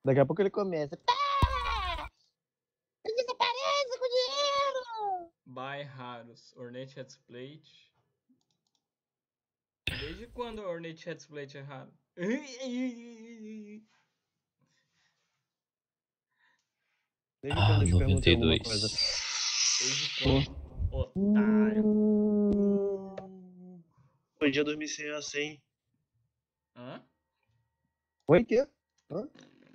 Daqui a pouco ele começa. Para! Eu desapareço com dinheiro! Buy raros. Ornate Headplate. Desde quando o Ornate Headplate é raro? Desde quando eu te perguntei alguma 92. coisa? Desde quando? Otário. Foi dia 2100. Hã? Oi, quê? Hã?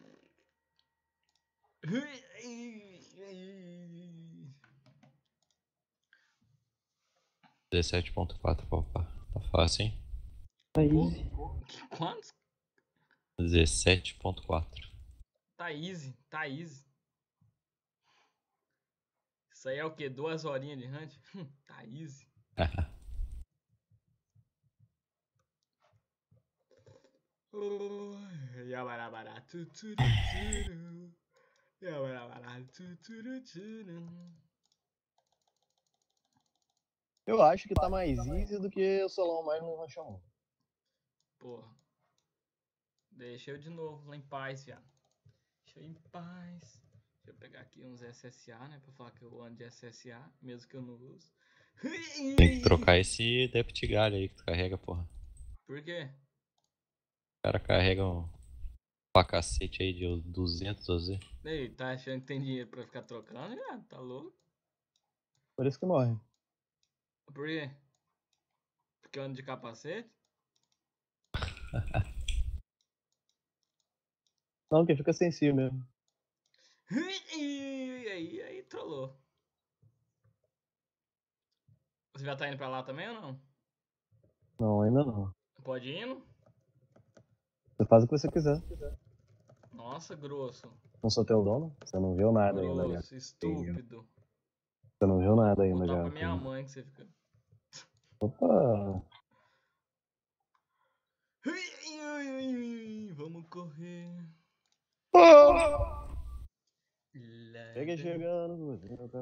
$17.4, opa. Tá fácil, hein? Tá Pô, easy. quantos? 17.4. Tá easy, tá easy. Isso aí é o quê? 2 horinhas de hunt? Tá easy. Yabarabará, tuturuturu. Yabarabará, tuturuturu. Eu acho que tá mais easy do que o Solão mais no Rachão. Porra. Deixa eu de novo lá em paz, viado. Deixa eu em paz. Deixa eu pegar aqui uns SSA, né? Pra falar que eu ando de SSA, mesmo que eu não use. Tem que trocar esse Deputy Galho aí que tu carrega, porra. Por quê? O cara carrega um pra cacete aí de 200 AZ. Ei, tá achando que tem dinheiro pra ficar trocando, viado? Tá louco? Por isso que morre. Por quê? Porque eu ando de capacete? Não, que fica sensível mesmo. Aí trollou. Você já tá indo pra lá também ou não? Não, ainda não. Pode ir indo? Você faz o que você quiser. Nossa, grosso. Não sou teu dono? Você não viu nada ainda, Grosso, gato. estúpido. Você não viu nada Vou ainda, contar pra gato. minha mãe que você fica. Opa! Vamos correr. Chega chegando.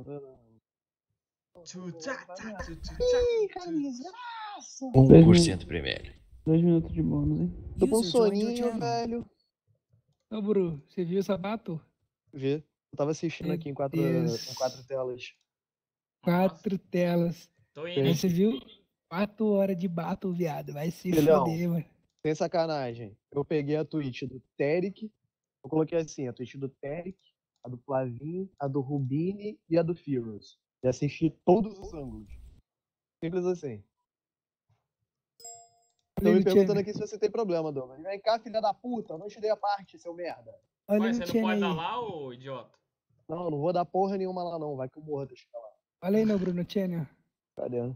Ih, camisaça! 1% primeiro. 2 minutos de bônus, hein? Tô com User joined your soninho, channel. velho. Ô, Bru, você viu essa battle? Vê. Eu tava assistindo Meu aqui em quatro Deus. telas. 4 telas. Tô indo, Aí hein? você viu? 4 horas de battle, viado. Vai se Filhão. foder, mano. Sem sacanagem. Eu peguei a tweet do Terik. Eu coloquei assim, a tweet do Terik, a do Flavinho, a do Rubini e a do Furious. E assisti todos os ângulos. Simples assim. Estão Olha me no perguntando channel. aqui se você tem problema, Douglas. Vem cá, filha da puta. Eu não te dei a parte, seu merda. Olha Ué, no você não channel pode dar aí. lá, ô idiota? Não, não vou dar porra nenhuma lá não. Vai que eu morro, deixa eu lá. Olha aí no Bruno channel. Cadê?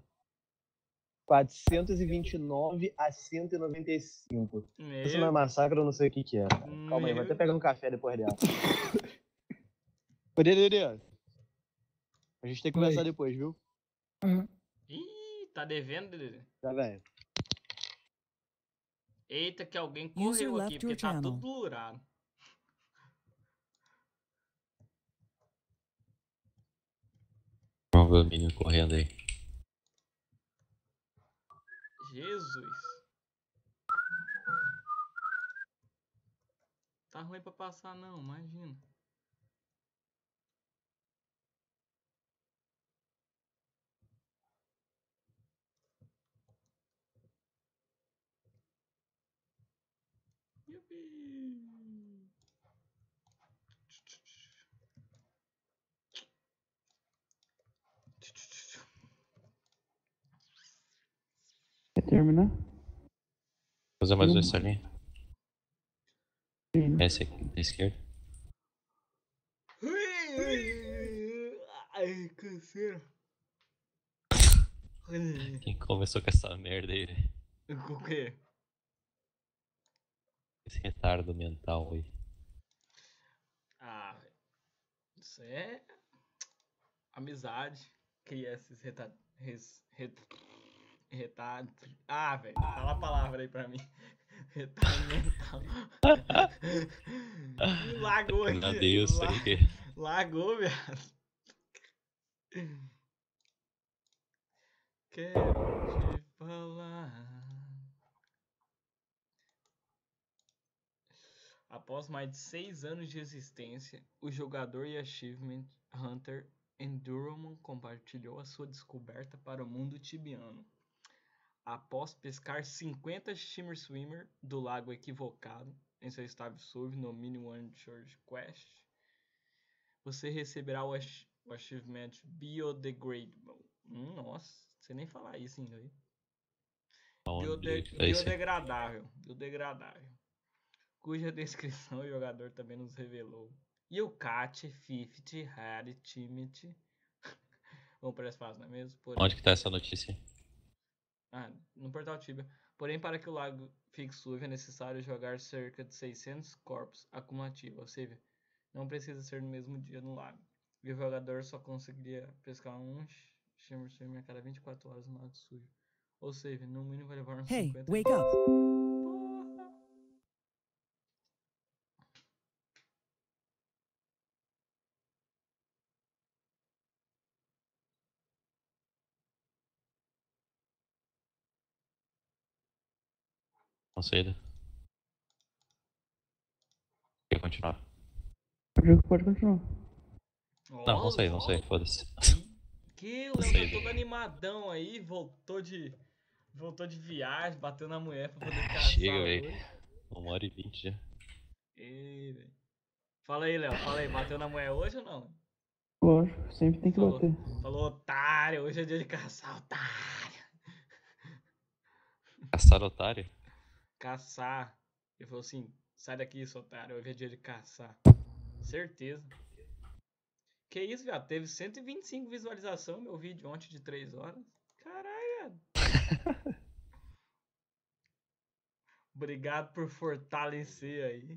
429 a 195. Isso não é massacre, eu não sei o que é. Calma aí, vou até pegar um café depois dela. Ô, Dedê, a gente tem que conversar Oi. depois, viu? Aham. Ih, tá devendo, Dedê? Tá, velho. Eita, que alguém User correu aqui, left porque your tá channel. tudo blurado. Vamos ver o menino correndo aí. Jesus. Tá ruim pra passar não, imagina. Yupi. Quer terminar? Fazer mais essa linha. Sim. Essa aqui, da esquerda. Ai, canseira. Quem começou com essa merda aí, velho? O quê? Esse retardo mental aí. Ah, isso é amizade. Cria esses retardo. Ah, velho, fala a palavra aí pra mim. Retardo mental. Lagou aqui. Nadei isso aí. Lagou, viado. Quero te falar. Após mais de 6 anos de existência, o jogador e achievement hunter Enduromon compartilhou a sua descoberta para o mundo tibiano. Após pescar 50 Shimmer Swimmer do Lago Equivocado em seu estado SUV no Mini One Short Quest, você receberá o achievement Biodegradable. Nossa, não sei nem falar isso em inglês. Biodegradável. Cuja descrição o jogador também nos revelou. E o Cat 50 Harry Timothy. Vamos para espaço, não é mesmo? Porém, Onde que tá essa notícia? no portal Tibia. Porém, para que o lago fique suave é necessário jogar cerca de 600 corpos acumulativos, ou seja, não precisa ser no mesmo dia no lago. E o jogador só conseguiria pescar um Shimmer Swimmer a cada 24 horas no lago sujo. Ou seja, no mínimo vai levar uns 50 wake up. Porra! Não sei. Quer continuar? O jogo pode continuar. Não, vamos sair, foda-se. Que o Léo tá todo animadão aí, voltou de viagem, bateu na mulher pra poder caçar. Chega, velho. hoje. 1h20 já. Ei, velho. Fala aí, Léo, bateu na mulher hoje ou não? Lógico, sempre tem que Falou. bater. Falou, otário, hoje é dia de caçar, otário. Caçar otário? Caçar. Ele falou assim, sai daqui, seu otário, hoje é dia de caçar. Certeza. Que isso, viado? Teve 125 visualizações meu vídeo ontem de 3 horas. Caralho, viado. Obrigado por fortalecer aí.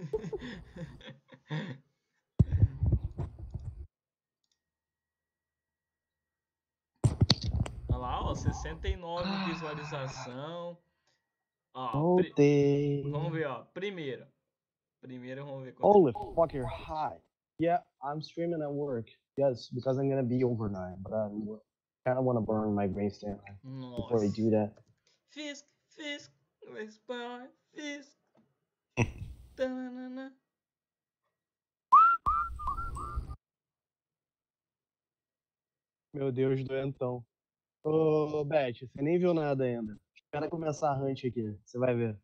Olha lá, ó, 69 visualização. Ó, Voltei. vamos ver, ó. Primeiro, vamos ver. Holy fuck, you're high. Yeah, I'm streaming at work. Yes, because I'm gonna be overnight, but I kind of want to burn my brain stem before I do that. Fisk, respond, Fisk. Tanana. Meu Deus, doentão. Ô, Beth, você nem viu nada ainda. Espera começar a hunt aqui, você vai ver.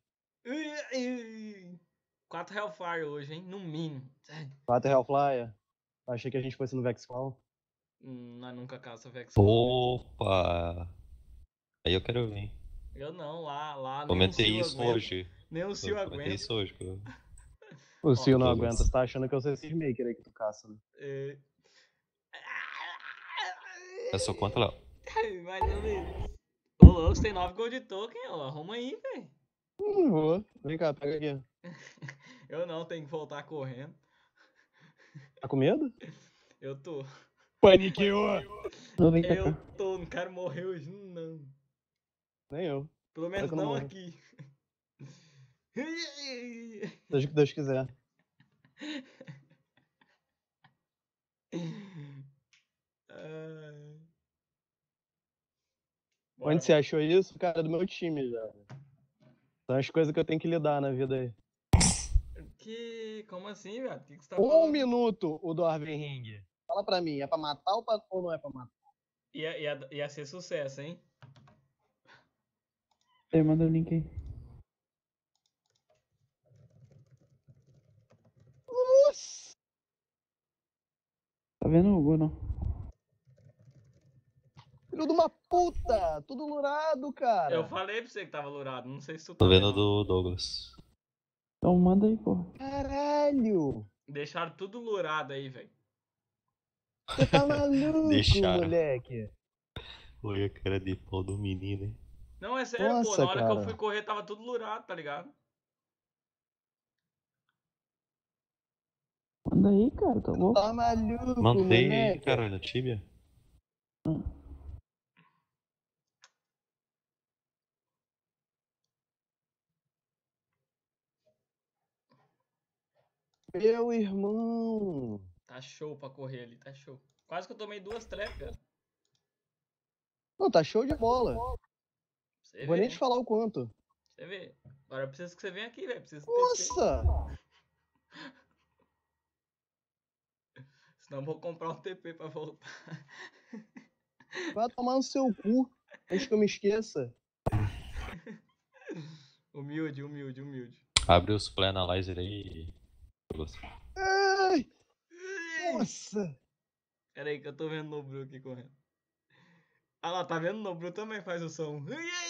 4 Hellfire hoje, hein? No mínimo. 4 Hellflyer. Achei que a gente fosse no Vexcom. Nós nunca caça Vex. Opa! Aí eu quero ver. Eu não, lá. Comentei nem o isso Sil aguenta. hoje. Nem o Sil Comentei aguenta. isso hoje. O Sil não Douglas. aguenta, você tá achando que eu sou esses maker aí que tu caça, né? Eu sou contra Léo. Mais ou menos. Ô, louco, você tem 9 gold token, ó. Arruma aí, velho. Não vou. Vem cá, pega aqui. Eu não, tenho que voltar correndo. Tá com medo? Eu tô. Paniqueou! Não, vem cá. Eu tô, não quero morrer hoje, não. Nem eu. Pelo menos que eu não não morro. aqui. Seja o que Deus quiser. Bora, Onde você achou isso? Cara, é do meu time já. São as coisas que eu tenho que lidar na vida aí. Como assim, velho? O que você tá 1 falando? minuto o do Arven Ring. Fala pra mim, é pra matar ou não é pra matar? Ia ser sucesso, hein? Aí, manda o link aí. Nossa! Tá vendo o Hugo, não? Filho de uma puta! Tudo lurado, cara! Eu falei pra você que tava lurado, não sei se tu tá Tô vendo vendo. do Douglas. Então manda aí, porra. Caralho! Deixaram tudo lurado aí, velho. Você tá maluco, Deixaram. moleque? Olha a cara de pau do menino, hein? Não, é sério, pô. Nossa, Na hora que eu cara. fui correr, tava tudo lurado, tá ligado? Manda aí, cara, tá louco? Tá maluco, Mandei aí, moleque? cara, no Tibia. Meu irmão! Tá show pra correr ali, tá show. Quase que eu tomei 2 trap, velho. Não, tá show de bola. Você Vou vê, nem te falar o quanto. Você vê. Agora eu preciso que você venha aqui, velho. Preciso ter Nossa! Senão eu vou comprar um TP pra voltar. Vai tomar no seu cu, antes que eu me esqueça. Humilde, humilde, humilde. Abre o Supply Analyzer aí. Ai, nossa. Pera aí que eu tô vendo o Nobru aqui correndo. Ah lá, tá vendo? O Nobru também faz o som.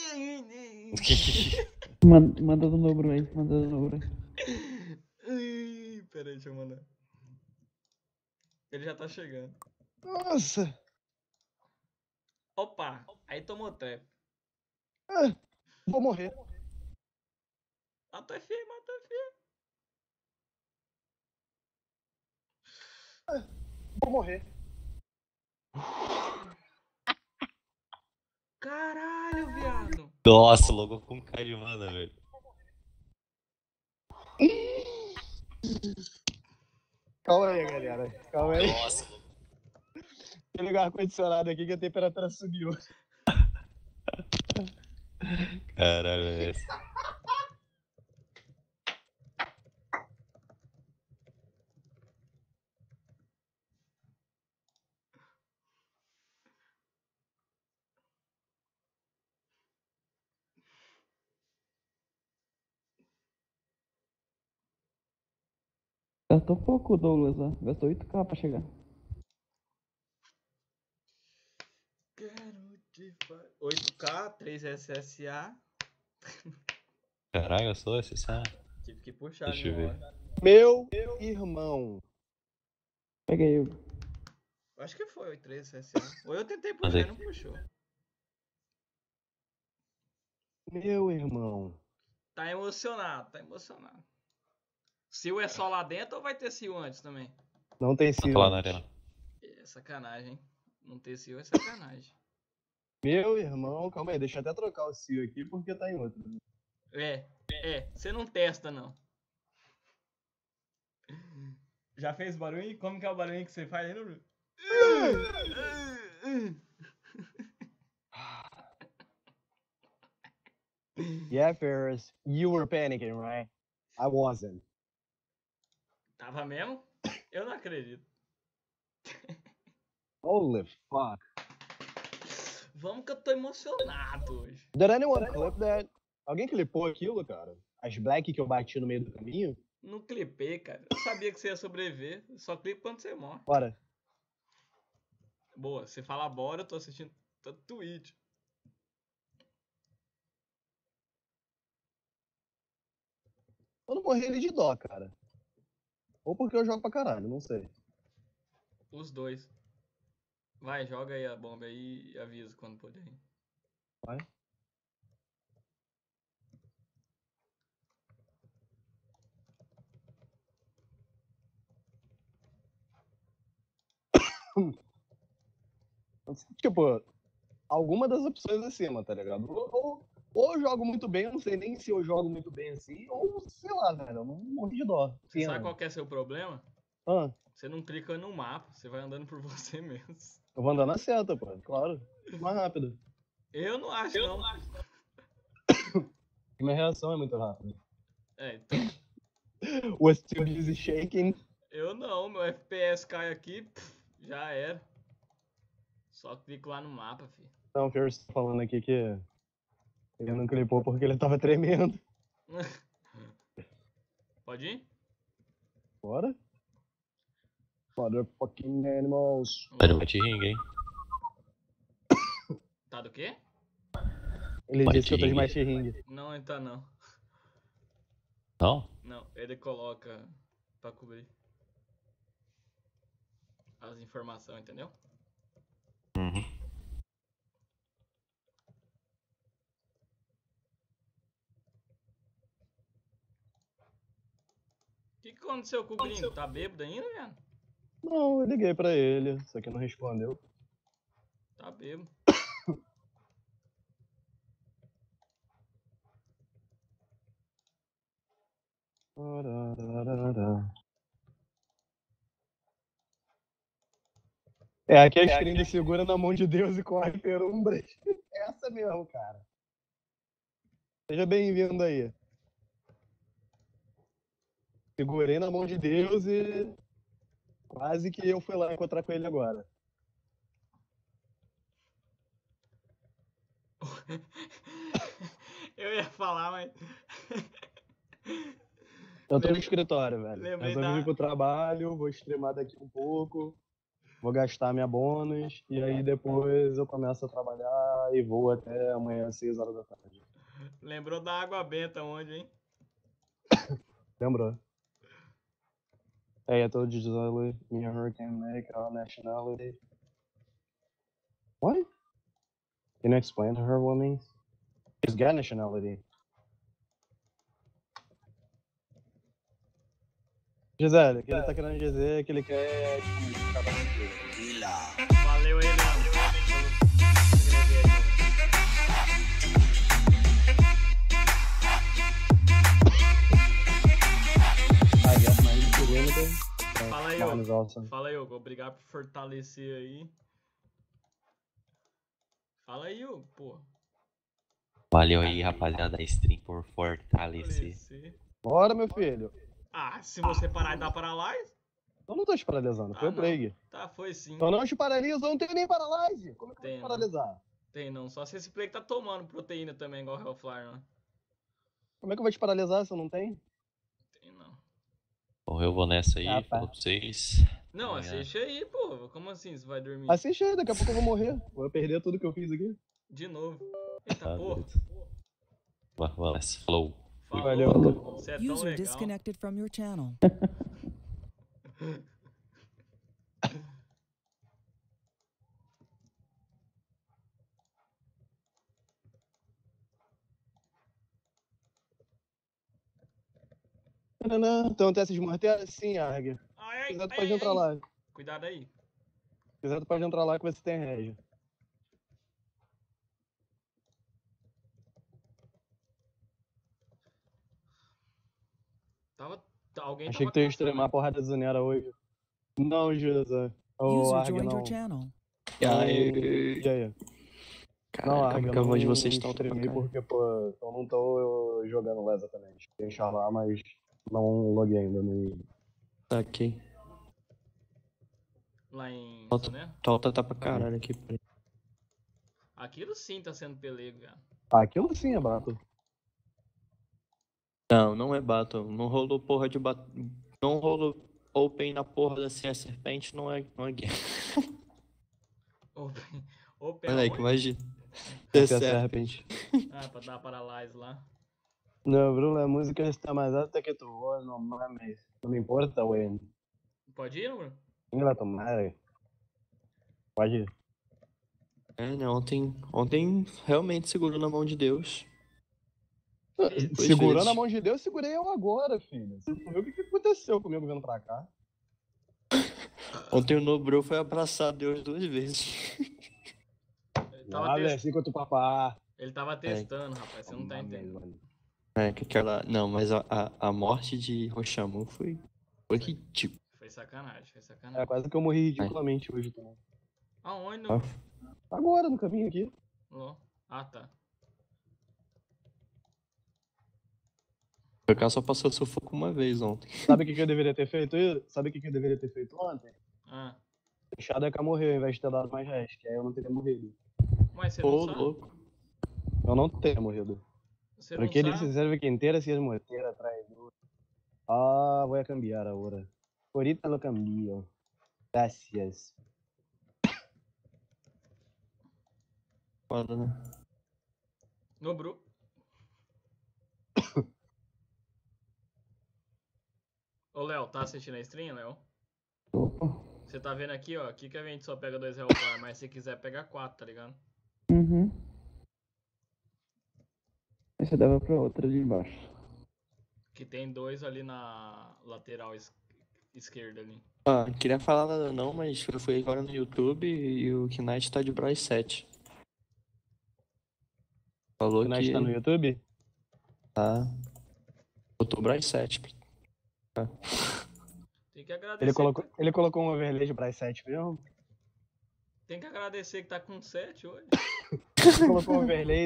Manda do Nobru aí, manda do Nobru aí. Pera aí, deixa eu mandar. Ele já tá chegando. Nossa. Opa, aí tomou trap. Ah, vou morrer. Matou F, matou F. Vou morrer. Caralho, viado. Nossa, logo com cara de mana, velho. Calma aí, galera. Calma aí. Nossa, Vou ligar o ar-condicionado aqui que a temperatura subiu. caralho, é essa. Gastou pouco o Douglas lá, gastou 8k pra chegar. Quero te 8K, 3 SSA. Caralho, eu sou esse, sabe? Tive que puxar Deixa eu ali uma ver. hora. Meu irmão. Pega aí, Acho que foi o 3 SSA. Ou eu tentei puxar Mandei. e não puxou. Meu irmão. Tá emocionado, tá emocionado. Sil é só lá dentro ou vai ter Sil antes também? Não tem Tá sido. lá na arena. É sacanagem, hein? Não ter Sil é sacanagem. Meu irmão, calma aí, deixa eu até trocar o cio aqui porque tá em outro. Você não testa não. Já fez barulho? Como que é o barulho que você faz aí, Nuru? Yeah, Ferris, you were panicking, right? I wasn't. Tava mesmo? Eu não acredito. Holy fuck. Vamos que eu tô emocionado hoje. Did anyone clip that? Alguém clipou aquilo, cara? As black que eu bati no meio do caminho? Não clipei, cara. Eu sabia que você ia sobreviver. Só clipo quando você morre. Bora. Boa, você fala bora, eu tô assistindo Twitch. Eu não morri ele de dó, cara. Ou porque eu jogo pra caralho, não sei. Os dois. Vai, joga aí a bomba aí e avisa quando puder. Vai. Tipo, alguma das opções acima, tá ligado? Ou eu jogo muito bem, eu não sei nem se eu jogo muito bem assim, ou sei lá, velho, eu não morri de dó. Você sabe qual que é seu problema? Ah, Você não clica no mapa, você vai andando por você mesmo. eu vou andar na seta, pô, claro. Mais rápido. Eu não acho, não. Minha reação é muito rápida. Então. Was too busy shaking. Eu não, meu FPS cai aqui, já era. Só clico lá no mapa, filho. Não, o Ferris tá falando aqui que ele não clipou porque ele tava tremendo. Pode ir? Bora? Motherfucking animals. Tá de bate ring, hein? Tá do quê? Ele Mighty disse que eu tô de Ring. Mighty Ring. Não, ele tá não. Não? Não, ele coloca pra cobrir as informações, entendeu? Uhum. O que aconteceu com o gringo? Tá bêbado ainda, velho? Não, eu liguei pra ele, só que não respondeu. Tá bêbado. É, aqui a screen do segura na mão de Deus e corre perumbras. Essa mesmo, cara. Seja bem-vindo aí. Segurei na mão de Deus e Quase que eu fui lá encontrar com ele agora. Eu ia falar, mas. Eu tô no Lembra- escritório, velho. lembrei Resolvi da- ir pro trabalho, vou streamar daqui um pouco, vou gastar minha bônus, e aí depois eu começo a trabalhar e vou até amanhã às 6 horas da tarde. Lembrou da água benta onde, hein? Lembrou? Hey, I told you Zoe, me and her can make our nationality. What? Can you explain to her what it means? She's got nationality. Gisele, o que ele tá querendo dizer é que ele quer comunicar com você. Valeu aí, Leandro. Vou escrever aí, I guess my limited. Fala aí, Mine is ó. awesome. Fala aí, Hugo. Obrigado por fortalecer aí. Fala aí, Hugo, pô. Valeu aí, rapaziada, da stream por fortalecer. Fortalecer. Bora, meu filho. Ah, se você parar de dar paralyse. Eu não tô te paralisando, foi Ah, o Plague. Tá, foi sim. Eu não te paraliso, eu não tenho nem paralyse. Como é que eu vou Tem, te não. paralisar? Tem não. Só se esse Plague tá tomando proteína também, igual o Hellflyer, né? Como é que eu vou te paralisar se eu não tenho? Tem não. Bom, eu vou nessa aí, Ah, tá. falou pra vocês. Não, Amanhã. assiste aí, pô. Como assim você vai dormir? Assiste aí, daqui a pouco eu vou morrer. Vou perder tudo que eu fiz aqui. De novo. Eita, Tá, porra. beleza. Vamos nessa, falou. Falou. Valeu. Você é tão User legal. disconnected from your channel. Então, tem essas martelas? Sim, Arg. Se Ai, quiser, tu pode entrar lá. Se Cuidado aí. quiser, tu pode entrar lá que você tem régia. Alguém Achei tava que tu ia caçando. streamar a porrada de Zanera hoje. Não, José. Ô, User Arg, joined não. your channel. E aí? Não, Caraca, Arg, eu a voz de não vocês tá alta pra streamei caralho. porque, pô, eu não tô jogando lá exatamente. Deixa lá, mas não loguei ainda no... Tá aqui. Lá em. Falta- Né? Tá alta tá pra caralho aqui. Aquilo sim tá sendo pelego, cara. Ah, aquilo sim é bato. Não, não é Battle. Não rolou porra de Battle. Não rolou Open na porra da Sea Serpente, não é game. Open Olha aí, aonde? que imagina. Sea Sea Serpent. Ah, pra dar paralyse lá. No, Bruno, la música está más alta que tu voz, no mames. No me importa, güey. Pode ir, Bruno? Venga tu madre. Pode ir. É, né? Ontem realmente segurou na mão de Deus. Depois Segurando vezes. a mão de Deus, segurei eu agora, filho. Você não viu o que aconteceu comigo vindo pra cá? Ontem o Nobru foi abraçar Deus 2 vezes. Ele tava, Olha, assim com tu papá. Ele tava testando, rapaz. Você não tá entendendo. É, que aquela. Não, mas a morte de Roshamu foi ridículo. Foi sacanagem, foi É, sacanagem. quase que eu morri ridiculamente hoje também. Aonde, Ah. não? Agora, no caminho aqui. Ó. Ah, tá. O cara só passou sufoco uma vez ontem. Sabe o que eu deveria ter feito? Sabe o que eu deveria ter feito ontem? Ah. Deixado a Eka morrer, ao invés de ter dado mais rest, que aí eu não teria morrido. Mas você Ô, não sabe? louco. Eu não teria morrido. Você não Porque ele sabe? se serve que inteira si es muertera traidor. Ah, voy a cambiar ahora. Ahorita lo cambio. Gracias. Foda, né? No Bru. Ô, Léo, tá assistindo a stream, Léo? Opa. Você tá vendo aqui, ó. Aqui que a gente só pega 2 Hellfire, mas se quiser pega 4, tá ligado? Uhum. Essa dava pra outra ali embaixo. Que tem 2 ali na lateral esquerda ali. Ah, não queria falar nada não, mas eu fui agora no YouTube e o Knight tá de Bros 7. Falou O Knight que tá no YouTube? tá. Botou Bros 7. Tem que agradecer. Ele colocou um overlay de Bryce 7 mesmo? Tem que agradecer que tá com 7 hoje. Tu colocou um overlay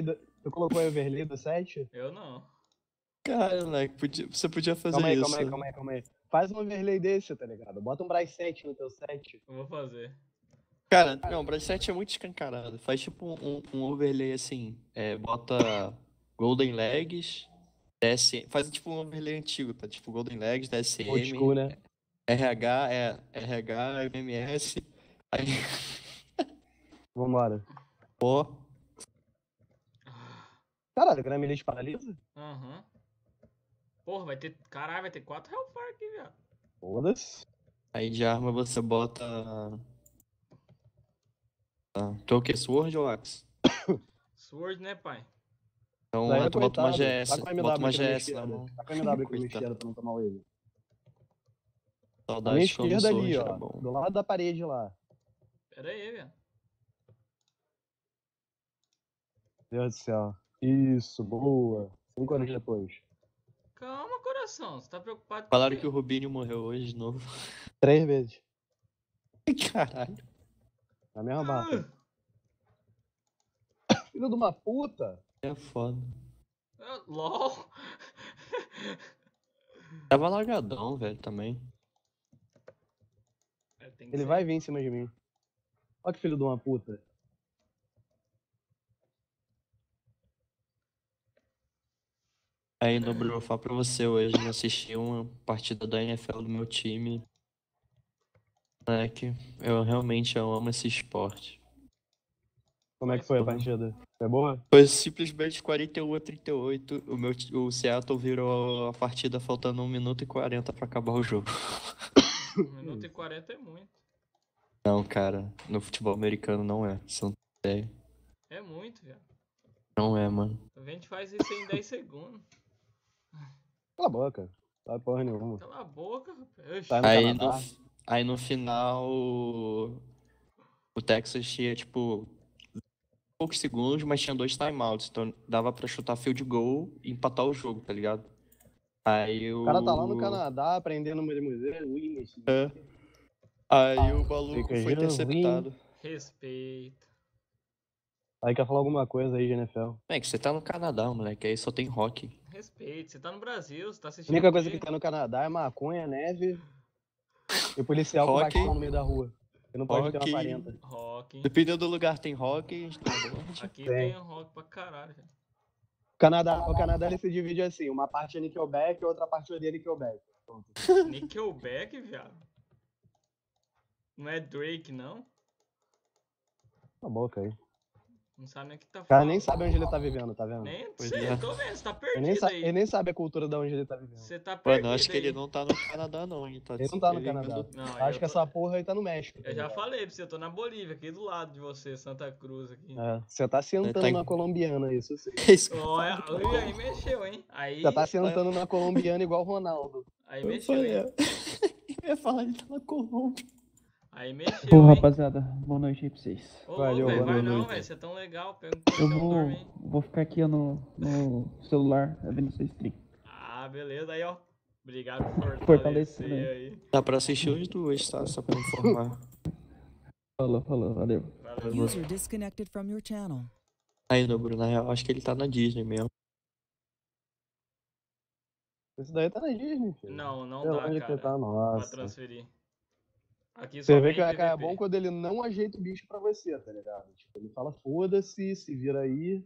do 7? Eu não. Cara, moleque, você podia fazer Calma aí, isso. calma aí. faz um overlay desse, tá ligado? Bota um Bryce 7 no teu set. Eu vou fazer. Cara, não, o Bryce 7 é muito escancarado. Faz tipo um overlay assim. Bota Golden Legs, DSM. Faz tipo um overlay antigo, tá? Tipo Golden Legs, Old school, DSM, né? RH, MMS. Aí, Vambora. pô. Caralho, Grammy List paralisa? Aham. Porra, vai ter. Caralho, vai ter 4 Hellfire aqui, viado. Foda-se. Aí de arma você bota. Tu é o quê? Sword ou Axe? Sword, né, pai? Então Daí é tu bota uma coitado. GS. Tá com a MW Bota uma aqui na minha GS na esquerda. mão. Tá com a MW aqui na minha Coitado. esquerda pra não tomar o ele. Na minha Saudades quando o esquerda ali, Sword ó. era bom. Do lado da parede lá. Pera aí, viado. Meu Deus do céu. Isso, boa. 5 anos depois. Calma, coração. Você tá preocupado com Falaram o que o Rubinho morreu hoje de novo. 3 vezes. Caralho. Na mesma mapa. Filho de uma puta. É foda. LOL. Tava largadão, velho, também. Tem que Ele ser. vai vir em cima de mim. Olha que filho de uma puta. Aí, Nobru, eu vou falar pra você hoje, eu assisti uma partida da NFL do meu time. Moleque, eu amo esse esporte. Como é que foi a partida? Foi boa? Foi simplesmente 41-38. O Seattle virou a partida faltando 1 minuto e 40 pra acabar o jogo. 1 minuto e 40 é muito. Não, cara, no futebol americano não é. Você não tem ideia. É muito, viado. Não é, mano. A gente faz isso em 10 segundos. Cala a boca. Não vai porra nenhuma. Cala a boca, rapaz. Tá no Aí Canadá. aí no final, o Texas tinha, tipo, poucos segundos, mas tinha 2 timeouts. Então dava pra chutar field goal e empatar o jogo, tá ligado? Aí O cara tá lá no Canadá aprendendo Mademoiselle Williams. Aí o maluco Fica foi já interceptado. Respeito. Aí quer falar alguma coisa aí de NFL. É que você tá no Canadá, moleque, aí só tem rock. Respeito. Você tá no Brasil, você tá A assistindo. única o coisa quê? que tem no Canadá é maconha, neve e policial com Rock. bastão no meio da rua. Você não pode ter Rock. uma 40. Rock. Dependendo do lugar, tem rock, snowboard. Aqui Tem. tem rock pra caralho, velho. O Canadá ele se divide assim, uma parte é Nickelback e outra parte é Nickelback. Pronto. Nickelback, viado. Não é Drake, não? Cala a boca aí. Não sabe nem o que tá O cara falando. nem sabe onde ele tá vivendo, tá vendo? Nem Pois sei, é. tô vendo, você tá Ele perdido aí. nem sabe a cultura de onde ele tá vivendo. Você tá perdido Mano, acho que aí. ele não tá no Canadá, não, hein? Ele não tá no ele Canadá. emendou- Não, Acho eu que tô- essa porra aí tá no México. tá Eu já ligado? falei pra você, eu tô na Bolívia, aqui do lado de você, Santa Cruz aqui. É, você tá sentando Tá em- na colombiana, isso eu sei. Isso que eu Olha, falei. olha, aí mexeu, hein? Aí, Você tá sentando na colombiana igual o Ronaldo. aí Eu mexeu, falei, hein? eu ia falar, ele tá na Colômbia. Aí mexeu, Pô, hein? rapaziada, boa noite aí pra vocês. Ô, Valeu, velho, boa vai não, noite. velho, você é tão legal, pega um Eu colchão, dorme, hein? vou ficar aqui ó, no celular vendo seu stream. Ah, beleza, aí, ó. Obrigado por Fortalecer, fortalecer né? aí. Dá pra assistir os dois, tá? Só pra informar. Falou, valeu. Valeu. User disconnected from your channel. Aí, no Bruno, na real, acho que ele tá na Disney mesmo. Esse daí tá na Disney, filho. Não, não Sei lá dá, onde cara, que tá, pra nossa. transferir. Aqui só Você vê tem que o cara é PVP. bom quando ele não ajeita o bicho pra você, tá ligado? Tipo, ele fala, foda-se, se vira aí.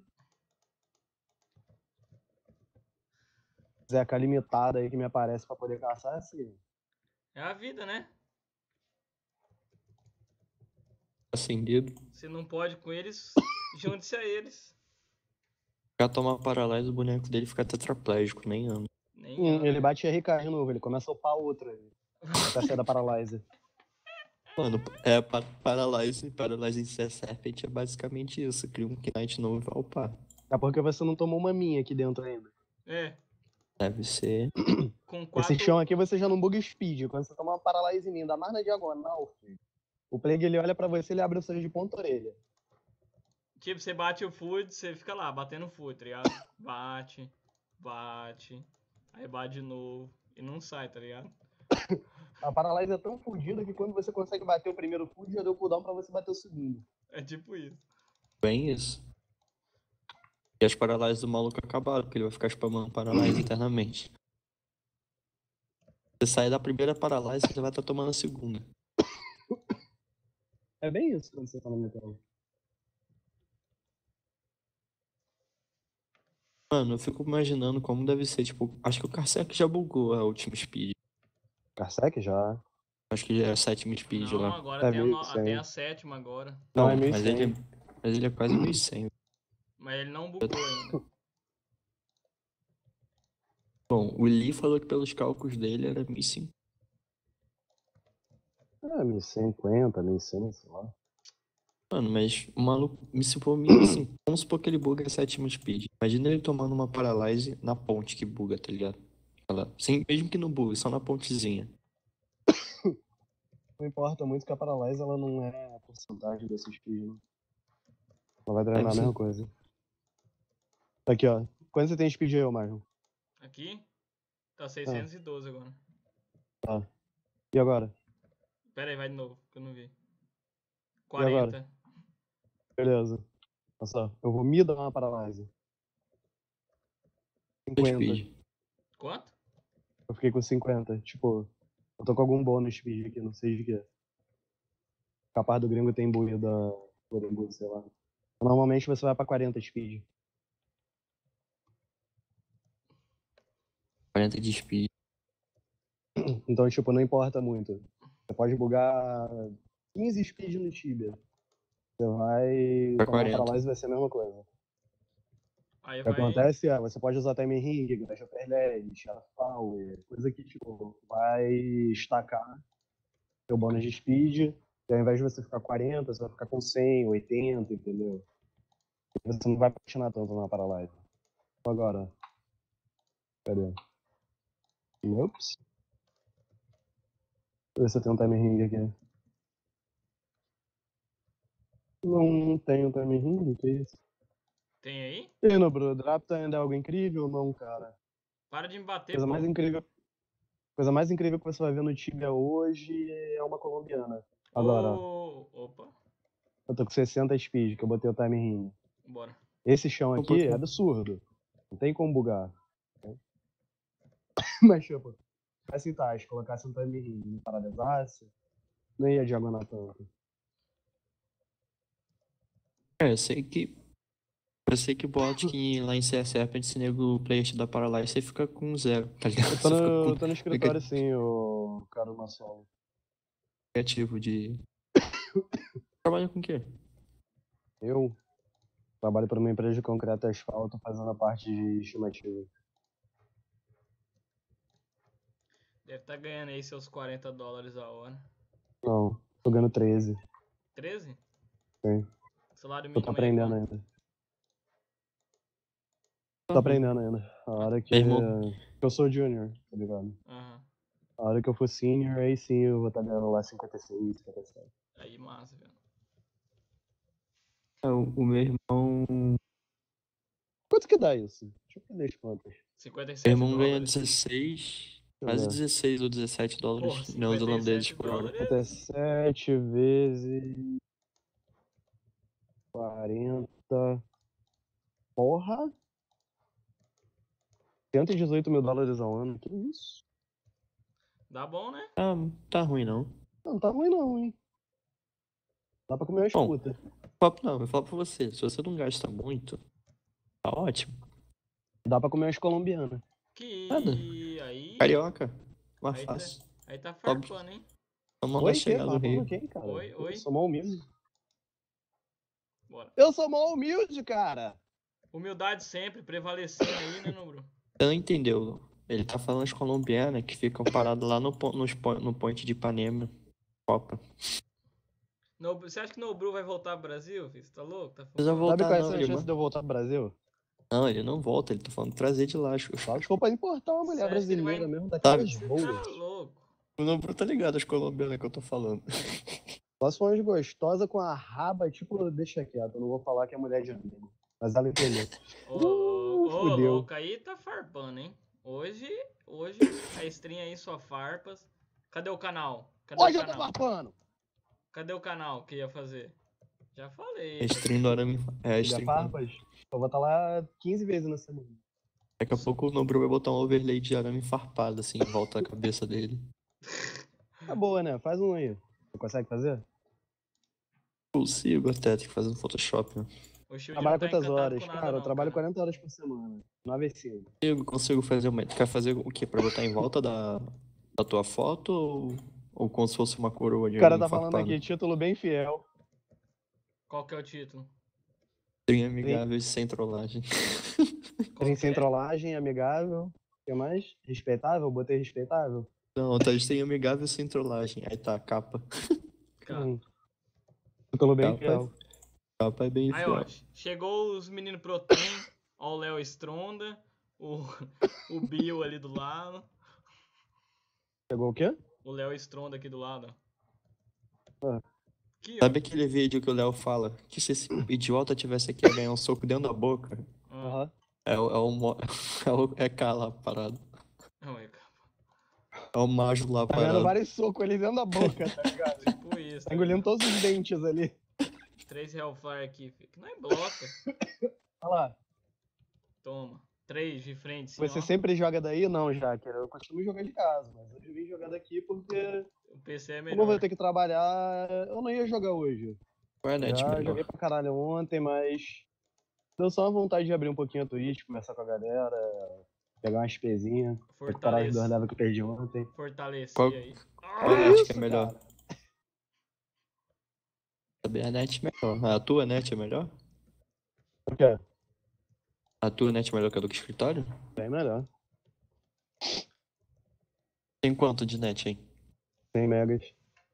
Zeca limitada aí que me aparece pra poder caçar, assim. É a vida, né? Acendido. Se não pode com eles, junte-se a eles. O cara toma paralise, o boneco dele fica tetraplégico, nem anda. Nem anda. Ele bate RK de novo, ele começa a upar outra aí. Até sair da Paralyzer. Mano, Paralyze em Serpent é basicamente isso. Cria um Knight novo e vai upar. É porque você não tomou uma minha aqui dentro ainda. É, Deve ser. com 4... Esse chão aqui você já não buga speed. Quando você toma uma Paralyze em mim, ainda mais na diagonal, filho. O plague ele olha pra você, ele abre o seu de ponta orelha. Tipo, você bate o food, você fica lá, batendo o food, tá ligado? Bate, aí bate de novo, e não sai, tá ligado? A Paralyze é tão fodida que quando você consegue bater o primeiro food, já deu cooldown pra você bater o segundo. É tipo isso. Bem isso. E as paralyses do maluco acabaram, porque ele vai ficar spamando paralyse eternamente. Você sai da primeira paralyse, você vai estar tomando a segunda. É bem isso quando você tá no metal. Mano, eu fico imaginando como deve ser, tipo, acho que o Karsek já bugou a última speed. Carsec já. Acho que já é a sétima speed Não, lá. agora É tem tem 1100. a sétima agora. Não, é mas 1100. ele é quase 1100. Mas ele não bugou ainda. Bom, o Lee falou que pelos cálculos dele era 1050. É, 1050, 1100, sei lá. Mano, mas o maluco, se for 1050, vamos supor que ele buga a sétima speed. Imagina ele tomando uma paralyse na ponte que buga, tá ligado? Sim, mesmo que não bugue, só na pontezinha. Não importa muito que a Paralyze ela não é a porcentagem desse speed, né? Ela vai treinar a você- mesma coisa. Aqui, ó. Quanto você tem speed aí, Marlon? Aqui tá 612 agora. Tá. E agora? Pera aí, vai de novo, que eu não vi. E agora? 40. Beleza. Olha só. Eu vou me dar uma Paralyze. 50. speed. Quanto? Eu fiquei com 50. Tipo, eu tô com algum bônus speed aqui, não sei de quê. Capaz do gringo tem buia da Gorengu, sei lá. Normalmente você vai pra 40 speed. 40 de speed. Então, tipo, não importa muito. Você pode bugar 15 speed no Tibia. Você vai Pra tomar 40. Paralyze e vai ser a mesma coisa. Aí O que vai. acontece é, você pode usar Time Ring, Dash Upper Leg, Shadow Power, coisa que, tipo, vai estacar seu bônus de speed. E ao invés de você ficar 40, você vai ficar com 100, 80, entendeu? E você não vai patinar tanto na Paralyze. Agora, cadê? Ups. Deixa eu ver se eu tenho um Time Ring aqui. Não tenho Time Ring, que isso? Tem aí? E aí, Nobru, Drapta ainda é algo incrível ou não, cara? Para de me bater, Coisa pô. mais incrível, coisa mais incrível que você vai ver no Tibia hoje é uma colombiana. Agora, ó, Opa, eu tô com 60 speed, que eu botei o Time Ring. bora. Esse chão Um aqui é pouquinho. absurdo. Não tem como bugar. Né? Mas, tipo, assim tá, se colocasse um Time Ring no Paralisasse, não ia diagonal tanto. Eu sei que. Eu sei que bot que lá em CS Serpent, se nego player da Paralyze, você fica com 0, tá ligado? Eu Você fica com tô no escritório sim, o cara Massolo. negativo de. Trabalha com o quê? Eu trabalho para uma empresa de concreto e asfalto fazendo a parte de estimativa. Deve estar ganhando aí seus $40 a hora. Não, tô ganhando 13. 13? Sim. Salário Eu tô mínimo aí é aprendendo quanto? ainda. Tô aprendendo ainda. A hora que Meu irmão. eu sou junior, tá ligado? Aham. A hora que eu for senior, aí sim eu vou estar ganhando lá 56, 57. Aí massa, velho. O meu irmão. Quanto que dá isso? Deixa eu perder as contas. Meu 57 irmão ganha dólares? Deixa 16, eu quase ver. 16 ou 17 Porra, dólares neozelandeses 57 por hora. dólares? 57 vezes 40. Porra! 118 mil dólares ao ano. Que isso? Dá bom, né? Tá ruim não. Não tá ruim não, hein? Dá pra comer umas Bom, putas. não, eu falo pra você, se você não gasta muito, tá ótimo. Dá pra comer umas colombianas. Nada. Que aí. Carioca, mais Aí fácil. tá farpando, hein? Só mandar Oi, que? chegar do Farpando Rio. quem, cara? Oi, Eu oi. sou mal humilde. Bora. Eu sou mal humilde, cara! Humildade sempre prevalecendo aí, né, Nobru? Você não entendeu? Ele tá falando as colombianas que ficam paradas lá no point de Ipanema, Copa. Você acha que Nobru vai voltar pro Brasil, filho? Você tá louco? Tá Precisa fumando? Sabe voltar qual é não, essa ele chance de eu voltar pro Brasil? Não, ele não volta, ele tá falando trazer de lá. Só se for pra importar uma Você mulher acha que ele brasileira vai. mesmo, Sabe? daquelas Você boas. tá louco. O Nobru tá ligado as colombianas que eu tô falando. Só se for umas gostosas com a raba, tipo, deixa quieto, eu não vou falar que é mulher de amigo. Mas ela entendeu. Ô, louco. Ô, Fudeu. louco. Aí tá farpando, hein? Hoje a stream aí só farpas. Cadê o canal? Cadê Hoje o eu tô canal? farpando! Cadê o canal que ia fazer? Já falei. É stream do Arame. É Filha stream. farpas, eu vou estar lá 15 vezes na semana. Daqui a pouco o Nobru vai botar um overlay de arame farpado, assim, em volta da cabeça dele. Tá boa, né? Faz um aí. Você consegue fazer? Consigo até, tem que fazer no Photoshop, né? O Shield Trabalha não tá quantas encantado horas? com nada Cara, eu não, trabalho cara. 40 horas por semana. 9 e 5. Consigo fazer uma... Tu quer fazer o quê? Pra botar em volta da tua foto ou como se fosse uma coroa de O cara arame tá falando farpado? aqui, título bem fiel. Qual que é o título? Trem amigável e sem trollagem. Qual Tem que sem é? trollagem, amigável. O que mais? Respeitável? Botei respeitável. Não, tá de trem amigável e sem trollagem. Aí tá, capa. Cara. Título bem Capa, fiel. capa é bem Aí, ó, fiel. chegou os meninos Protein, ó o Léo Stronda, o Bill ali do lado, Pegou o quê? o Léo Stronda aqui do lado, ó. Ah. Aqui, ó. Sabe aquele vídeo que o Léo fala que se esse idiota tivesse aqui ia ganhar um soco dentro da boca? Ah, Aham. É K lá parado. não, é, cara. É o Majo lá Tá ganhando parado. vários socos ali dentro da boca, tá ligado? Tipo isso. Tá engolindo todos os dentes ali. 3 Hellfire aqui, que não é bloca. Olha lá. Toma. 3 de frente, sim, Você ó. sempre joga daí? Não, Jacker. Eu costumo jogar de casa, mas hoje eu vim jogar daqui porque, O PC é como eu vou melhor. ter que trabalhar, eu não ia jogar hoje. Qual é a net Já melhor? joguei pra caralho ontem, mas deu só uma vontade de abrir um pouquinho a Twitch, conversar com a galera, pegar umas pezinhas, recuperar os 2 levels que eu perdi ontem. Fortalecer Qual- aí. Qual Que net que isso, é melhor? cara? Saber a net melhor. A tua net é melhor? O quê? A tua net é melhor que a do escritório? Bem melhor. Tem quanto de net, hein? 100 megas.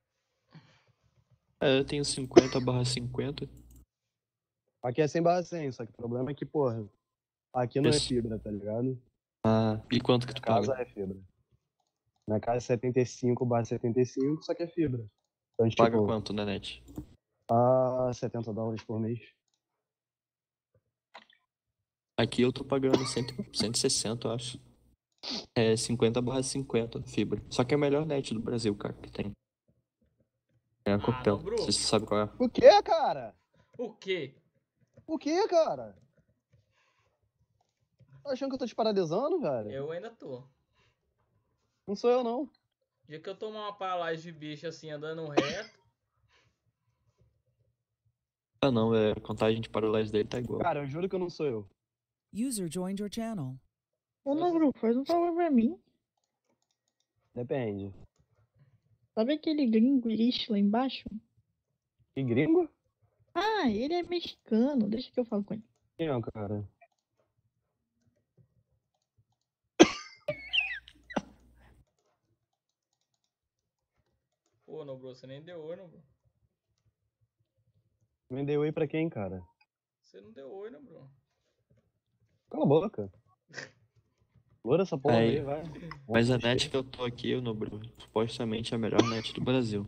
É, eu tenho 50/50. Aqui é 100/100, só que o problema é que, porra, aqui não é Isso. fibra, tá ligado? Ah, e quanto que tu Casa paga? é fibra. Na casa é 75/75, só que é fibra. Então, Paga tipo, quanto na net? a $70 por mês. Aqui eu tô pagando 160, eu acho. É 50/50 fibra. Só que é a melhor net do Brasil, cara, que tem. É a Copel. não, Bru. Você sabe qual é? O quê, cara? O quê? O quê, cara? Tá achando que eu tô te paralisando, velho? Eu ainda tô. Não sou eu, não. O dia que eu tomar uma paralise de bicho assim, andando reto. Ah não, a contagem de paralise dele tá igual. Cara, eu juro que eu não sou eu. User joined your channel. Ô, Nobru, faz um favor pra mim. Depende. Sabe aquele gringo lixo lá embaixo? Que gringo? Ah, ele é mexicano. Deixa que eu falo com ele. Quem é, cara? Pô, Nobru, você nem deu oi, Nobru. Me deu aí pra quem, cara? Você não deu oi, Nobru. Cala a boca. Loura essa porra Aí. aí, vai. Mas a net que eu tô aqui, Nobru, supostamente é a melhor net do Brasil.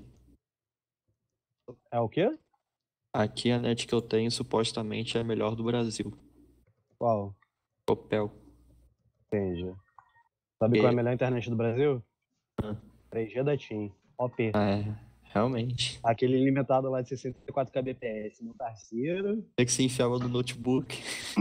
É o quê? Aqui a net que eu tenho supostamente é a melhor do Brasil. Qual? Copel. Entendi. Sabe qual é a melhor internet do Brasil? 3G da TIM. OP. É, realmente. Aquele limitado lá de 64 kbps, meu parceiro. Tem que se enfiava no notebook.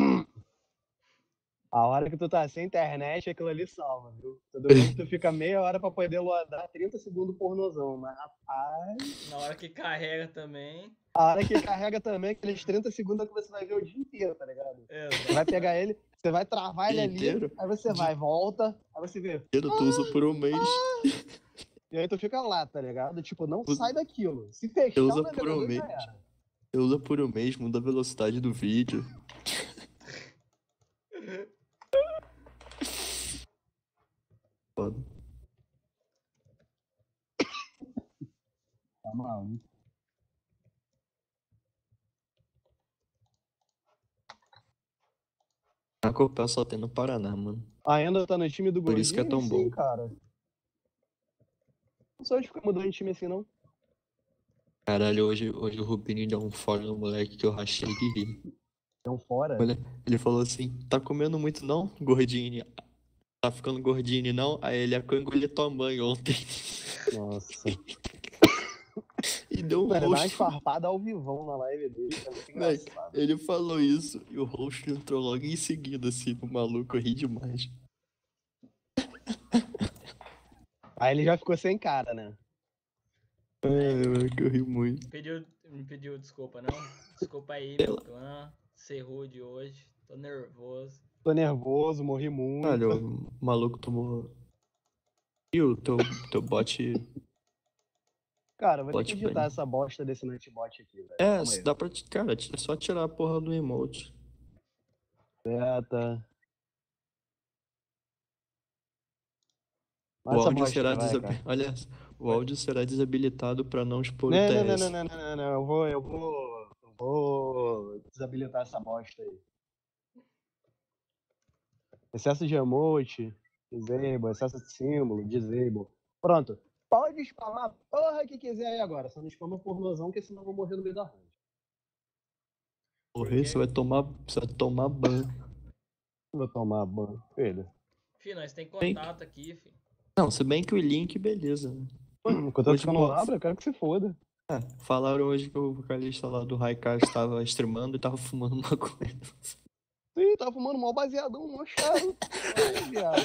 A hora que tu tá sem internet, aquilo ali salva, viu? Tudo bem que tu fica meia hora pra poder loadar 30 segundos pornozão, mas rapaz... Na hora que carrega também. A hora que carrega também, aqueles 30 segundos é que você vai ver o dia inteiro, tá ligado? Você vai pegar ele, você vai travar ele Dia ali, inteiro? aí você vai, volta, aí você vê. Tu usa por um mês. E aí tu fica lá, tá ligado? Tipo, não sai daquilo. Se fechar Eu o uso por um navegador, mês. já era. Eu uso por um mês, muda a velocidade do vídeo. Foda. Tá maluco. A Copel só tem no Paraná, mano. Ainda tá no time do Por Gordinho? isso que é tão Sim, bom. cara. Não sou eu de ficar mudando de time assim, não. Caralho, hoje o Rubinho deu um fora no moleque que eu rachei de rir. Então fora. Olha, ele falou assim, tá comendo muito não, gordinho? Tá ficando gordinho não? Aí ele, é que eu engoli tua mãe ontem. Nossa. E deu um Mano, dá umas rosto. farpadas ao vivão na live dele, é muito Moleque, engraçado. ele falou isso e o host entrou logo em seguida, assim, o maluco, eu ri demais. Aí ele já ficou sem cara, né? Moleque, eu ri muito. Não pediu desculpa, não? Desculpa aí, meu clã. Ser rude hoje. Tô nervoso. Tô nervoso, morri muito. Olha, o maluco tomou. E o teu bot. Cara, eu vou ter Bot que editar bane. essa bosta desse Nightbot aqui, velho. É, Calma aí. dá pra. Cara, é só tirar a porra do emote. Tá. O Mas essa áudio bosta será aí, vai, cara. Olha, o áudio será desabilitado pra não expor o Não, TS. não. Eu vou desabilitar essa bosta aí. Excesso de emote, disable, excesso de símbolo, disable. Pronto. Pode spamar a porra que quiser aí agora. Só não spama pornozão, que senão eu vou morrer no meio da rua. Morrer, você vai tomar ban. Vou tomar banho, filho. Fih, nós tem contato aqui, fi. Não, se bem que o link, beleza. Né? Enquanto eu Hoje, ficar no abra, eu quero que se foda. Falaram hoje que o vocalista lá do Raikar estava streamando e tava fumando maconha. Ih, tava fumando mó baseadão, mó charuto. Ai, viado.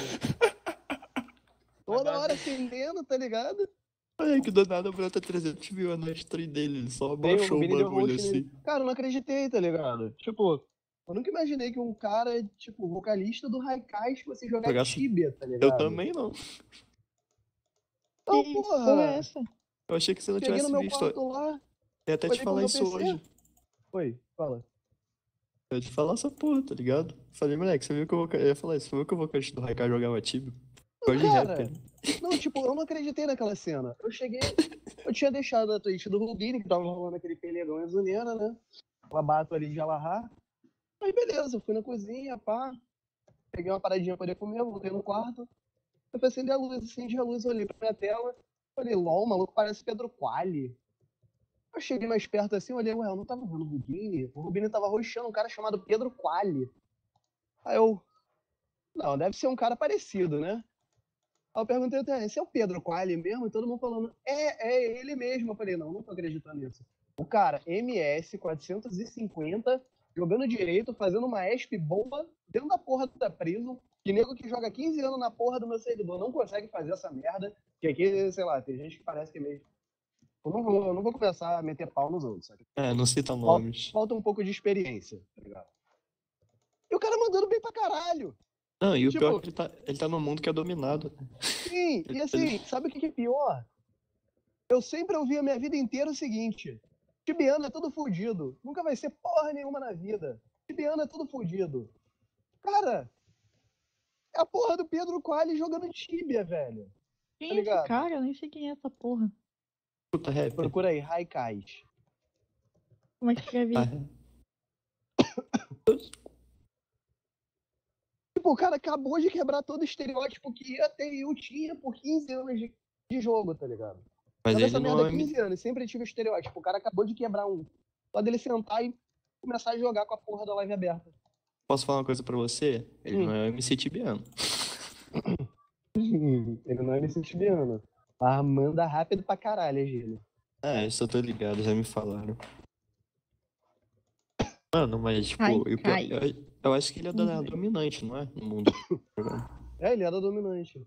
Toda hora acendendo, tá ligado? Olha que do nada brota 300 mil na stream dele, ele só Tem baixou o Vini deu bagulho host assim. nele. Cara, eu não acreditei, tá ligado? Tipo, eu nunca imaginei que um cara, tipo, vocalista do Haikais fosse jogar Jogasse- Tibia, tá ligado? Eu também não. Então, Que porra, porra é essa? Eu achei que você não cheguei tivesse no meu visto. quarto lá. Eu ia até te olhei pro falar meu isso PC. hoje. Oi, fala. Eu ia te falar essa porra, tá ligado? Falei, moleque, você viu que eu ia falar isso, você viu que o vocalista do Raikar jogava Tibia? Gosto de Cara, rap. não, tipo, eu não acreditei naquela cena. Eu cheguei, eu tinha deixado a Twitch do Rubini, que tava rolando aquele pelegão e Zunena, né? Labato ali de Alahá. Aí beleza, eu fui na cozinha, pá. Peguei uma paradinha pra poder comer, voltei no quarto. Eu fui acender a luz, acendi a luz, olhei pra minha tela. Falei, LOL, o maluco parece Pedro Quali. Eu cheguei mais perto assim, olhei, ué, eu não tava vendo o Rubini. O Rubini tava roxando um cara chamado Pedro Quali. Aí eu, não, deve ser um cara parecido, né? Aí eu perguntei até, esse é o Pedro Quali mesmo? E todo mundo falando, é ele mesmo. Eu falei, não tô acreditando nisso. O cara, MS 450, jogando direito, fazendo uma ESP boa, dentro da porra da Prism, que nego que joga 15 anos na porra do meu servidor não consegue fazer essa merda, que aqui, sei lá, tem gente que parece que é mesmo. Eu não vou começar a meter pau nos outros, sabe? É, não cita nomes. Falta um pouco de experiência, tá ligado? E o cara mandando bem pra caralho. Não, e o Tipo- pior é que ele tá num mundo que é dominado. Né? Sim, e assim, sabe o que é pior? Eu sempre ouvi a minha vida inteira o seguinte: tibiano é tudo fudido. Nunca vai ser porra nenhuma na vida. Tibiano é tudo fudido. Cara, é a porra do Pedro Quali jogando Tibia, velho. Quem Tá é esse ligado? cara? Eu nem sei quem é essa porra. Puta rap. Procura aí, Haikais. Como é que escreve Ah, isso? Tipo, o cara acabou de quebrar todo o estereótipo que a TU tinha por 15 anos de jogo, tá ligado? mas Joga ele essa não merda há é. 15 anos, sempre tive o estereótipo. O cara acabou de quebrar um. Só dele sentar e começar a jogar com a porra da live aberta. Posso falar uma coisa pra você? Ele não é MC Tibiano. Ele não é MC tibiano. Mas manda rápido pra caralho, Gílio. Ah, isso eu tô ligado, já me falaram. Mano, mas tipo, Ai, e o pior- cai. eu acho que ele é da dominante, não é? No mundo. É, ele era dominante.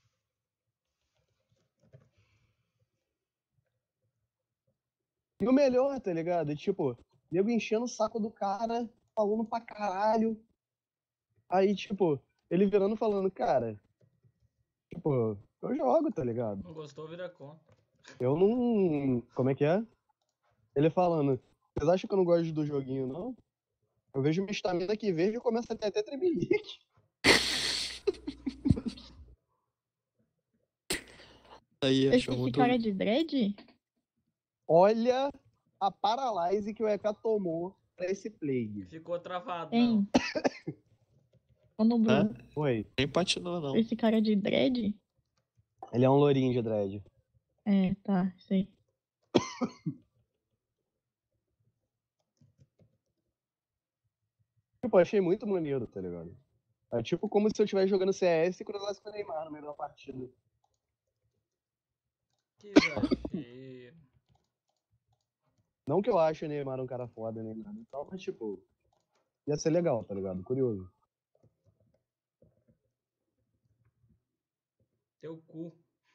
E o melhor, tá ligado? Tipo, nego enchendo o saco do cara, falando pra caralho. Aí, tipo, ele virando e falando, cara, tipo, eu jogo, tá ligado? Não gostou, vira conta. Eu não. Como é que é? Ele falando, vocês acham que eu não gosto do joguinho, não? Eu vejo minha estamina aqui, vejo e começa a ter até tremelique. Aí achou Esse muito. cara é de dread? Olha a paralyse que o EK tomou pra esse plague. Ficou travado, Hein? Ô, Nublu, Ah, Oi. nem patinou, não. esse cara é de dread? Ele é um lourinho de dread. É, tá, sei. Tipo, eu achei muito maneiro, tá ligado? É tipo como se eu estivesse jogando CS e cruzasse com o Neymar no meio da partida. Que exagero. Não que eu ache o Neymar um cara foda nem nada e tal, mas tipo, ia ser legal, tá ligado? Curioso. Teu cu.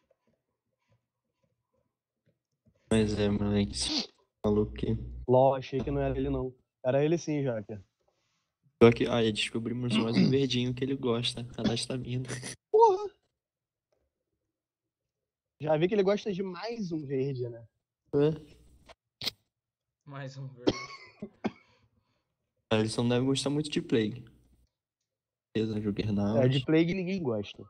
Mas é, moleque, esse maluco aqui. LOL, achei que não era ele não. Era ele sim, Jaque. Só que, aí descobrimos mais um verdinho que ele gosta, cadastramento. Porra! Já vi que ele gosta de mais um verde, né? Mais um verde. Ele só não deve gostar muito de Plague. Beleza, É, Juggernaut. de Plague ninguém gosta.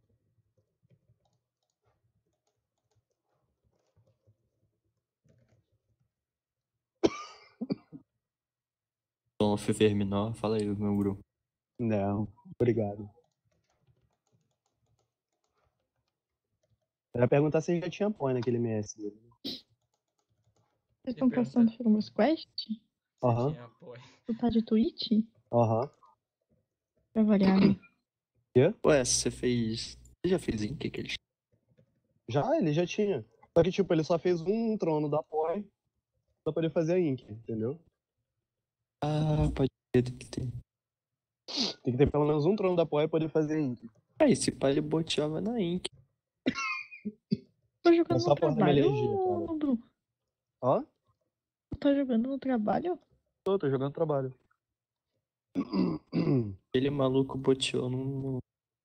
Tom Verminor, fala aí, meu grupo. Não, obrigado. Eu ia perguntar se ele já tinha põe naquele MS dele. Vocês estão pergunta. passando por umas quests? Você Aham. tinha apoio. Tu tá de Twitch? Aham. Pra variar, né? Ué, você fez. Você já fez em que eles. Já, ele já tinha. Só que, tipo, ele só fez um trono da POI pra poder fazer a Ink, entendeu? Ah, pode ter, tem que ter. Tem que ter pelo menos um trono da POI pra poder fazer a Ink. Ah, esse pai ele boteava na Ink. Tô É jogando só no a porra da minha trabalho, alergia, cara. ô, Bru? Ó, Tu tá jogando no trabalho? tô jogando trabalho. Ele maluco boteou no.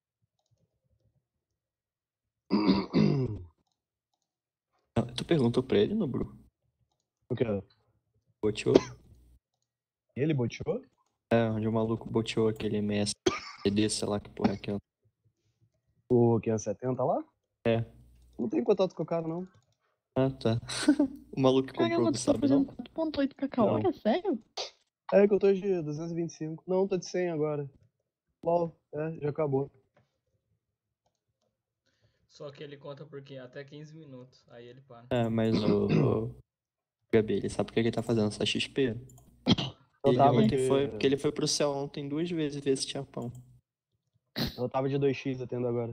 Ah, tu perguntou pra ele, no Bru? O quê? Boteou? Ele boteou? É, onde o maluco boteou aquele MS. CD, sei lá que porra é aquela. O 570 lá? É. Não tem contato com o cara, não. Ah, tá. O maluco que comprou, Caramba, não tu tá sabe fazendo não? 4.8kk Não. hora? Sério? É que eu tô de 225. Não, tô de 100 agora. LOL, já acabou. Só que ele conta porque até 15 minutos. Aí ele para. É, mas o Gabi, ele sabe por que ele tá fazendo essa XP? Eu Ele tava ontem de, foi, porque ele foi pro céu ontem 2 vezes ver se tinha pão. eu tava de 2x atendo agora.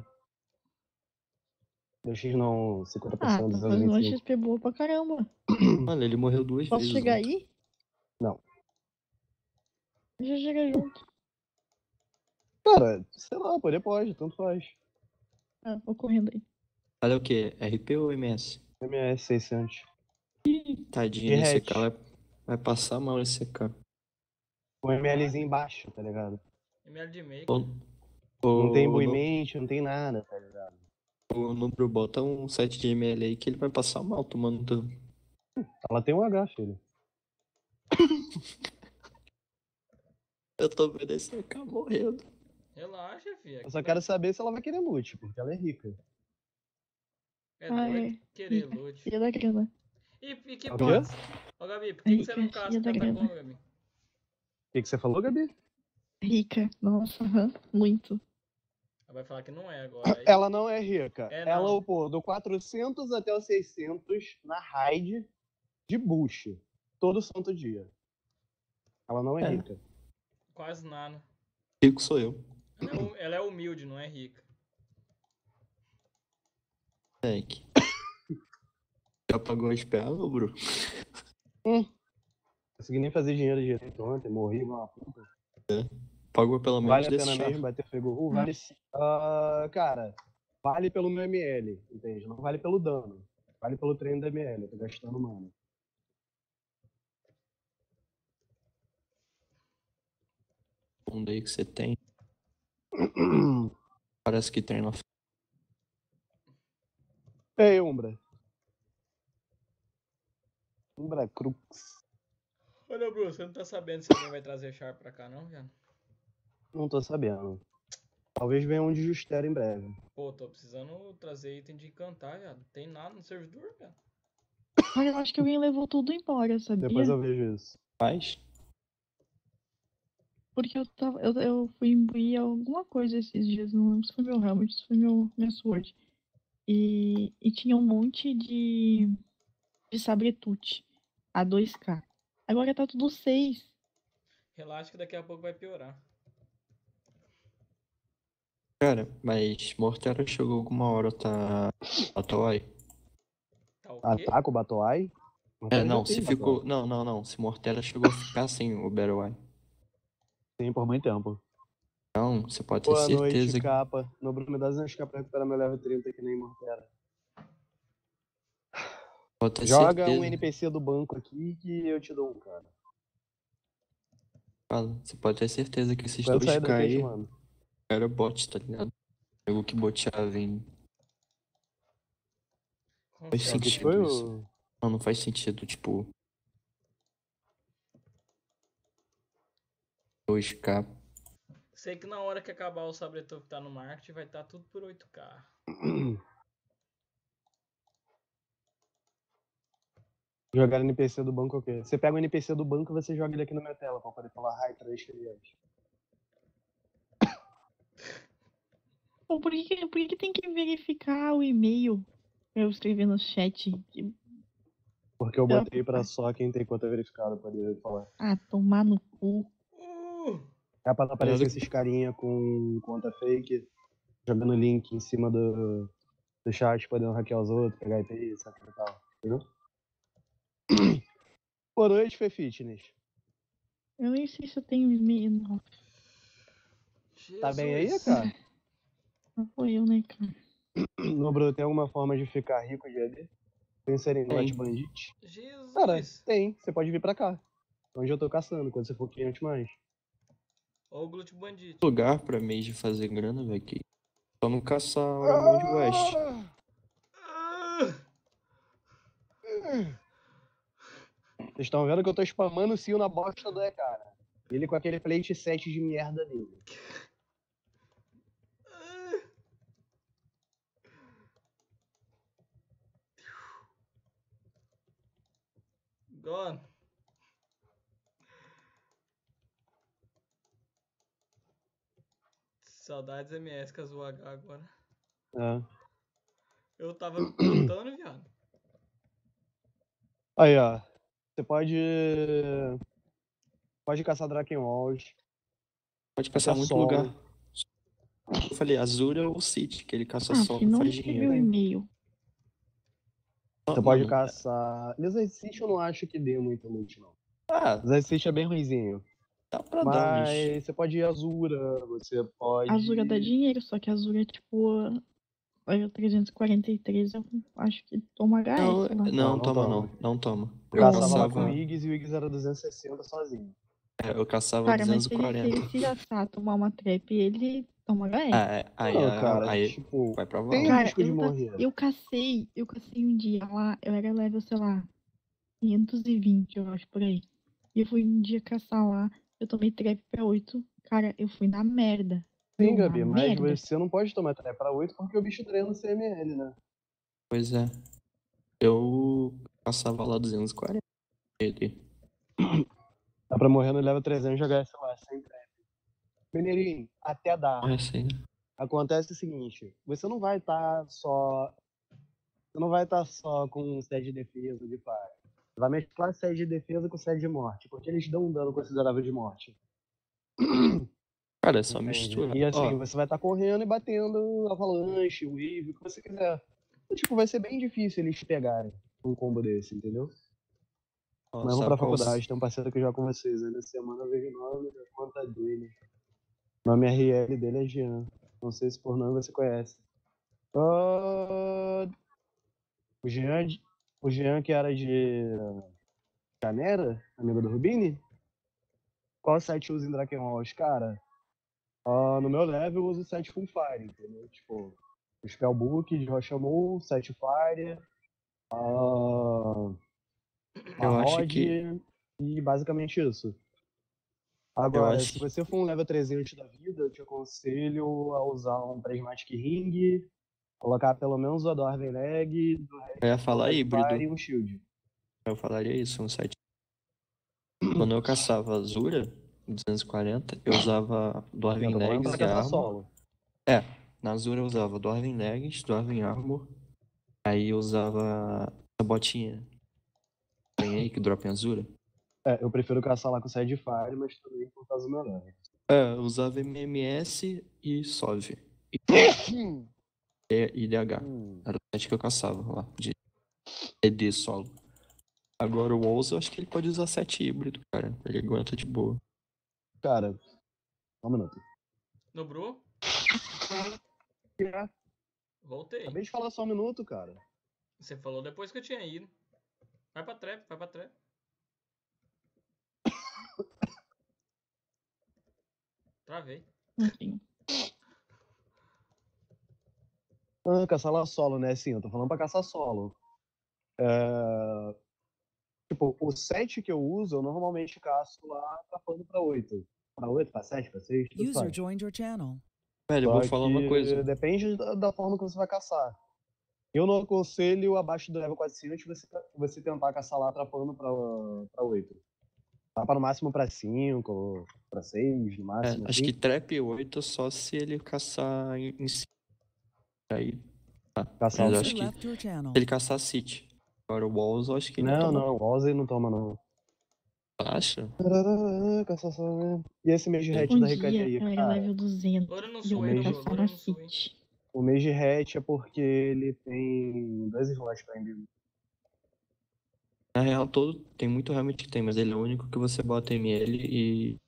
2x não, 50%, Ah, tá fazendo uma 225. XP boa pra caramba. Mano, ele morreu 2 Posso vezes chegar ontem. aí? Não. Já chega junto. Cara, sei lá, poder pode, tanto faz. Ah, vou correndo aí. Olha o que? RP ou MS? MS 600. Tadinho De desse hatch. cara, vai passar mal esse cara. Com MLzinho embaixo, tá ligado? ML de make. Não tem O buimente, não tem nada, tá ligado? Nubro bota um 7 de ML aí que ele vai passar mal tomando dano. Ela tem um H, filho. Eu tô vendo esse cara morrendo. Relaxa, filha. Eu só quero saber se ela vai querer loot, porque ela é rica. É Ah, doido é. querer Rica. loot. Filha da grana. E que O quê? pode? Ô, Gabi, por que você não Rica, caça filha da grana. catacomba, Gabi? O que você falou, Gabi? Rica. Nossa, aham. Muito. Ela vai falar que não é agora. Aí... Ela não é rica. É, Ela não. upou do 400 até o 600 na raid de bush. Todo santo dia. Ela não é É. rica. Quase nada. Rico sou eu. Ela é humilde, não é rica. Moleque. Já pagou a SPA, ô, Bru? Não consegui nem fazer dinheiro direito ontem, morri igual uma puta. Pagou pelo menos Vale a desse pena chá. mesmo bater fogo? Vale sim. Cara, vale pelo meu ML, entende? Não vale pelo dano. Vale pelo treino da ML, eu tô gastando mana. Fundo aí que você tem. Parece que tem lá. Ei, Umbra. Umbra Crux. Olha, Bruno, você não tá sabendo se alguém vai trazer Char pra cá, não, viado? Não tô sabendo. Talvez venha um de Justera em breve. Pô, tô precisando trazer item de encantar, viado. Tem nada no servidor, viado. Olha, eu acho que alguém levou tudo embora, sabia? Depois eu vejo isso. Faz? Porque eu fui imbuir alguma coisa esses dias, não lembro se foi meu Helmet, se foi minha Sword. E tinha um monte de sabretute a 2k. Agora tá tudo 6. Relaxa que daqui a pouco vai piorar. Cara, mas Mortera chegou alguma hora, tá. Atuai? Tá o quê? Ataca o Batoai? Mortera já Não, tem se papel. ficou. Não. Se Mortera chegou a ficar sem o Battle Royale. Tem por muito tempo. Então, você pode ter Boa noite, certeza que. capa. No Bruno me dá as capas pra recuperar meu level 30 que nem Mortera. Pode ter Joga certeza. um NPC do banco aqui que eu te dou um, cara. Fala, você pode ter certeza que esses Quando sair 2K daqui, eu te aí mando. era bot, tá ligado? Jogo que boteava em. Com Faz É, o que certeza. foi sentido isso. o... Não faz sentido, tipo. 2K. Sei que na hora que acabar o Sabretooth que tá no marketing, vai estar tudo por 8K. Jogar NPC do banco é o quê? Você pega o NPC do banco e você joga ele aqui na minha tela pra poder falar hi 3 crianças. Pô, por que tem que verificar o e-mail pra eu escrever no chat? Porque eu botei pra só quem tem conta verificada poder falar. Ah, tomar no cu. É pra não aparecer Olha- esses carinha com conta fake, jogando link em cima do chat, podendo hackear os outros, pegar IP, etc e tal. Entendeu? Boa noite, Fê Fitness. Eu nem sei se eu tenho e-mail. Não, Tá bem aí, Jesus. cara? não foi eu, né, cara? No Bruno, tem alguma forma de ficar rico de AD? Pensando em Tem. Not Bandit? Jesus. Cara, tem. Você pode vir pra cá. Onde eu tô caçando, quando você for 500 mais. Ou o Glut Bandit. Lugar pra mês de fazer grana, velho. Que só não caçar Auramond West. Ah! Vocês estão vendo que eu tô spamando o Sil na bosta do E, cara. Ele com aquele plate 7 de merda dele. Gone. Saudades MS com a ZUH agora. É. Eu tava botando, viado. Aí, ó. Você pode caçar Drakenwald. Pode caçar Até muito solo. lugar. Eu falei, Azura ou City, que ele caça Ah, solo, filho, não faz recebeu o dinheiro. e-mail. Você pode Mano, caçar. Lizard City eu não acho que dê muito loot, não. Ah, Lizard City é bem ruimzinho. dá pra dar uns. Mas você pode ir Azura, você pode. A Azura dá dinheiro, só que a Azura é tipo. Olha, 343, eu acho que toma HS Não, lá. não Não toma, toma. não toma. Eu Eu caçava lá com caçava, o Iggs e o Iggs era 260 sozinho. eu caçava Cara, mas se ele 240. se gastar tomar uma trap, ele toma HS. Não, cara, Aí tipo, vai pra tem vala. Cara, risco de morrer. eu cacei um dia lá, eu era level, sei lá, 520, eu acho, por aí. E eu fui um dia caçar lá, eu tomei trap pra 8. Cara, eu fui na merda. Sim, Deu Gabi, na mas merda. você não pode tomar até pra 8 porque o bicho drena o CML, né? Pois é. Eu caçava lá 240. Ele. Dá pra morrer no level 300 e jogar, sei lá, sem trap. Mineirinho, até dá. Morre assim. Acontece o seguinte, você não vai estar só. Você não vai estar só com sede de defesa de fire. Você vai mesclar sede de defesa com sede de morte, porque eles dão um dano considerável de morte. Cara, é só Entende? mistura. E assim, Ó, você vai estar correndo e batendo avalanche, wave, o que você quiser. E, tipo, vai ser bem difícil eles pegarem um combo desse, entendeu? ó, Mas eu vou sabe pra qual... faculdade, tem um parceiro que eu jogo com vocês. Aí na semana eu vejo o nome da conta dele. O nome RL dele é Jean. Não sei se por nome você conhece. Ah, o Jean que era de Canera, amigo do Rubini. Qual site usa em Drakenwald? Cara, no meu level eu uso o site Full Fire, entendeu? Tipo, o Spellbook de Rochamon, site Fire, a Eu acho Rod que... e basicamente isso. Eu Agora, acho se que... você for um level 300 da vida, eu te aconselho a usar um Prismatic Ring, colocar pelo menos o Dwarven Leg, do Eu ia falar Red híbrido. Fire e um Shield. Eu falaria isso no site. Quando eu caçava Azura, 240, eu usava Dwarven Eu tô falando Legs pra e caçar Armor. solo. Na Azura eu usava Dwarven Legs, Dwarven Armor. Aí eu usava essa botinha. Tem aí que dropa em Azura. Eu prefiro caçar lá com Side Fire, mas também por causa do meu level. Eu usava MMS e SOV. E DH. Era o site que eu caçava lá, de ED solo. Agora o Walls, eu acho que ele pode usar 7 híbrido, cara. Ele aguenta de boa. Cara, só um minuto. Dobrou? É, Voltei. acabei de falar só um minuto, cara. Você falou depois que eu tinha ido. Vai pra trap, vai pra trap. Travei. Enfim. Caçar lá solo, né? Sim, eu tô falando pra caçar solo. Tipo, o 7 que eu uso, eu normalmente caço lá tapando pra 8. Pra 8, pra 7, pra 6, tudo User faz. joined your channel. Velho, eu vou Só falar uma que coisa. depende da forma que você vai caçar. Eu não aconselho abaixo do level 400 você tentar caçar lá trapando pra 8. Tapa no máximo pra 5, pra 6, no máximo, Acho que assim. trap 8 só se ele caçar em cima. Aí, Caçar o mas User acho que left your channel. se ele caçar City. Agora o Walls, eu acho que ele Não, toma. não, o Ozzy não toma, não. Acha? Caçação, né? E esse mês de hatch Um da RKD dia aí, eu era cara? level 200 Loura não e eu sou, hein, fui mês de- dobrou. caçar Loura na não sou, hein. City. O mês de hatch é porque ele tem 2 slots pra envio. Na real, tem muito Helmet que tem, mas ele é o único que você bota ML e.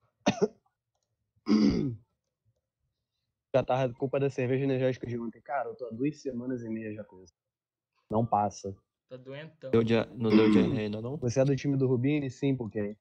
Já tava culpa da cerveja energética de ontem. Cara, eu tô há 2 semanas e meia já com isso. Não passa. Tá doentão. Não deu de RR ainda não? Você é do time do Rubini? Sim, porque.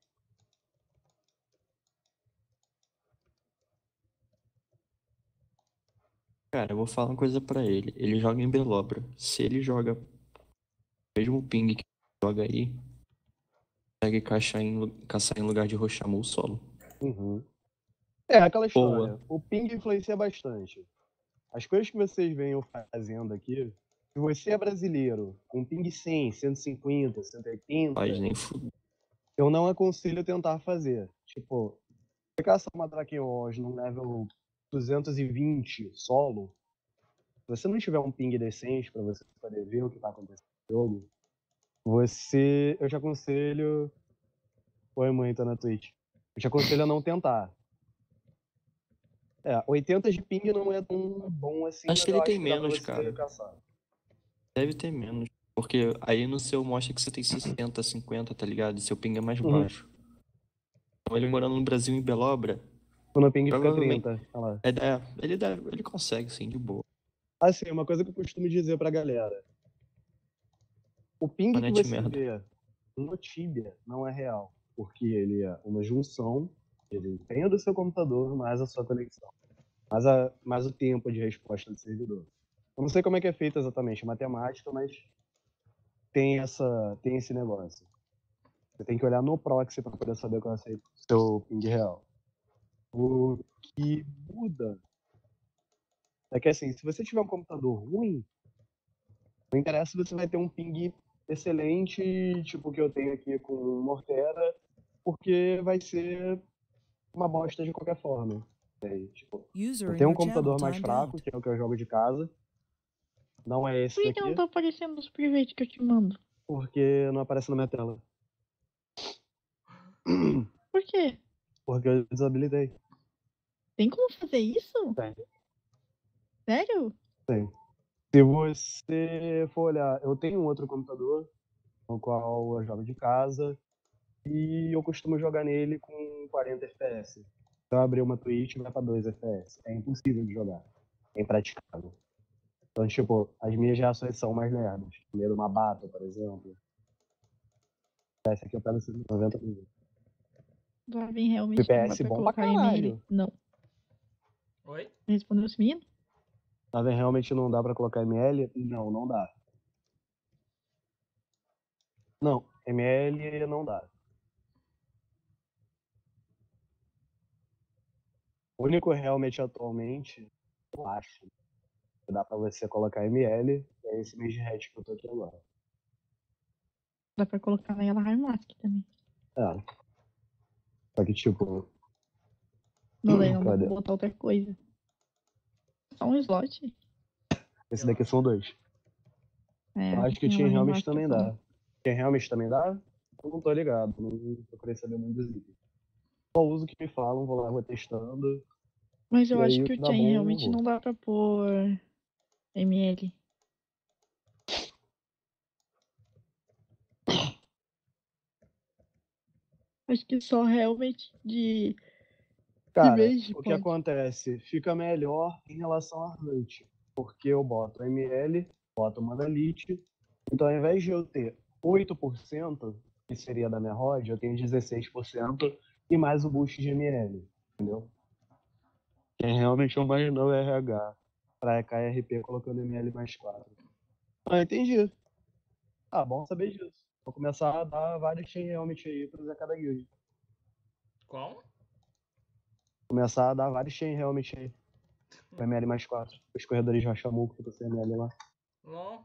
Cara, eu vou falar uma coisa pra ele. Ele joga em Belobra. Se ele joga o mesmo ping que joga aí, consegue caçar em lugar de Rochamu solo. Uhum. É aquela história. Boa. O ping influencia bastante. As coisas que vocês venham fazendo aqui, se você é brasileiro, com ping 100, 150, 180, Faz nem fuder. eu não aconselho tentar fazer. Tipo, você caçar uma Drakenwars num level 220 solo, se você não tiver um ping decente pra você poder ver o que tá acontecendo no jogo, eu te aconselho. Oi, mãe, tá na Twitch. Eu te aconselho a não tentar. 80 de ping não é tão bom assim, Acho mas que eu ele acho tem que dá pra menos, você cara. caçar. Deve ter menos. Porque aí no seu mostra que você tem 60, 50, tá ligado? E seu ping é mais Uhum. baixo. Então ele morando no Brasil em Belobra, Quando o ping fica provavelmente. 30. Olha lá. Ele consegue, sim, de boa. Assim, uma coisa que eu costumo dizer pra galera. O ping que Manete você merda. vê no Tibia não é real. Porque ele é uma junção, ele tem o do seu computador, mais a sua conexão. Mais o tempo de resposta do servidor. Eu não sei como é que é feito exatamente a matemática, mas tem esse negócio. Você tem que olhar no proxy para poder saber qual é o seu ping real. O que muda é que, assim, se você tiver um computador ruim, não interessa se você vai ter um ping excelente, tipo o que eu tenho aqui com o Mortera, porque vai ser uma bosta de qualquer forma. Tipo, User eu in tenho um your channel computador mais timed fraco, out. que é o que eu jogo de casa. Não é esse Por que não daqui, tá aparecendo os privates que eu te mando? porque não aparece na minha tela. Por quê? Porque eu desabilitei. Tem como fazer isso? Tem. Sério? Tem. Se você for olhar, eu tenho um outro computador, no qual eu jogo de casa, e eu costumo jogar nele com 40 FPS. Se eu abrir uma Twitch, vai pra 2 FPS. É impossível de jogar. É impraticável. Então, tipo, as minhas reações são mais lerdas. Primeiro uma bata, por exemplo. Essa aqui eu pego 190 por minuto. Lá vem realmente não dá FPS pra bom pra colocar ML. caralho. Não. Oi? Respondeu esse menino? Tá vendo? Realmente não dá pra colocar ML? Não, não dá. Não, ML não dá. O único realmente atualmente, eu acho, que dá pra você colocar ML, é esse mês de hatch que eu tô aqui agora. Dá pra colocar na Yellow High Mask também. É. Só que, tipo, Não, daí não dá pra cadê? botar outra coisa. Só um slot. Esse daqui são 2. É, Eu acho que o Yellow Team High Helmet Mask é também bom. dá. Team Helmet também dá? Eu não tô ligado, não procurei saber muito dos itens. Só uso o que me falam, vou lá, vou testando. Mas eu E acho aí o que que o dá Chain bom, eu realmente vou. não dá pra pôr ML. Acho que só realmente de Cara, Mage o que pode. acontece? Fica melhor em relação a Hunt, porque eu boto ML, boto Mana Lich, então ao invés de eu ter 8%, que seria da minha rod, eu tenho 16% e mais o boost de ML, entendeu? Quem realmente eu mais não é RH, pra KRP colocando ML mais 4. Ah, entendi. Ah, bom saber disso. Vou começar a dar vários chain helmet aí pra usar cada guild. Qual? Começar a dar vários chain helmet aí. Com ML mais 4. Os corredores de Rachamuco que você ML lá. LOL.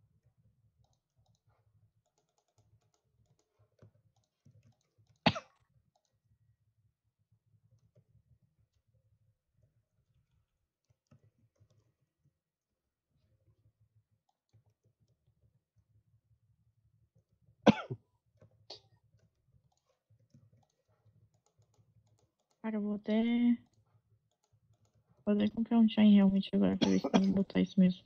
Cara, eu vou até comprar um Shine realmente agora pra ver se eu vou botar isso mesmo.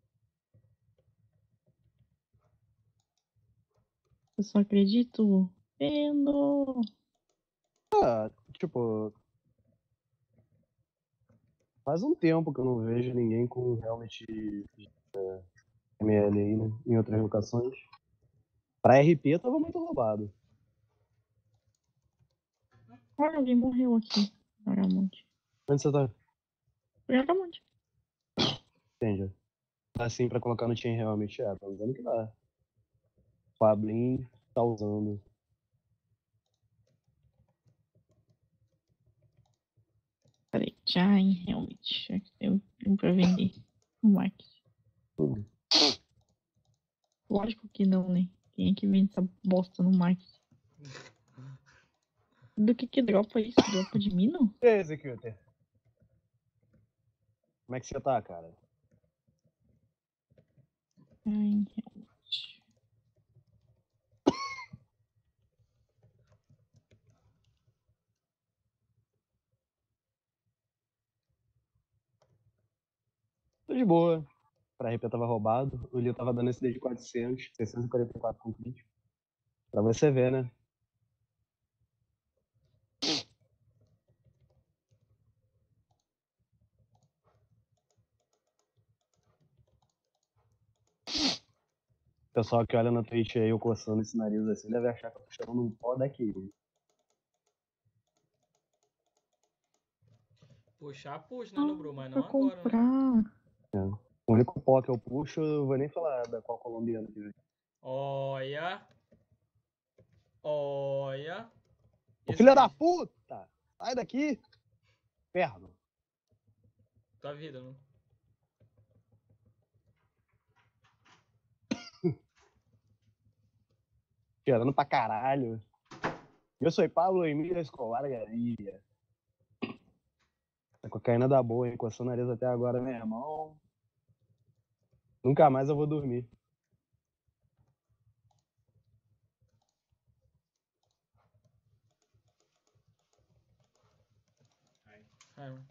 Eu só acredito vendo. Ah, tipo, faz um tempo que eu não vejo ninguém com realmente ML aí, né? Em outras locações. Pra RP tava muito roubado. Olha, alguém morreu aqui. Vagamonte. Onde você tá? Vagamonte. Entende? Dá assim pra colocar no chain realmente. Tá usando que dá. Pablin tá usando. Peraí, Shine realmente. Aqui tem um pra vender no market. Hum. Lógico que não, né? Quem é que vende essa bosta no market? Do que dropa isso? Dropa de mino? E aí, Executor? Como é que você tá, cara? Shine realmente. Tô de boa. Pra RP tava roubado. O Lio tava dando esse de 400, 644 com crítico. Pra você ver, né? O pessoal que olha na Twitch aí, eu coçando esse nariz assim, deve achar que eu tô chamando um pó daqui. Puxar, puxa, né, no Bru? Mas não Pra agora, né? comprar. O único pó que eu puxo, eu vou nem falar da qual colombiana que vem. Olha. Olha. Ô Esse filho da bicho. puta! Sai daqui! Inferno. Tua vida, não? Cheirando pra caralho. Eu sou Pablo Emílio Escobar Gaviria. A cocaína da boa, hein? Coçou o nariz até agora, meu irmão. Nunca mais eu vou dormir. Ai, mano.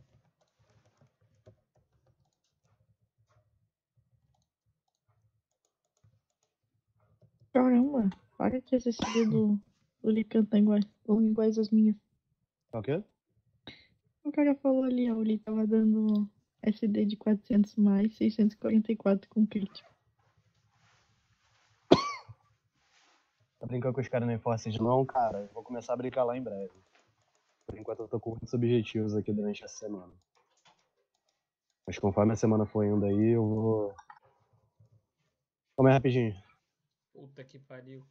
Caramba, olha que SSD do Lican tá iguais as minhas. Tá o quê? O cara falou ali, ó, o Li tava dando SD de 400 mais 644 com crítico. Tá brincando com os caras no Enforced não, cara? Eu vou começar a brincar lá em breve. Por enquanto eu tô com muitos objetivos aqui durante essa semana. Mas conforme a semana for indo aí, eu vou. Calma aí rapidinho. Puta que pariu.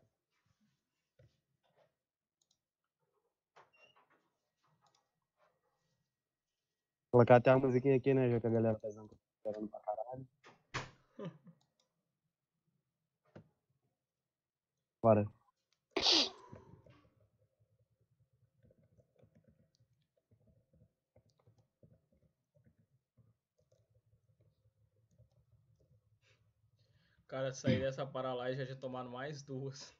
Colocar até a musiquinha aqui, né? Já que a galera tá esperando pra caralho. Bora. Cara, sair dessa paralá e já tinha tomado mais duas.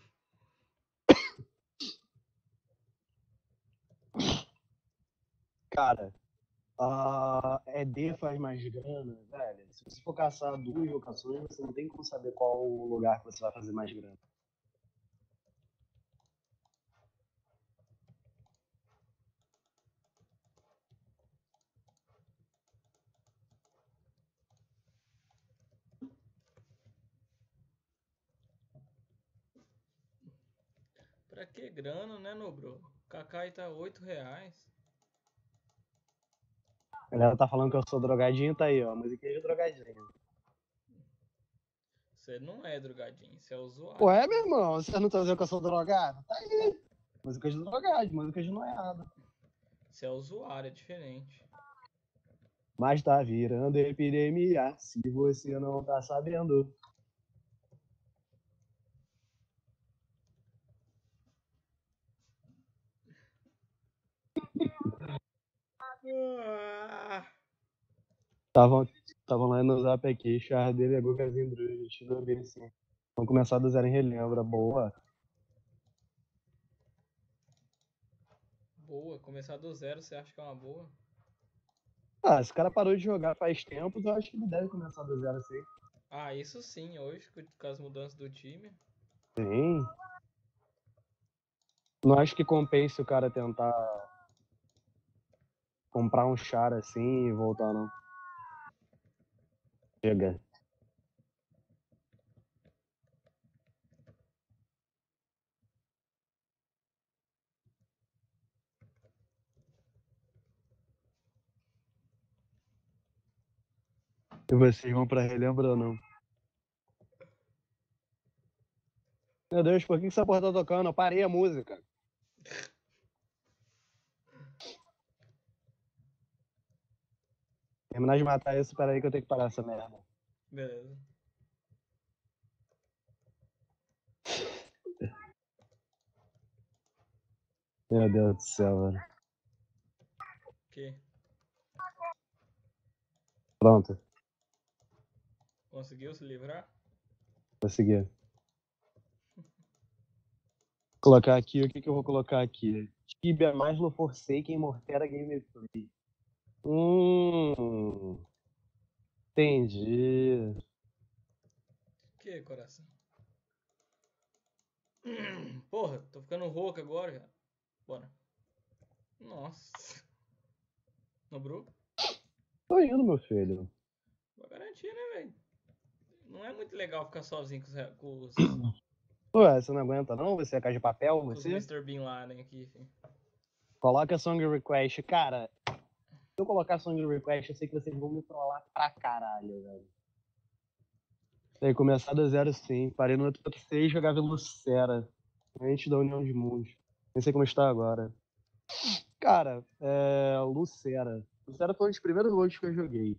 Cara, a ED faz mais grana, velho. Se você for caçar duas locações, você não tem como saber qual o lugar que você vai fazer mais grana. Pra que grana, né, Nobro? O Kakai tá R$8. A galera tá falando que eu sou drogadinho, tá aí, ó. Musiquinha de drogadinho. Você não é drogadinho, você é usuário. Ué, meu irmão, você não tá dizendo que eu sou drogado? Tá aí. Música de drogado, música de noiado. Você é usuário, é diferente. Mas tá virando epidemia, se você não tá sabendo. Ah, Estavam lá no zap aqui, Charder, Gugas Indrus, assim. Vamos começar do zero em relembra, boa. boa, começar do zero, você acha que é uma boa? Ah, esse cara parou de jogar faz tempo, então eu acho que ele deve começar do zero assim. Ah, isso sim, hoje, com as mudanças do time. Sim. Não acho que compense o cara tentar comprar um char assim e voltar, não. Chega. E vocês vão pra relembra ou não? Meu Deus, por que essa porra tá tocando? Eu parei a música. Terminar de matar isso, peraí que eu tenho que parar essa merda. Beleza. Meu Deus do céu, velho. O quê? Pronto, Conseguiu se livrar? consegui. Colocar aqui, o que que eu vou colocar aqui? Tibia mais Forsaken Mortera Gameplay. Entendi. O que, coração? Porra, tô ficando rouco agora, já. Bora. Nossa. Nobrou? Tô indo, meu filho. Vou garantir, né, velho? Não é muito legal ficar sozinho com Ué, você não aguenta não? Você é casa de papel, com os você? Mr. Bin Laden aqui, filho. Coloca Song Request. Cara, se eu colocar Song Request, eu sei que vocês vão me trollar pra caralho, velho. Tem que começar do zero sim. Parei no outro 6 e jogava Lucera. Antes da União de Mundos. Nem sei como está agora. Cara, Lucera. Lucera foi um dos primeiros loads que eu joguei.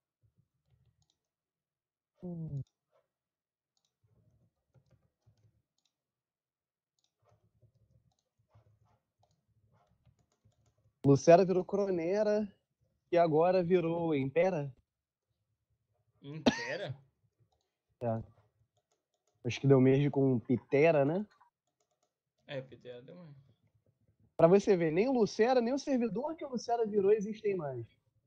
Lucera virou Cronera e agora virou Impera. Impera? É. Acho que deu mesmo com Pitera, né? É, PTA deu mais. Pra você ver, nem o Lucera, nem o servidor que o Lucera virou existem mais.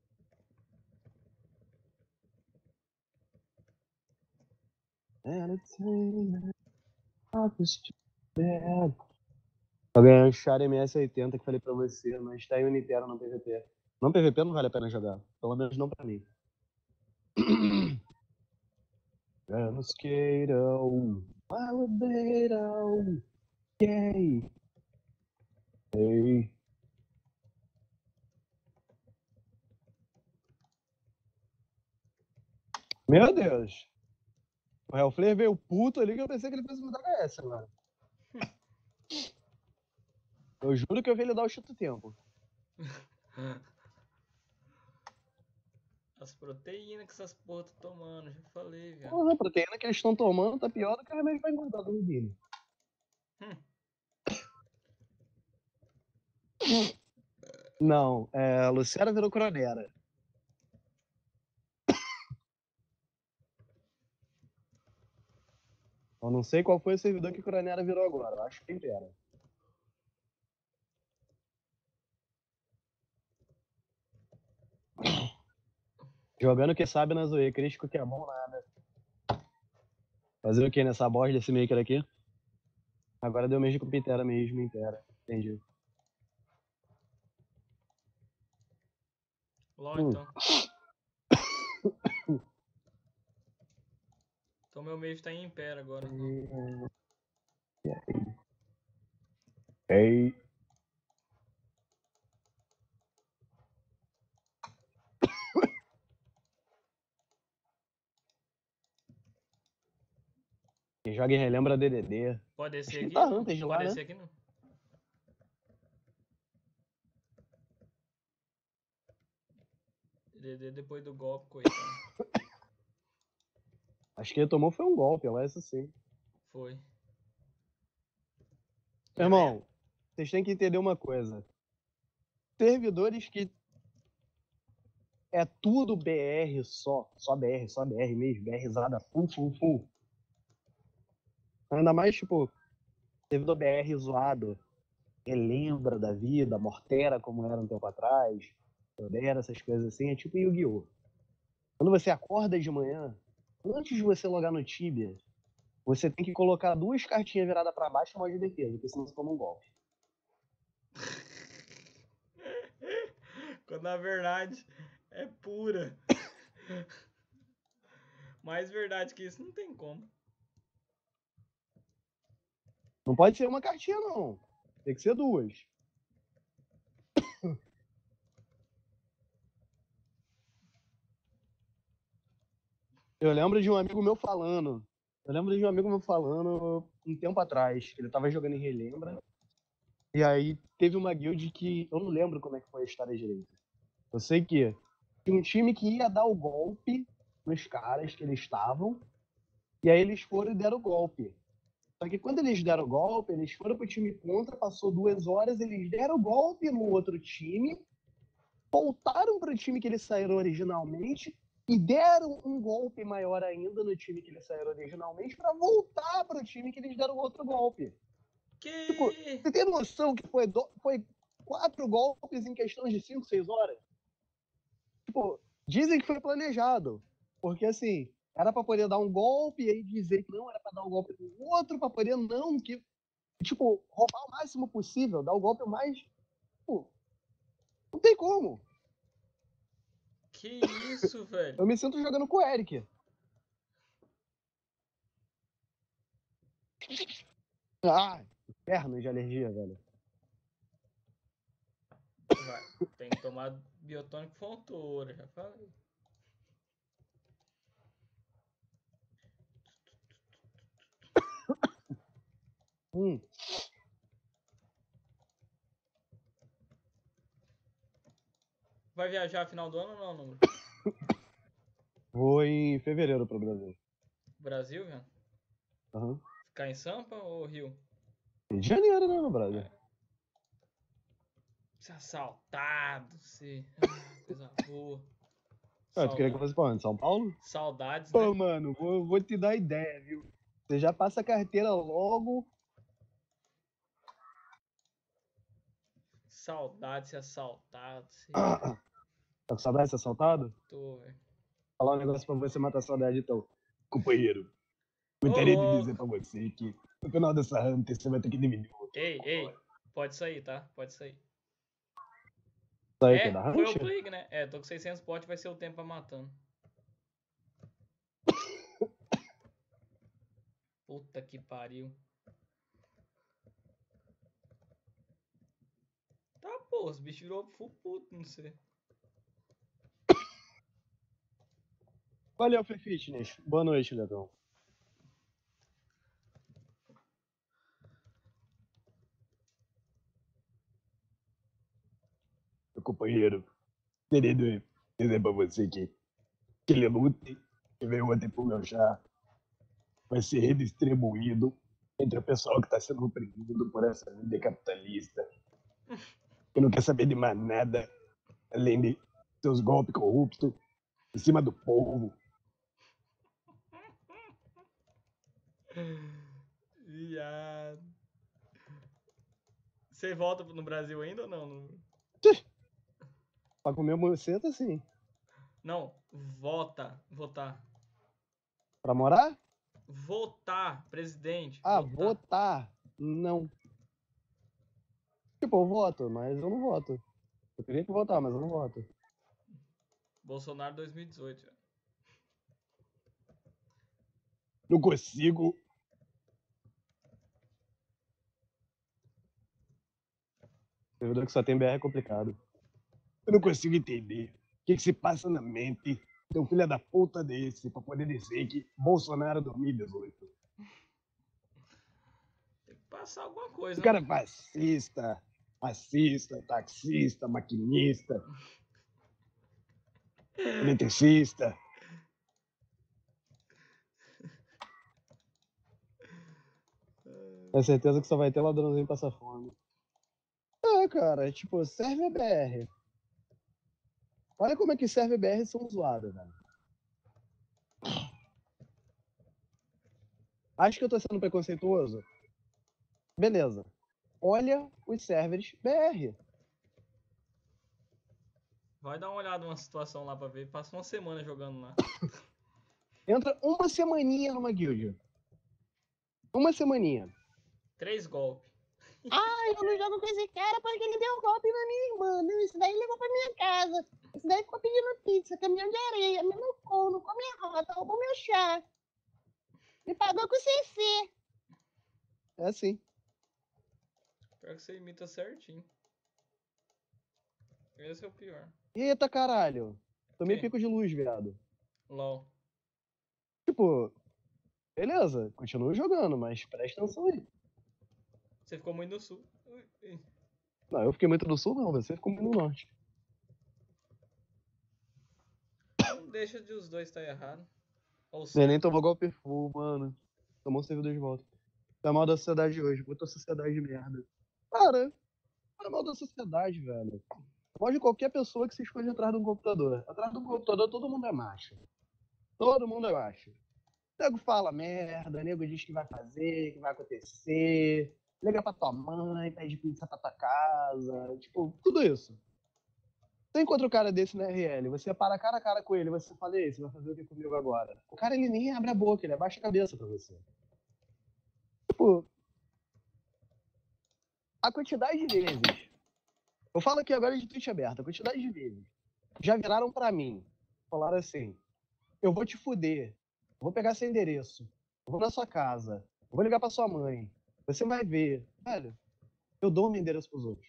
Eu ganhei um Char MS80 que falei pra você, mas tá em Unitera no PVP. Não PVP não vale a pena jogar. Pelo menos não pra mim. Mosquito, Validator, yay. Ei. Meu Deus. O Hellflare veio puto ali que eu pensei que ele fosse mudar HS, mano. Eu juro que eu vi ele dar o chute tempo. As proteínas que essas porra estão tomando, já falei, velho. Porra, a proteína que eles estão tomando tá pior do que o remédio pra engordar do Rubinho. Não, a Lucera virou Cronera. Eu não sei qual foi o servidor que Cronera virou agora. Eu acho que era. Jogando o que sabe na zoe, crítico que é bom nada. Fazer o que nessa bosta desse maker aqui? Agora deu mesmo com Pitera mesmo, inteira. Entendi. LOL, então. Então meu mage tá em Impera agora, então. Ei. Quem joga e relembra DDD. Pode descer Acho que aqui? tá Não? antes de lá, Pode né? descer aqui não. DD depois do golpe, coitado. Acho que ele tomou foi um golpe, lá essa sim. Foi. Irmão, vocês têm que entender uma coisa. Servidores que é tudo BR só BR mesmo, BRzada full. Ainda mais, tipo, servidor BR zoado, relembra da vida, Mortera como era um tempo atrás, Todera, essas coisas assim, é tipo Yu-Gi-Oh! Quando você acorda de manhã, antes de você logar no Tibia, você tem que colocar 2 cartinhas viradas pra baixo e uma de defesa, porque senão você toma um golpe. Quando na verdade é pura. Mais verdade que isso não tem como. Não pode ser uma cartinha, não. Tem que ser 2. Eu lembro de um amigo meu falando um tempo atrás, que ele tava jogando em Relembra, e aí teve uma guild que, eu não lembro como é que foi a história direito. Eu sei que tinha um time que ia dar o golpe nos caras que eles estavam, e aí eles foram e deram o golpe. Só que quando eles deram o golpe, eles foram pro time contra, passou 2 horas, eles deram o golpe no outro time, voltaram pro time que eles saíram originalmente, e deram um golpe maior ainda no time que eles saíram originalmente pra voltar pro time que eles deram outro golpe. Tipo, Que... você tem noção que foi 4 golpes em questão de 5, 6 horas? Tipo, dizem que foi planejado. Porque assim, era pra poder dar um golpe e aí dizer que não era pra dar um golpe no outro, pra poder não, que, tipo, roubar o máximo possível, dar o golpe o mais. Tipo, não tem como. Que isso, velho? Eu me sinto jogando com o Eric. Ah, inferno de alergia, velho. Vai. Tem que tomar biotônico fontura, já falei. Hum. Vai viajar final do ano ou não, número? Vou em fevereiro pro Brasil. Brasil, velho? Uhum. Ficar em Sampa ou Rio? Rio de Janeiro, né, no Brasil? Ser assaltado, ser. Coisa boa. Ah, tu queria que eu fosse pra onde? São Paulo? Saudades, Pô, né? mano, vou te dar ideia, viu? Você já passa a carteira logo. Saudades, ser assaltado. Ser... Tá com saudade de ser assaltado? Tô, velho. Falar um negócio pra você matar a saudade, então. Companheiro, Ô, gostaria de louco. dizer pra você que no final dessa hunter você vai ter que diminuir o motor. Ei, pode sair, tá? Pode sair. Isso aí que é da Foi o rancha? Plague, né? É, tô com 600 potes, vai ser o tempo pra matando. Puta que pariu. Tá, pô, os bichos virou full puto, não sei. Valeu, Free Fitness. Boa noite, Leandrão. Meu companheiro, querido, dizer pra você que aquele loot que veio ontem pro meu chá vai ser redistribuído entre o pessoal que tá sendo oprimido por essa mídia capitalista, que não quer saber de mais nada, além de seus golpes corruptos em cima do povo. Viado. Você volta no Brasil ainda ou não? Pra comer buceta, sim. Não, votar. Pra morar? Votar, presidente. Ah, votar. votar. Não. Tipo, eu voto, mas eu não voto. Eu queria que votar, mas eu não voto. Bolsonaro 2018. velho. Não consigo. Servidor que só tem BR é complicado. Eu não consigo entender o que se passa na mente de um filho da puta desse pra poder dizer que Bolsonaro 2018. Tem que passar alguma coisa, O né? cara é fascista, taxista, maquinista, eletricista. Tenho certeza que só vai ter ladrãozinho passar fome. Cara, tipo, serve a BR. Olha como é que serve a BR são zoados, velho. Acho que eu tô sendo preconceituoso? Beleza. Olha os servers BR. Vai dar uma olhada numa situação lá pra ver. Passa uma semana jogando lá. Entra uma semaninha numa guild. Uma semaninha. 3 golpes. Eu não jogo com esse cara porque ele deu um golpe na minha irmã. Não, isso daí levou pra minha casa. Isso daí ficou pedindo pizza, caminhão de areia, me loucou, não come a rota, roubou meu chá. Me pagou com CC. É assim. Pior que você imita certinho. Esse é o pior. Eita caralho. Tomei Que? pico de luz, viado. LOL. Tipo, beleza, continuo jogando, mas presta atenção aí. Você ficou muito no sul. Ui, ui. Não, eu fiquei muito no sul, não, você ficou muito no norte. Não deixa de os dois estar errado. Ou Você nem certo. tomou golpe full, mano. Tomou o servidor de volta. Tá mal da sociedade hoje, puta sociedade de merda. Cara, tá mal da sociedade, velho. Pode qualquer pessoa que se esconde atrás de um computador. Atrás de um computador todo mundo é macho. Todo mundo é macho. Nego fala merda, nego diz que vai fazer, que vai acontecer. Liga pra tua mãe, pede pizza pra tua casa. Tipo, tudo isso. Você encontra um cara desse na RL, você para cara a cara com ele, você fala, ei, você vai fazer o que comigo agora? O cara, ele nem abre a boca, ele abaixa a cabeça pra você. Tipo, a quantidade de vezes, eu falo aqui agora de tweet aberto, a quantidade de vezes já viraram pra mim, falaram assim, eu vou te fuder, eu vou pegar seu endereço, eu vou na sua casa, eu vou ligar pra sua mãe, você vai ver. Velho, eu dou meu endereço pros outros.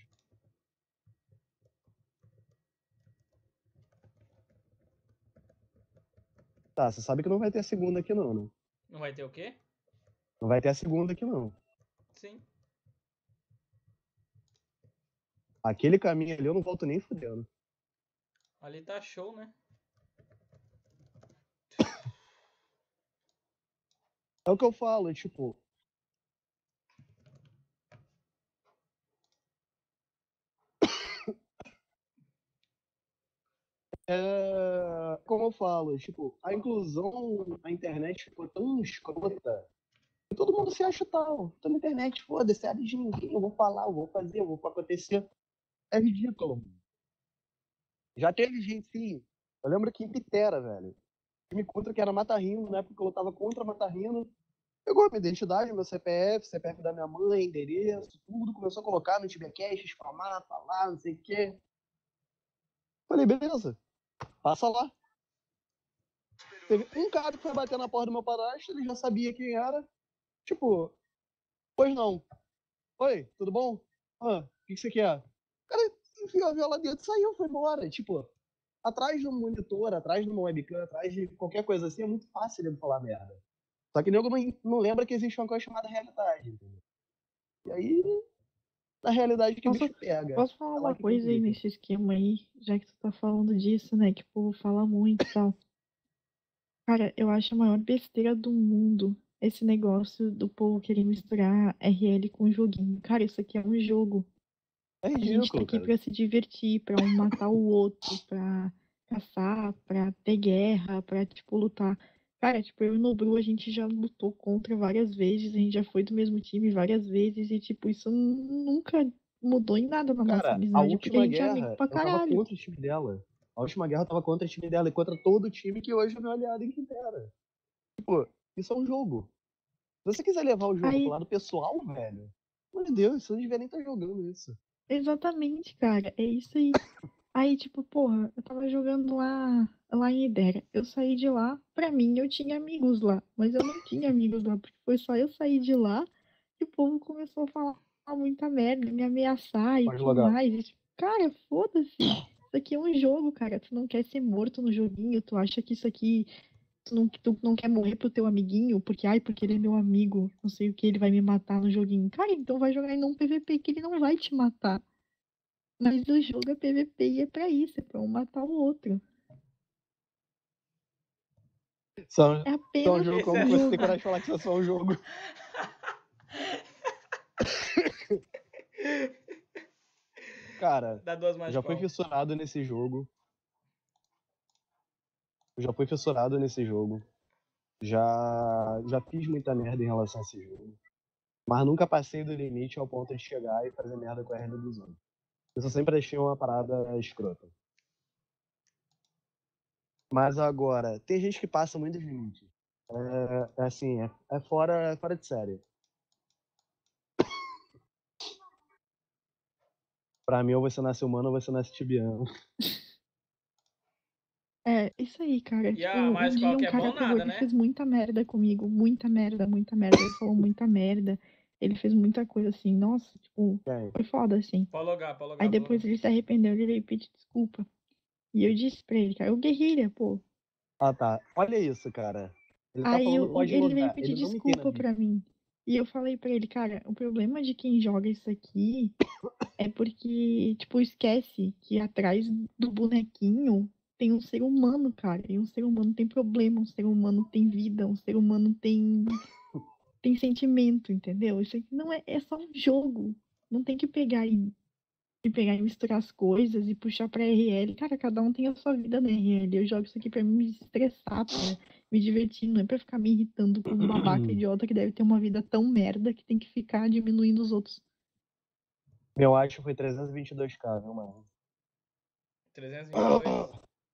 Tá, você sabe que não vai ter a segunda aqui não, né? Não vai ter o quê? Não vai ter a segunda aqui não. Sim. Aquele caminho ali eu não volto nem fudendo. Ali tá show, né? É o que eu falo, tipo. Como eu falo, tipo, a inclusão na internet ficou tão escrota que todo mundo se acha tal. Tô na internet, foda-se, área de ninguém, eu vou falar, eu vou fazer, eu vou acontecer. É ridículo. Já teve gente, sim. Eu lembro que em Pitera, velho. Me conta que era Mata Rino, na época que eu lutava contra Mata Rino. Pegou a minha identidade, meu CPF, CPF da minha mãe, endereço, tudo, começou a colocar no TBCast, spamar, falar, não sei o quê. Falei, beleza, passa lá. Teve um cara que foi bater na porta do meu padrasto, ele já sabia quem era. Tipo, pois não. Oi, tudo bom? O que você quer? O cara enfiou a viola dentro e saiu, foi embora. Tipo, atrás de um monitor, atrás de uma webcam, atrás de qualquer coisa assim, é muito fácil ele falar merda. Só que o nego não lembra que existe uma coisa chamada realidade, entendeu? E aí, na realidade, que o bicho pega. Posso falar É lá uma que coisa aí complica. nesse esquema aí, já que tu tá falando disso, né? Que o povo fala muito e tal. Cara, eu acho a maior besteira do mundo esse negócio do povo querer misturar RL com joguinho. Cara, isso aqui é um jogo. É A gente tá ridículo, aqui cara. pra se divertir, pra um matar o outro, pra caçar, pra ter guerra, pra, tipo, lutar. Cara, tipo, eu e o Nobru, a gente já lutou contra várias vezes, a gente já foi do mesmo time várias vezes, e, tipo, isso nunca mudou em nada na nossa Cara, a amizade, porque a última gente é amigo guerra, pra eu tava caralho. contra o time dela. A última guerra eu tava contra o time dela e contra todo o time que hoje é meu aliado em Quintera. Tipo, isso é um jogo. Se você quiser levar o jogo pro Aí, lado pessoal, velho, meu Deus, você não devia nem estar jogando isso. exatamente, cara, é isso aí. Aí, tipo, porra, eu tava jogando lá em Idera. Eu saí de lá, pra mim eu tinha amigos lá, mas eu não tinha amigos lá, porque foi só eu sair de lá que o povo começou a falar. falar muita merda, me ameaçar e Pode tudo logar. mais. E, tipo, cara, foda-se. Isso aqui é um jogo, cara. Tu não quer ser morto no joguinho. Tu acha que isso aqui. Tu não quer morrer pro teu amiguinho, porque ele é meu amigo, não sei o que, ele vai me matar no joguinho. Cara, então vai jogar em um PVP que ele não vai te matar. Mas o jogo é PVP e é pra isso, é pra um matar o outro. Só É um apenas jogo Esse como é- que você jogo. tem coragem de falar que isso é só um jogo. Cara, Dá duas eu mais já de fui pau. fissurado nesse jogo. Eu já fui fissurado nesse jogo. Já fiz muita merda em relação a esse jogo. Mas nunca passei do limite ao ponto de chegar e fazer merda com a RL dos outros. Isso eu sempre achei uma parada escrota. Mas agora, tem gente que passa muitos limites. É assim, é fora de série. Pra mim, ou você nasce humano ou você nasce tibiano. É, isso aí, cara. E Tipo, a um Magical dia que um é cara bom pegou nada, e né? fez muita merda comigo. Muita merda, muita merda. Ele falou muita merda. Ele fez muita coisa assim. Nossa, tipo, Quem? foi foda, assim. Pode logar, pode Aí logar, pode depois logar. ele se arrependeu, ele veio pedir desculpa. E eu disse pra ele, cara, o guerrilha, pô. Ah, tá. Olha isso, cara. Ele tá Aí falando pode ele veio logar. pedir Ele não me tem na desculpa vida. pra mim. E eu falei pra ele, cara, o problema de quem joga isso aqui é porque, tipo, esquece que atrás do bonequinho tem um ser humano, cara. E um ser humano tem problema, um ser humano tem vida, um ser humano tem sentimento, entendeu? Isso aqui não é só um jogo. Não tem que pegar e misturar as coisas e puxar pra RL. Cara, cada um tem a sua vida na RL. Eu jogo isso aqui pra me estressar, pra me divertir, não é pra ficar me irritando com um babaca idiota que deve ter uma vida tão merda que tem que ficar diminuindo os outros. Meu acho foi 322k, viu, mano? 322?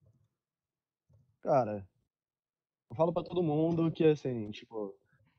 Cara, eu falo pra todo mundo que, assim, tipo...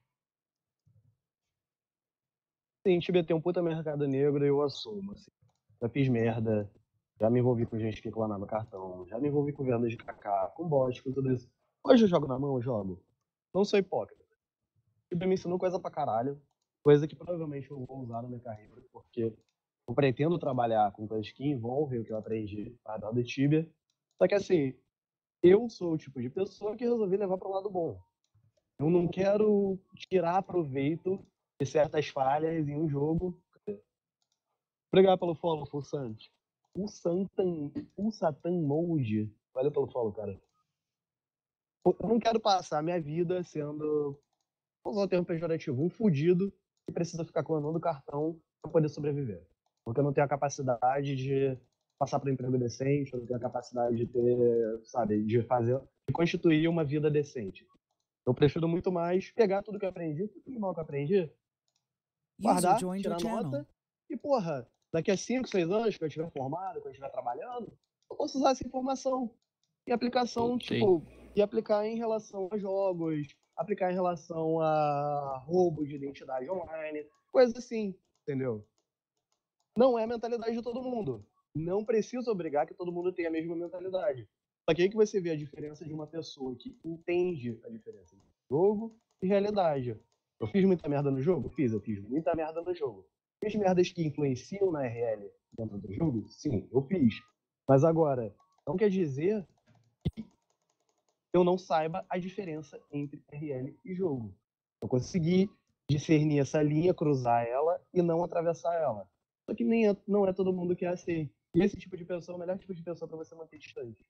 Sim, Tibia tem um puta mercado negro e eu assumo, assim. Já fiz merda, já me envolvi com gente que clonava cartão, já me envolvi com venda de cacá, com bot, com tudo isso. Hoje eu jogo na mão, eu jogo. Não sou hipócrita. Tibia me ensinou coisa pra caralho, coisa que provavelmente eu vou usar na minha carreira, porque eu pretendo trabalhar com coisas que envolvem o que eu aprendi a dar do Tibia. Só que, assim, eu sou o tipo de pessoa que resolvi levar para o lado bom. Eu não quero tirar proveito de certas falhas em um jogo. Obrigado pelo follow, Fulsante. O Satan Mode. Valeu pelo follow, cara. Eu não quero passar minha vida sendo, vou usar o termo pejorativo, um fudido que precisa ficar clonando cartão para poder sobreviver. Porque eu não tenho a capacidade de passar para um emprego decente, eu não tenho a capacidade de ter, sabe, de constituir uma vida decente. Eu prefiro muito mais pegar tudo que eu aprendi, tudo de mal que eu aprendi, User guardar, joined your tirar channel. nota e, porra, daqui a 5, 6 anos que eu estiver formado, que eu estiver trabalhando, eu posso usar essa informação e aplicação, Voltei. tipo, e aplicar em relação a jogos, aplicar em relação a roubo de identidade online, coisas assim, entendeu? Não é a mentalidade de todo mundo. Não precisa obrigar que todo mundo tenha a mesma mentalidade. Só que aí que você vê a diferença de uma pessoa que entende a diferença de jogo e realidade. Eu fiz muita merda no jogo? Fiz, eu fiz muita merda no jogo. Fiz merdas que influenciam na RL dentro do jogo? Sim, eu fiz. Mas agora, não quer dizer que eu não saiba a diferença entre RL e jogo. Eu consegui discernir essa linha, cruzar ela e não atravessar ela. Só que não é todo mundo que é assim. E esse tipo de pessoa é o melhor tipo de pessoa pra você manter distante.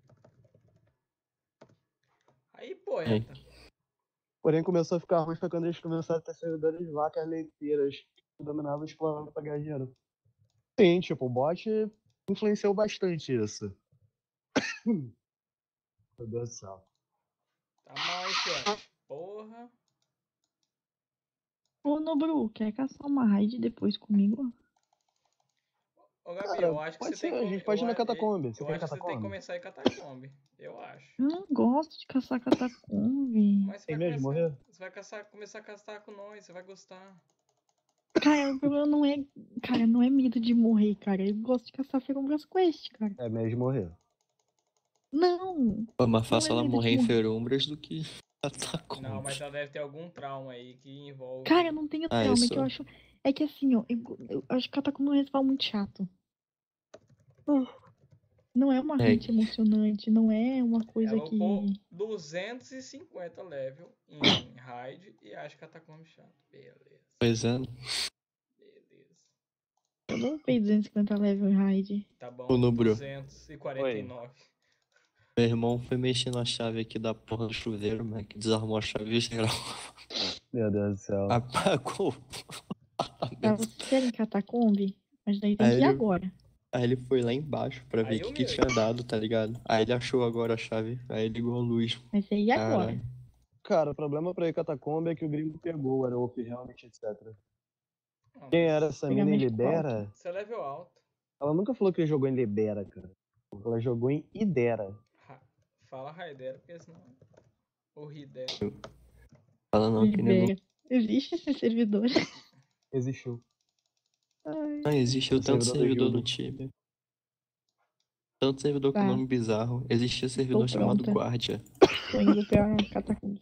Aí, poeta. Porém, começou a ficar ruim foi quando eles começaram a ter servidores vacas leiteiras que dominavam os planos pra ganhar dinheiro. Sim, tipo, o bot influenciou bastante isso. Meu Deus do céu. Tá mal, hein, fiote? Porra. Ô, Nobru, quer caçar uma raid depois comigo? Ô, Gabi, Cara, eu acho que pode você ser, tem a que. gente pode ir na catacombe. Você Eu quer ir acho que você tem que catacombe? começar a ir catacombe. Eu acho. Eu não gosto de caçar catacombe. Mas você Tem vai mesmo começar. morrer? Você vai começar a caçar com nós, você vai gostar. Cara, o problema não é. Cara, não é medo de morrer, cara. Eu gosto de caçar Ferombras Quest, cara. É mesmo morrer. Não! Pô, mais Não fácil é ela medo de morrer em morrer. Ferumbras do que Não, mas catacombe. ela deve ter algum trauma aí que envolve. Cara, não tenho Ah, trauma, é isso. que eu acho. É que assim, ó, eu acho que Catacumba é um ritual muito chato. Não é uma É. hunt emocionante, não é uma coisa Ela upou que. 250 level em raid e acha Catacomb chato. Beleza. Pois é. Beleza. Eu não upei 250 level em raid. Tá bom. Ô, Nubro. 249. Meu irmão foi mexendo a chave aqui da porra do chuveiro, mano, que desarmou a chave geral. Meu Deus do céu. Apagou. Tá, vocês querem Catacomb? Mas daí tem Aí que ir ele- agora. Aí ele foi lá embaixo pra ver Aí o que, eu que mirei. tinha dado, tá ligado? Aí ele achou agora a chave. Aí ligou a luz. Mas é ir agora. Caralho. Cara, o problema pra ir catacomba é que o gringo pegou o Werewolf Helmet, etc. Ah, Quem mas era essa Pegar mina em mais qual? Libera, Você é level alto. ela nunca falou que jogou em Libera, cara. Ela jogou em Idera. Fala Raidera, porque senão. O Ridera. Fala não, que negócio. Libera. Existe esse servidor. Existiu. Ai, Ah, existe O tanto servidor do servidor no Gildo. Tibia. Tanto servidor com Tá. nome bizarro. Existia servidor Tô chamado pronta. Guardia. tô indo pra Catacombs.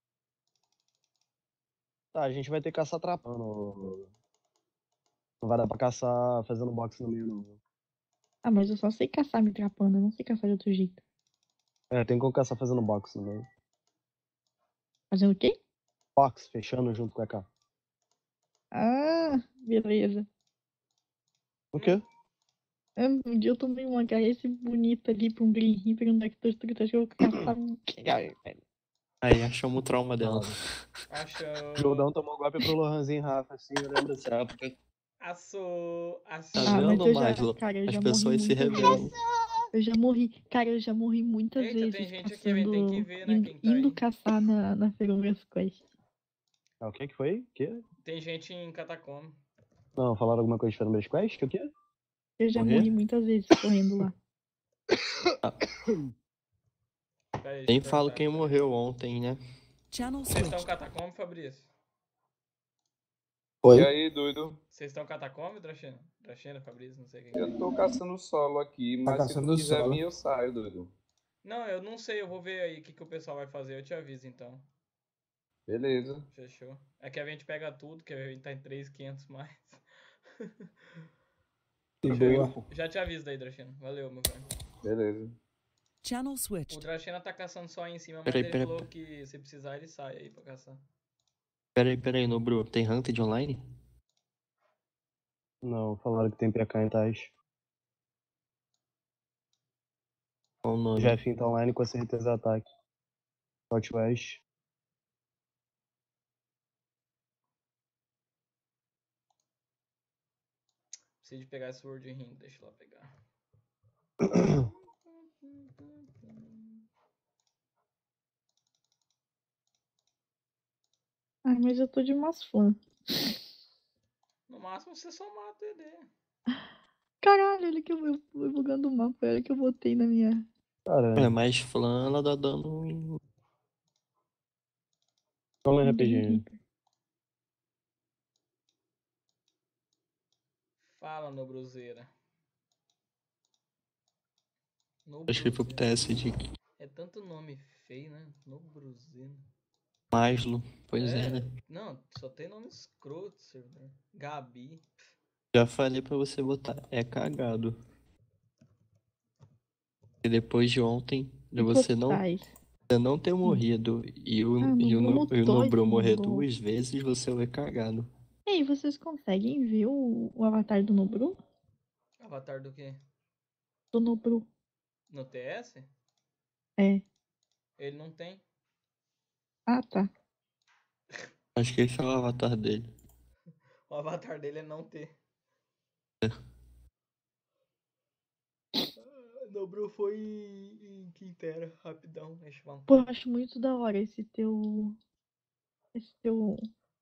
Tá, a gente vai ter que caçar trapando. Não vai dar pra caçar fazendo box no meio, não. Ah, mas eu só sei caçar me trapando, eu não sei caçar de outro jeito. É, tem como caçar fazendo box no meio. Fazendo o quê? Box, fechando junto com a AK. Ah, beleza. O quê? Um dia eu tomei uma KS bonita ali pra um Green Reaper, um Nectar Street, acho que eu vou caçar. Aí achamos o trauma dela. Achou. Jordão tomou golpe pro Lohanzinho Rafa, assim, eu lembro dessa época. Assou. Tá Ah, mas vendo, eu já, Maslow? cara, eu As já morri pessoas se muitas revelam. vezes. Eu já morri, cara, eu já morri muitas Eita, vezes tem gente aqui, velho, tem que caçando, ver, né, indo, quem tá indo aí. caçar na Feromon's Quest. Ah, o que foi? O quê? Tem gente em Catacomb. Não, falaram alguma coisa de Fernandes Quest? O quê? Eu já Morrer? morri muitas vezes correndo lá. Pera aí, deixa Nem eu falo perguntar. quem morreu ontem, né? Channel Vocês estão switched. Catacomb, Fabrício? E aí, doido? Vocês estão Catacomb, Drachena? Drachena, Fabrício, não sei quem. Eu tô caçando solo aqui, mas se tu caçando quiser solo. vir, eu saio, doido. Não, eu não sei, eu vou ver aí o que o pessoal vai fazer, eu te aviso então. Beleza. Fechou. É que a gente pega tudo, que a gente tá em 3.500 mais. De Fechou? boa. Já te aviso daí, Drachena. Valeu, meu velho. Beleza. Channel O switched. Drachena tá caçando só aí em cima, mas Peraí, ele peraí. falou que se precisar ele sai aí pra caçar. Peraí, Nobru. Tem Hunted online? Não, falaram que tem PK em Tais. Qual o nome? Jeff tá online com a certeza ataque. Southwest. Preciso de pegar esse Sword Ring, deixa eu lá pegar. Ah, mas eu tô de umas fãs. No máximo você só mata o DD. Caralho, olha que eu vou bugando o mapa, olha que eu botei na minha. Cara, É, mais flan ela dá dano em... vamos lá no Green rapidinho. Reaper. Fala, Nobruzeira. Acho que foi pro TSD. É tanto nome feio, né? Nobruzeira. Maslow. Pois é, né? Não, só tem nome escroto, servidor. Gabi. Já falei pra você botar. É cagado. E depois de ontem, de você não ter morrido e o Nobru morrer duas vezes, você vai cagado. Ei, vocês conseguem ver o avatar do Nobru? Avatar do quê? Do Nobru. No TS? É. Ele não tem. Ah, tá. Acho que esse é o avatar dele. O avatar dele é não ter. Nobru foi em Quintera, rapidão. Deixa eu falar. Pô, eu acho muito da hora esse teu. Esse teu.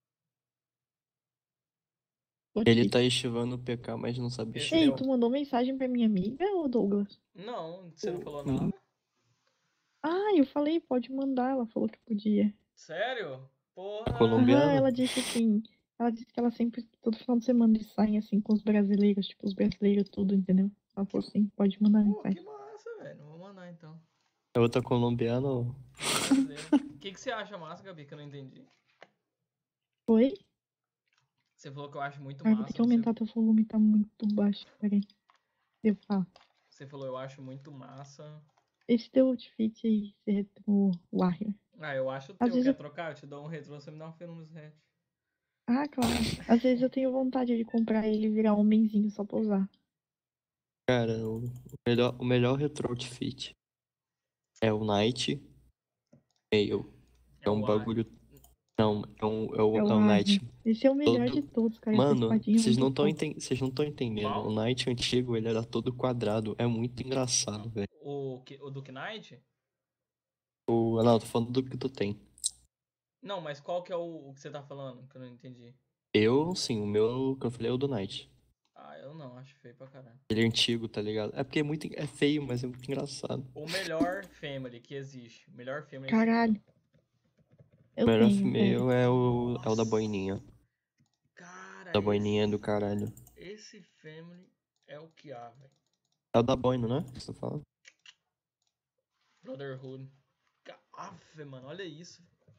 Ele tá estivando o PK, mas não sabe Esse estivar. Ei, deu. tu mandou mensagem pra minha amiga ou Douglas? Não, você não falou nada. Ah, eu falei, pode mandar. Ela falou que podia. Sério? Porra. Colombiana? Aham, ela disse assim. Ela disse que ela sempre, todo final de semana, eles saem assim com os brasileiros, tipo, os brasileiros tudo, entendeu? Ela falou assim, pode mandar Pô, mensagem. que massa, velho. Vou mandar então. É outra colombiana ou... Brasileiro. O que você acha massa, Gabi, que eu não entendi? Oi? Você falou que eu acho muito Ah, vou massa. ter que aumentar teu volume, tá muito baixo. Peraí. Devo falar. Você falou, eu acho muito massa. Esse teu outfit aí, esse retro warrior. Ah, eu acho o Às teu. vezes Quer eu... trocar? Eu te dou um retrô, você me dá um Fênix Red. Ah, claro. Às vezes eu tenho vontade de comprar ele e virar homenzinho só pra usar. Cara, o melhor retro outfit é o Knight Mail. É um bagulho. Não, É o é um Knight. warrior. Esse é o melhor de Todo. todos, cara. Essa Mano, espadinha é vocês muito não top. vocês não estão entendendo. Qual? O Knight antigo, ele era todo quadrado. É muito engraçado, velho. O Duke Knight? Não, tô falando do que tu tem. Não, mas qual que é o que você tá falando? Que eu não entendi. Sim, o meu que eu falei é o do Knight. Ah, eu não, acho feio pra caralho. Ele é antigo, tá ligado? É porque é feio, mas é muito engraçado. O melhor family que existe. O melhor family Caralho. Eu O melhor tenho, meu pera. é o da boininha. Cara, Da boininha é do caralho. esse family é o que há, velho. É o da boina, né? Que você tá falando? Brotherhood. Ave, mano, olha isso.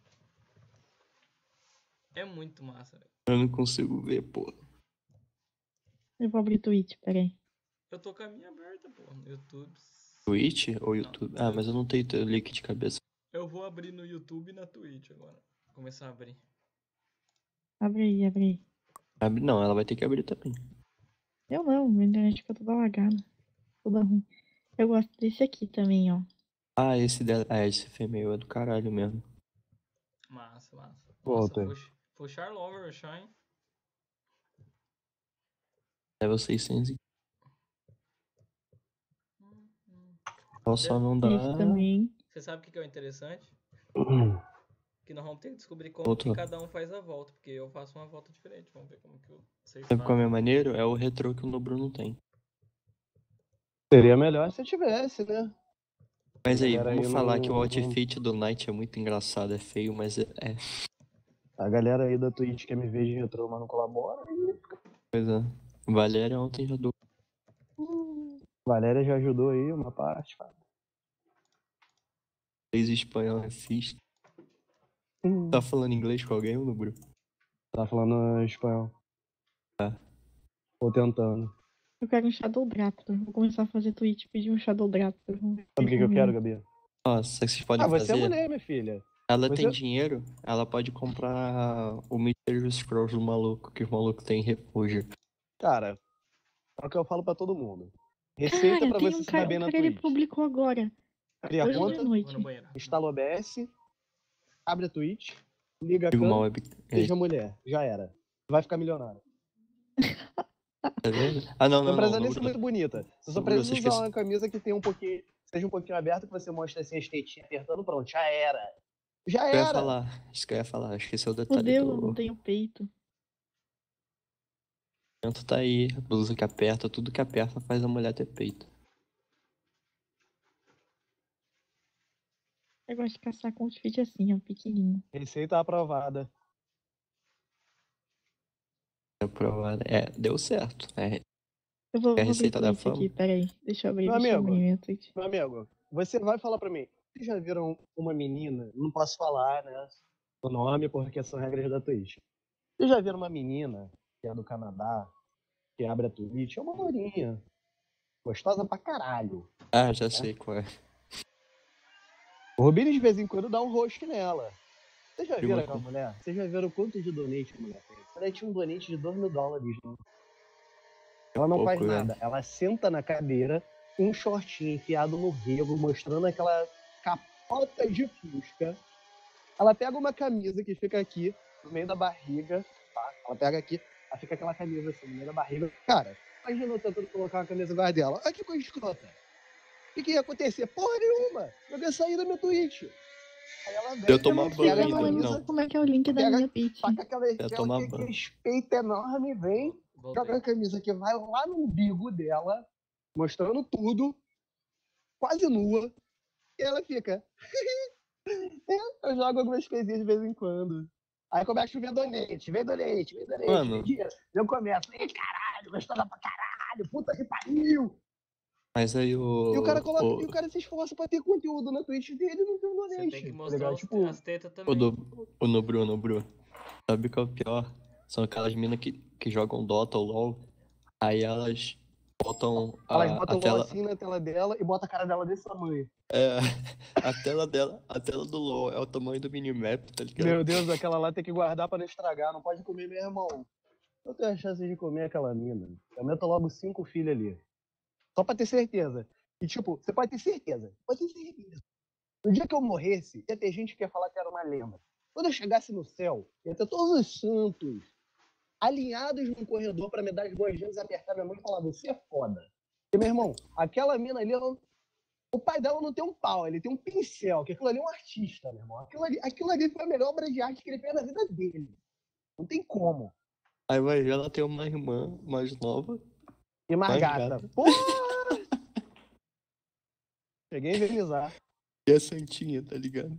É muito massa, velho. Eu não consigo ver, pô. Eu vou abrir Twitch, peraí. Eu tô com a minha aberta, pô, no YouTube. Twitch ou YouTube? Não. Ah, mas eu não tenho link de cabeça. Eu vou abrir no YouTube e na Twitch agora. Vou começar a abrir. Abre aí, abre aí. Não, ela vai ter que abrir também. Eu não, minha internet fica toda lagada. Toda ruim. Eu gosto desse aqui também, ó. Ah, esse female é do caralho mesmo. Massa, massa. Volta. Nossa, foi Charlover, Shine. Level 600. Ela só não dá. Esse também. Você sabe o que é o interessante? Uhum. Que nós vamos ter que descobrir como Outro. que cada um faz a volta. Porque eu faço uma volta diferente. Vamos ver como que vocês Sabe qual é fazem. maneiro? É o retrô que o Nobru não tem. Seria melhor se eu tivesse, né? Mas aí, Galera vamos aí falar não- que o outfit do Knight é muito engraçado, é feio, mas é. A galera aí da Twitch quer me ver de retrô, mas não colabora. Pois é. Valéria ontem já deu. Valéria já ajudou aí uma parte. Fez espanhol, é fixe. Tá falando inglês com alguém, Nobru? Tá falando espanhol. Tô tentando. Eu quero um Shadow Raptor. Vou começar a fazer Twitch e pedir um Shadow Raptor. Sabe o que eu quero, Gabi? Nossa, sabe o que vocês podem Você é fazer? mulher, minha filha. Ela Você- tem dinheiro, ela pode comprar o Mysterious Scrolls do maluco, que o maluco tem refúgio. Cara, é o que eu falo pra todo mundo. Receita Cara, pra tem você um se dar cara, bem um na cara ele Twitch. publicou agora. Cria a Hoje de conta, Vou noite. no banheiro. instala o OBS, abre a Twitch, liga a Digo mal, câmera, seja mulher. Já era. Vai ficar milionário. tá vendo? Ah, não, Não não, precisa não. nem ser muito bonita. Você só Nobru, precisa você usar esquece- uma camisa que tenha um pouquinho, seja um pouquinho aberta, que você mostre assim as tetinhas apertando, pronto, já era. Já Isso que eu ia era. falar, isso que eu ia falar. Esqueci o detalhe Fudeu, eu do não tenho peito. canto tá aí, a blusa que aperta, tudo que aperta faz a mulher ter peito. Eu gosto de caçar com outfit assim, ó, pequenininho. Receita aprovada. É provado. É, deu certo. É, Eu vou É a abrir receita da Twitch fama? aqui, peraí. Deixa eu abrir, Meu deixa eu amigo. abrir minha Twitch. Meu amigo, você vai falar pra mim, vocês já viram uma menina, não posso falar, né, o nome porque são regras da Twitch. Vocês já viram uma menina, que é do Canadá, que abre a Twitch, é uma lourinha, gostosa pra caralho. Ah, já sei qual é. O Rubinho de vez em quando dá um rosto nela. Vocês já Que viram bacana. aquela mulher? Vocês já viram quanto de donate a mulher tem? Ela tinha um donate de $2.000. Né? Ela não Pouco, faz né? nada. Ela senta na cadeira, um shortinho enfiado no rego, mostrando aquela capota de fusca. Ela pega uma camisa que fica aqui, no meio da barriga, tá? Ela pega aqui, ela fica aquela camisa assim, no meio da barriga. Cara, imagina eu tentando colocar uma camisa igual a dela. Olha que coisa escrota. O que ia acontecer? Porra nenhuma! Eu ia sair da minha Twitch. Aí ela vem, Eu tomar pega banho a Eu não ainda, camisa, lembro como é que é o link da Pega- minha Twitch. taca aquela, tomar aquele banho. peito enorme, vem, joga Voltei. a camisa que vai lá no umbigo dela, mostrando tudo, quase nua, e ela fica. Eu jogo algumas coisinhas de vez em quando. Aí começa a ver donate, vem donate, vem donate, Mano. vem dinheiro. Eu começo, ei, caralho, gostosa pra caralho, puta que pariu. Mas aí o. E o cara coloca, o, e o cara se esforça pra ter conteúdo na Twitch dele e não tem um donate. Você tem que tá mostrar ligado? os- Tipo, as tetas o, também. o Nobru. Sabe qual é o pior? São aquelas minas que jogam Dota ou LoL. Aí elas botam Elas a botam tela. assim na tela dela e botam a cara dela desse tamanho. É, a tela dela, a tela do LoL é o tamanho do minimap, tá ligado? Meu Deus, aquela lá tem que guardar pra não estragar. Não pode comer, meu irmão. Eu tenho a chance de comer aquela mina. Eu meto logo 5 filhos ali. Só pra ter certeza. E tipo, você pode ter certeza. Pode ter certeza. No dia que eu morresse, ia ter gente que ia falar que era uma lenda. Quando eu chegasse no céu, ia ter todos os santos alinhados num corredor pra me dar as boas-vindas e apertar minha mão e falar, você é foda. E, meu irmão, aquela mina ali, o pai dela não tem um pau, ele tem um pincel, que aquilo ali é um artista, meu irmão. Aquilo ali foi a melhor obra de arte que ele fez na vida dele. Não tem como. Aí vai ver, ela tem uma irmã mais nova. E mais mais gata. gata. Porra! Cheguei a envenenizar. E a Santinha, tá ligado?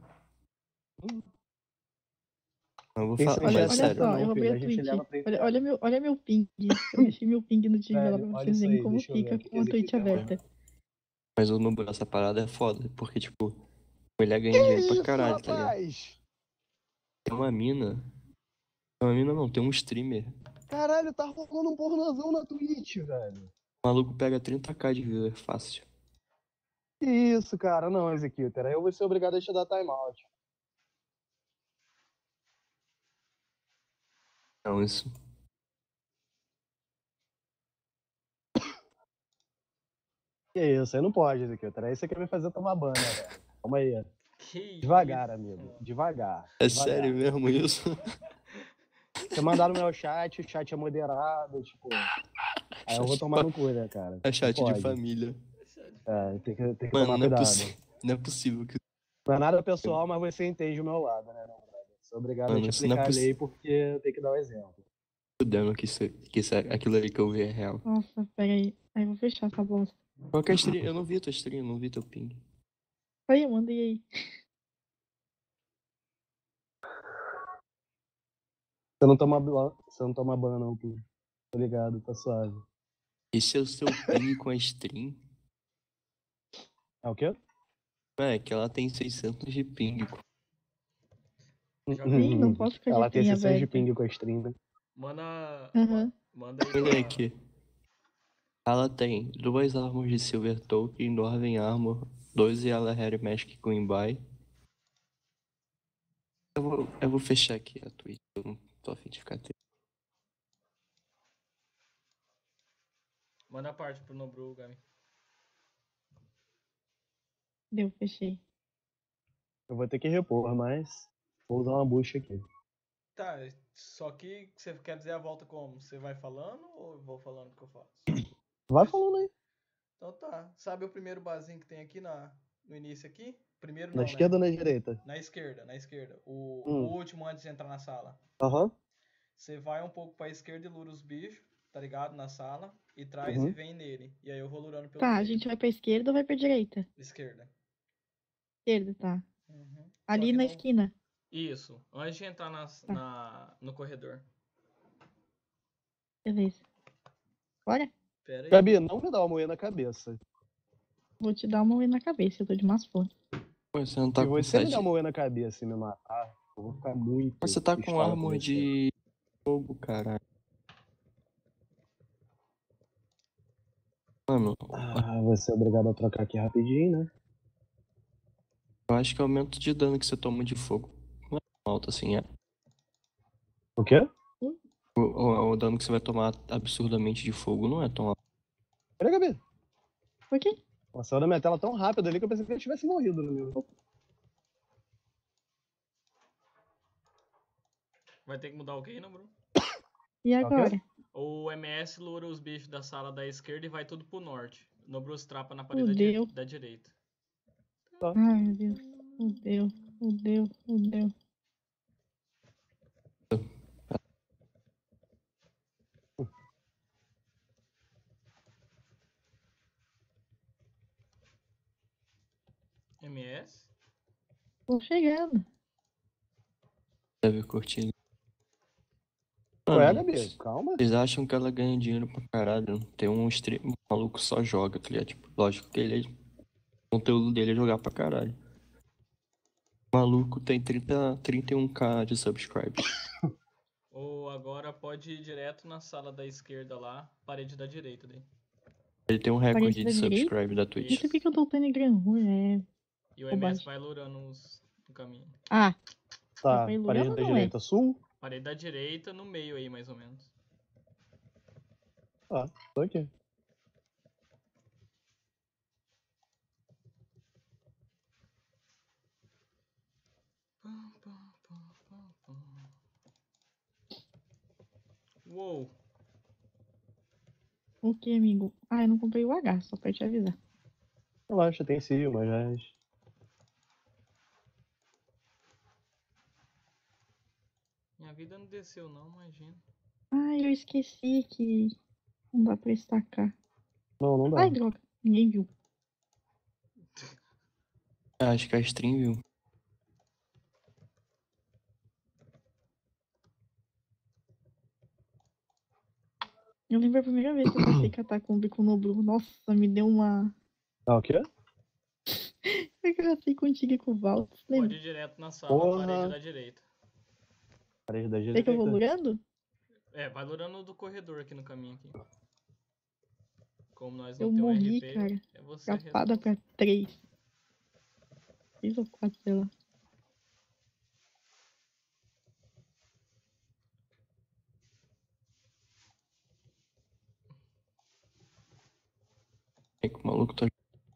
Eu vou Tem falar, Santinha Olha, mas essa olha sério. só, não, eu roubei filho, a a gente Twitch. leva pra Olha meu ping. Eu deixei meu ping no Tigela Velho, pra olha vocês isso verem aí, como deixa eu ver fica o que com a esse aqui Twitch tem lá. aberta. Mas o Nubo, essa parada é foda. Porque, tipo, mulher ganha Que dinheiro pra isso, caralho, tá ligado? rapaz? Tem uma mina. Uma mina não, tem um streamer. Caralho, tá rolando um pornozão na Twitch, velho. O maluco pega 30k de viewer fácil. Que isso, cara? Não, Executor. Aí eu vou ser obrigado a te dar timeout. Não, isso. Que isso, aí não pode, Executor. Aí você quer me fazer tomar banho, né, velho? Calma aí. Que Devagar, isso, amigo. mano. Devagar. É devagar. sério mesmo isso? Você mandar no meu chat, o chat é moderado, tipo. Aí eu vou tomar no cu, né, cara? É chat Não de pode. família. É, tem que Mano, tomar não é, cuidado. não é possível que. Não é nada pessoal, mas você entende o meu lado, né, não, brother? Sou obrigado a Mano, te isso não é aplicar a lei possível. porque eu tenho que dar o exemplo. Fudendo aquilo ali que eu vi é real. Nossa, peraí. Aí eu vou fechar essa bosta. Qual que é a stream? Eu não vi tua stream, não vi teu ping. Aí, eu mandei aí. Você não toma ban, não, pô. Tô ligado, tá suave. Esse é o seu ping com a stream? É o quê? É, que ela tem 600 de ping. Ih, não posso ficar de Ela tem stream sessões de aberta. ping com a stream, né? Manda, Aham. manda aí Olha pra... aqui. Ela tem 2 armas de Silver Token, Dwarven Armor, 2 Yala Hair Mask Queen Buy. Eu vou fechar aqui a Twitch, eu não tô afim de ficar triste. Manda a parte pro Nobru, Gami. Deu, fechei. Eu vou ter que repor, mas vou usar uma bucha aqui. Tá, só que você quer dizer a volta como? Você vai falando ou eu vou falando o que eu faço? Vai falando aí. Então tá. Sabe o primeiro barzinho que tem aqui no início aqui? Primeiro Na não, esquerda né? ou na direita? Na esquerda, na esquerda. O Hum. último antes de entrar na sala. Aham. Você vai um pouco pra esquerda e lura os bichos, tá ligado? Na sala. E traz Uhum. e vem nele. E aí eu vou lurando pelo Tá, a meio. gente vai pra esquerda ou vai pra direita? Esquerda. Esquerda, tá. Uhum. Só Ali que na não- esquina. Isso. Antes de entrar no corredor. Beleza. Bora? Pera aí. Gabi, não me dá uma moeda na cabeça. Vou te dar uma unha na cabeça, eu tô de más fontes. Pô, você não tá Se com você me 7. der uma moeda na cabeça e me matar, eu vou ficar muito. Você tá com pistola armor você. de fogo, caralho. Mano, Ah, você é obrigado a trocar aqui rapidinho, né? eu acho que o aumento de dano que você toma de fogo não é tão alto assim, é. O quê? O dano que você vai tomar absurdamente de fogo não é tão alto. Peraí, Gabi. Por quê? Nossa, saiu da minha tela tão rápido ali que eu pensei que ele tivesse morrido no meu. Vai ter que mudar o quê, Nobru? E Tá ok? agora? O MS lura os bichos da sala da esquerda e vai tudo pro norte. Nobru trapa na parede Fudeu. da direita. Ai, meu Deus. Fudeu, fudeu, fudeu. MS? Tô chegando. Deve curtir. Ué, Mano, Gabi, calma. vocês acham que ela ganha dinheiro pra caralho? Tem um stream maluco só joga, tá ligado? Tipo, lógico que ele o conteúdo dele é jogar pra caralho. O maluco tem 31k de subscribers. Ou agora pode ir direto na sala da esquerda lá, parede da direita daí. Ele tem um Parede recorde da de direita? subscribe da Não Twitch. sei por que eu tô lutando em Gran Rua, E o MS bobagem. vai lurando no caminho. Ah, Tá, Foi parede Lurano da ou não é? direita sul. Parede da direita, no meio aí, mais ou menos. Tá, tô aqui. Uou! o que, amigo? Ah, eu não comprei o H, só pra te avisar. Relaxa, tem sim, mas já. Minha vida não desceu não, imagina. Ah, eu esqueci que não dá pra estacar. Não, não dá. Ai, droga, ninguém viu. Acho que a stream viu. Eu lembro a primeira vez que eu passei catacumbi com o Nobru. Nossa, me deu uma. Ah, o quê? Eu gravei contigo e com o Valtos. Pode Lembra? ir direto na sala, Porra. parede da direita. Parede da Sei que eu vou direita. lurando? É, vai lurando do corredor aqui no caminho aqui. Como nós Eu não temos morri, RP, cara. é você Capada responsável. pra 3. 3 ou 4, sei lá. É que o maluco tá.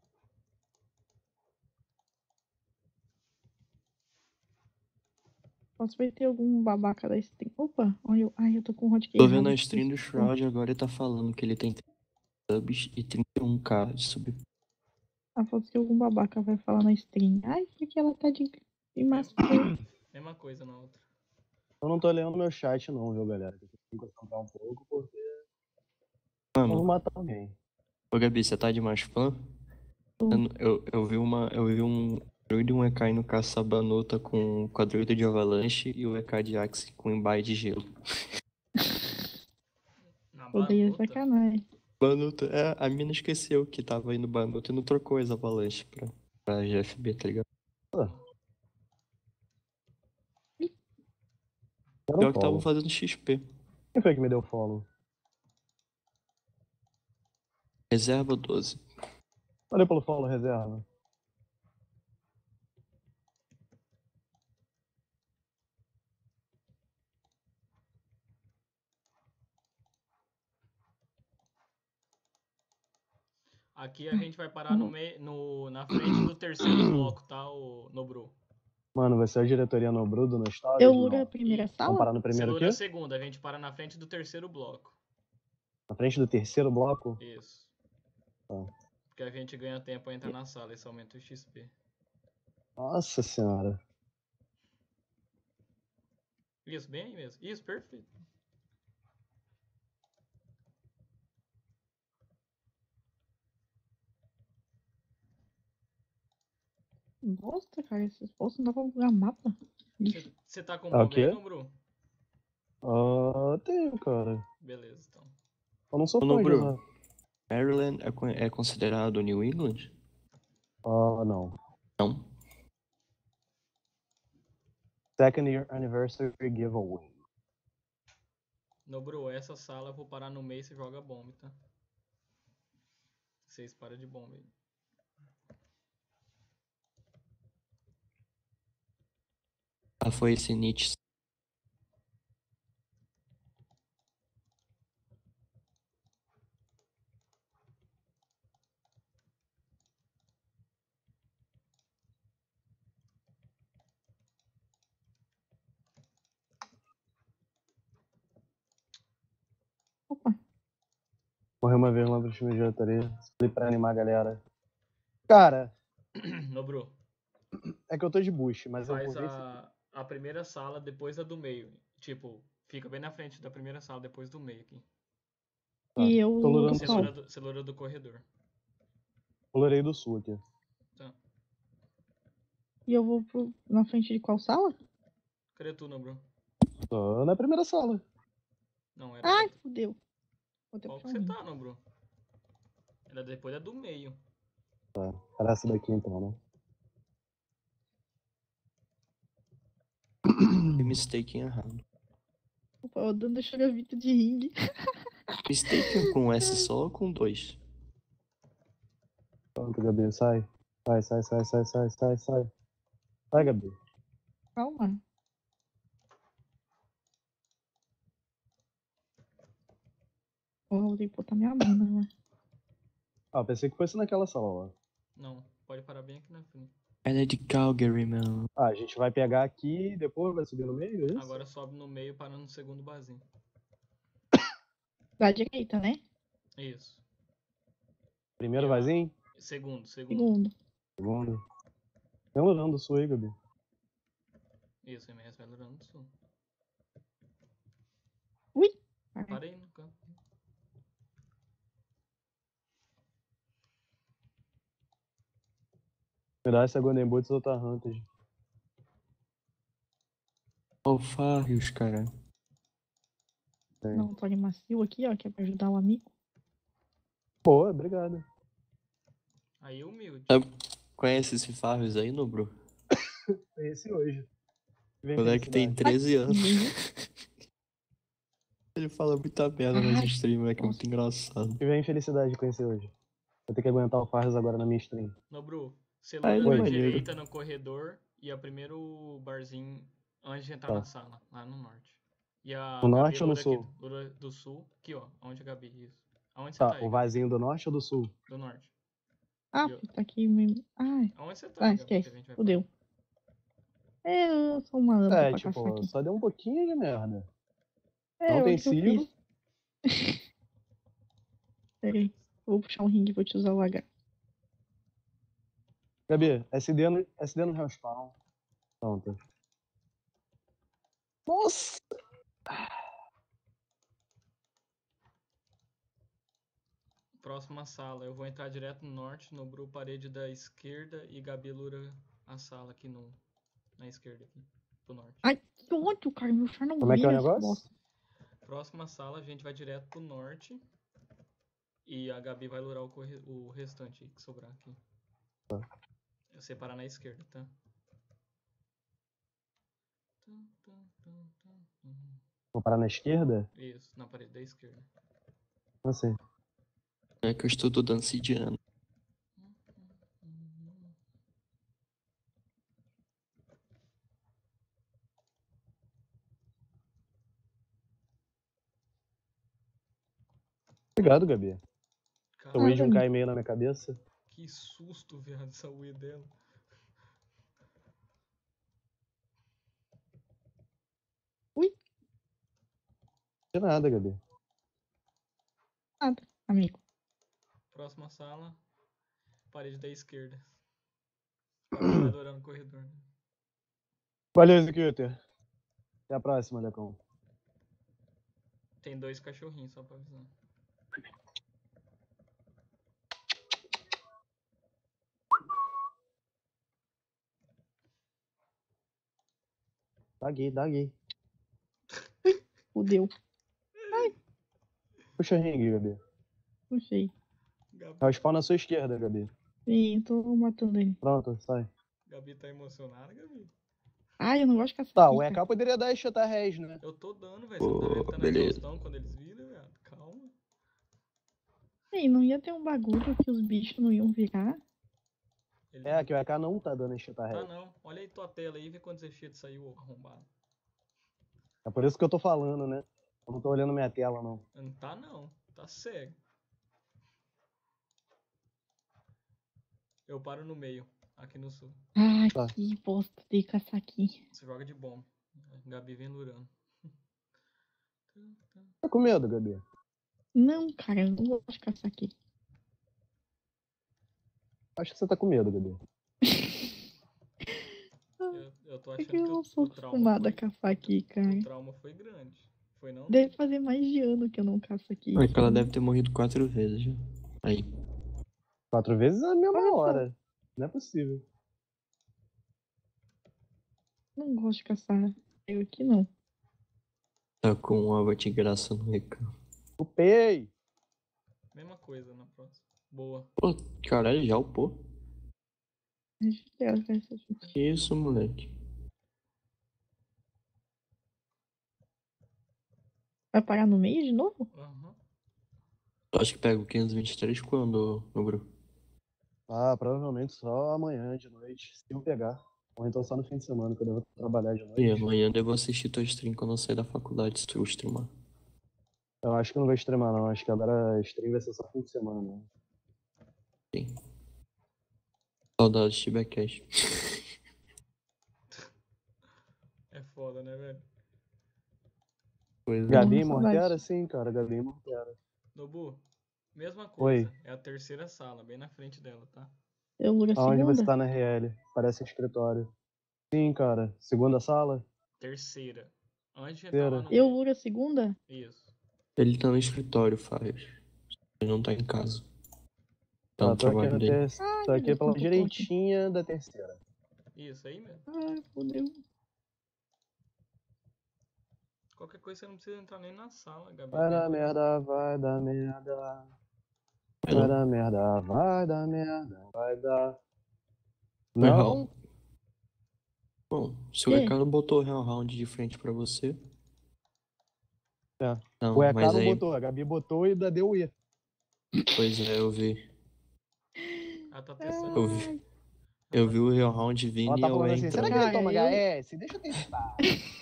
Posso ver ter algum babaca da stream. Opa, olha eu. Ai, eu tô com o hotkey Tô errado vendo a aqui. stream do Shroud agora e tá falando que ele tem 30 subs e 31k de sub. Ah, pode ser algum babaca vai falar na stream. Ai, porque ela tá de máscara. Mesma coisa na outra. Eu não tô lendo meu chat não, viu, galera? Eu tenho que concentrar um pouco porque eu vou Mano, matar alguém. ô Gabi, você tá de mais fã? Eu vi um druida e um EK no caça-banuta com quadruida de avalanche e o EK de Axe com embaia de gelo. Na Odeio banuta? sacanagem. Banuta, a mina esqueceu que tava indo banuta e não trocou as avalanches pra GFB, tá ligado? Quero Pior que estavam follow. fazendo XP. Quem foi que me deu follow? Reserva 12. Valeu pelo follow, reserva. Aqui a gente vai parar na frente do terceiro bloco, tá, o Nobru? Mano, vai ser a diretoria no Brudo, no estádio? Eu luro a primeira Vamos sala? parar no Você primeiro lura a aqui? segunda, a gente para na frente do terceiro bloco. Na frente do terceiro bloco? Isso. Tá. Porque a gente ganha tempo pra entrar na sala, isso aumenta o XP. Nossa senhora. Isso, bem aí mesmo. Isso, perfeito. Bosta, cara, esses postos não dá pra bugar mapa. Lixo. Você tá com Ah, o bomba aí, quê? Nobru? Tenho, cara. Beleza, então. Eu não sou Ô, fã de Nobru, usar. Maryland é considerado New England? Não. Não. Second year anniversary giveaway. Nobru, essa sala eu vou parar no meio e você joga bomba, tá? Vocês param de bomba aí. Ah, foi esse Nietzsche. Opa, Morreu uma vez lá pro time de diretoria. Falei pra animar a galera. Cara, Nobru, é que eu tô de boost, mas eu vou faz ver se. a primeira sala depois da do meio. Tipo, fica bem na frente da primeira sala depois do meio aqui. Tá. e eu Tô luro lurando Você pro qual? sul. lura do corredor. Colorei do sul aqui. Tá. E eu vou na frente de qual sala? Cadê tu, Nobru? Tô na primeira sala. Não, era Ai, pra... fudeu. Vou ter Qual que que puxar você um rim. tá, Nobru? Era depois da do meio. Era essa daqui então, né? Foi mistake errado. Opa, dando choravito de ringue. Mistaken com S só ou com 2? Pronto, Gabi, sai. Sai. Sai, Gabi. Calma. Vou ter que botar minha mana, né? Ah, pensei que fosse naquela sala lá. Não, pode parar bem aqui na frente. Ela é de Calgary, mano. Ah, a gente vai pegar aqui e depois vai subir no meio, é isso? Agora sobe no meio, parando no segundo barzinho. Da direita, né? Isso. Primeiro E, ó, vazio? Segundo. Segundo. Segundo. Tem um do sul aí, Gabi. Isso, MS vai Lurando do Sul. Ui! Parei no canto. Me dá essa Golden Boots ou outra Hunter. Alfarrios, cara. Tem. Não, Tony macio aqui, ó, que é pra ajudar o amigo. Boa, obrigado. Aí humilde. Conhece esse Farrios aí, Nobro? Tem esse hoje. Vem O moleque tem felicidade. 13 anos. Uhum. Ele fala muita merda Ai, nas streams, moleque. É muito nossa. engraçado. Tive a infelicidade de conhecer hoje. Vou ter que aguentar o Farras agora na minha stream. Nobru, você Ah, ele lura é na maneiro. direita no corredor e é o primeiro barzinho antes de entrar Tá. na sala, lá no norte. E a No Gabi norte ou no lura aqui, sul? lura do sul, aqui ó, onde a Gabi, isso. Aonde você Tá, tá aí, o Gabi? vasinho do norte ou do sul? Do norte. Ah, E eu- tá aqui mesmo. Ai, Aonde você tá, Gabi, que esquece. a gente vai Fudeu. Eu sou uma anta É, pra caçar tipo, aqui. só deu um pouquinho de merda. É, Não eu tem acho que eu Ciro. fiz. Pera aí. Eu vou puxar um ringue e vou te usar o H. Gabi, SD no respawn. Pronto. Nossa! Próxima sala, eu vou entrar direto no norte, Nobru parede da esquerda e Gabi lura a sala aqui na esquerda aqui, pro norte. Ai, que ódio, cara. Meu char não Como é que é o vira essa negócio? bosta. Próxima sala, a gente vai direto pro norte. E a Gabi vai lurar o restante que sobrar aqui. Eu separar na esquerda, tá? Vou parar na esquerda? Isso, na parede da esquerda. Assim. É que eu estudo dança indiana. Obrigado, Gabi. Cara, O de um amigo. cai meio na minha cabeça. que susto, viado, essa UE dela. De nada, Gabi. Nada, amigo. Próxima sala, parede da esquerda. Gabi vai lurando o corredor. Né? Valeu, Executor. Até a próxima, Lecão. Tem 2 cachorrinhos, só pra avisar. Dá gay. Fudeu. Puxa ringue, Gabi. Puxei. Gabi, Respawn na sua esquerda, Gabi. Sim, eu tô matando ele. Pronto, sai. Gabi tá emocionada, Gabi? Ai, eu não gosto de caçar Tá, o pica. EK poderia dar Executor Res, né? Eu tô dando, velho. Você não tá vendo que tá na beleza. exaustão quando eles viram, viado? Calma. Ei, não ia ter um bagulho que os bichos não iam virar? Eles É, que o EK não tá dando Executor Tá Res. não. Olha aí tua tela aí e vê quantos efeitos saiu arrombado. É por isso que eu tô falando, né? Eu não tô olhando minha tela, não. Não tá não. Tá cego. Eu paro no meio, aqui no sul. Ai, Tá. que bosta de caçar aqui. Você joga de bomba. Gabi vem lurando. Tá com medo, Gabi? Não, cara, eu não gosto de caçar aqui. Acho que você tá com medo, Gabi. Eu tô É achando que eu que não sou o trauma acostumada a foi... caçar aqui, cara. O trauma foi grande. Foi não? Deve fazer mais de ano que eu não caço aqui. É que ela deve ter morrido 4 vezes já. Aí. 4 vezes a mesma Olha só. hora. Não é possível. Não gosto de caçar. Eu aqui não. Tá com um alvo de graça no recão. Upei! Mesma coisa na próxima. Boa. Pô, caralho, já upou? Deixa eu pegar essa aqui. Que isso, moleque? Vai parar no meio de novo? Aham. Eu acho que pega o 523 quando, no Bru? Ah, provavelmente só amanhã de noite, se eu pegar. Ou então só no fim de semana, que eu devo trabalhar de E noite. amanhã eu devo assistir tua stream quando eu sair da faculdade, se tu streamar. Eu acho que não vai streamar, não. Acho que agora a stream vai ser só fim de semana, né? Sim. Saudades de Tibecast. É foda, né, velho? Pois é. Gabi e saudade. Mortera, sim, cara. Gabi e Mortera. Nobu, mesma Oi. coisa. É a terceira sala, bem na frente dela, tá? Eulura Aonde você segunda? tá na RL? Parece escritório. Sim, cara. Segunda sala? Terceira. Antes de entrar lá Terceira. no meio. Eulura segunda? Isso. Ele tá no escritório, Faz. Ele não tá em casa. Tá no Tô aqui, trabalho dele. tô meu aqui Deus, pela como que eu tô aqui? direitinha da terceira. Isso aí mesmo. Ai, fodeu. Qualquer coisa você não precisa entrar nem na sala, Gabi. Vai dar Dentro. merda, vai dar merda. Vai Vai não. dar merda, vai dar merda, vai dar. Vai, Não? Raul. Bom, se o Quê? Ricardo botou o Real Round de frente pra você. É. Não, O EK mas não aí. botou, a Gabi botou e ainda deu o I. Pois é, eu vi. Ela tá testando. Eu vi. Eu vi o Real Round vindo Ela e tá eu falando assim, será que entrando. ele toma Cara, HS? Deixa eu testar.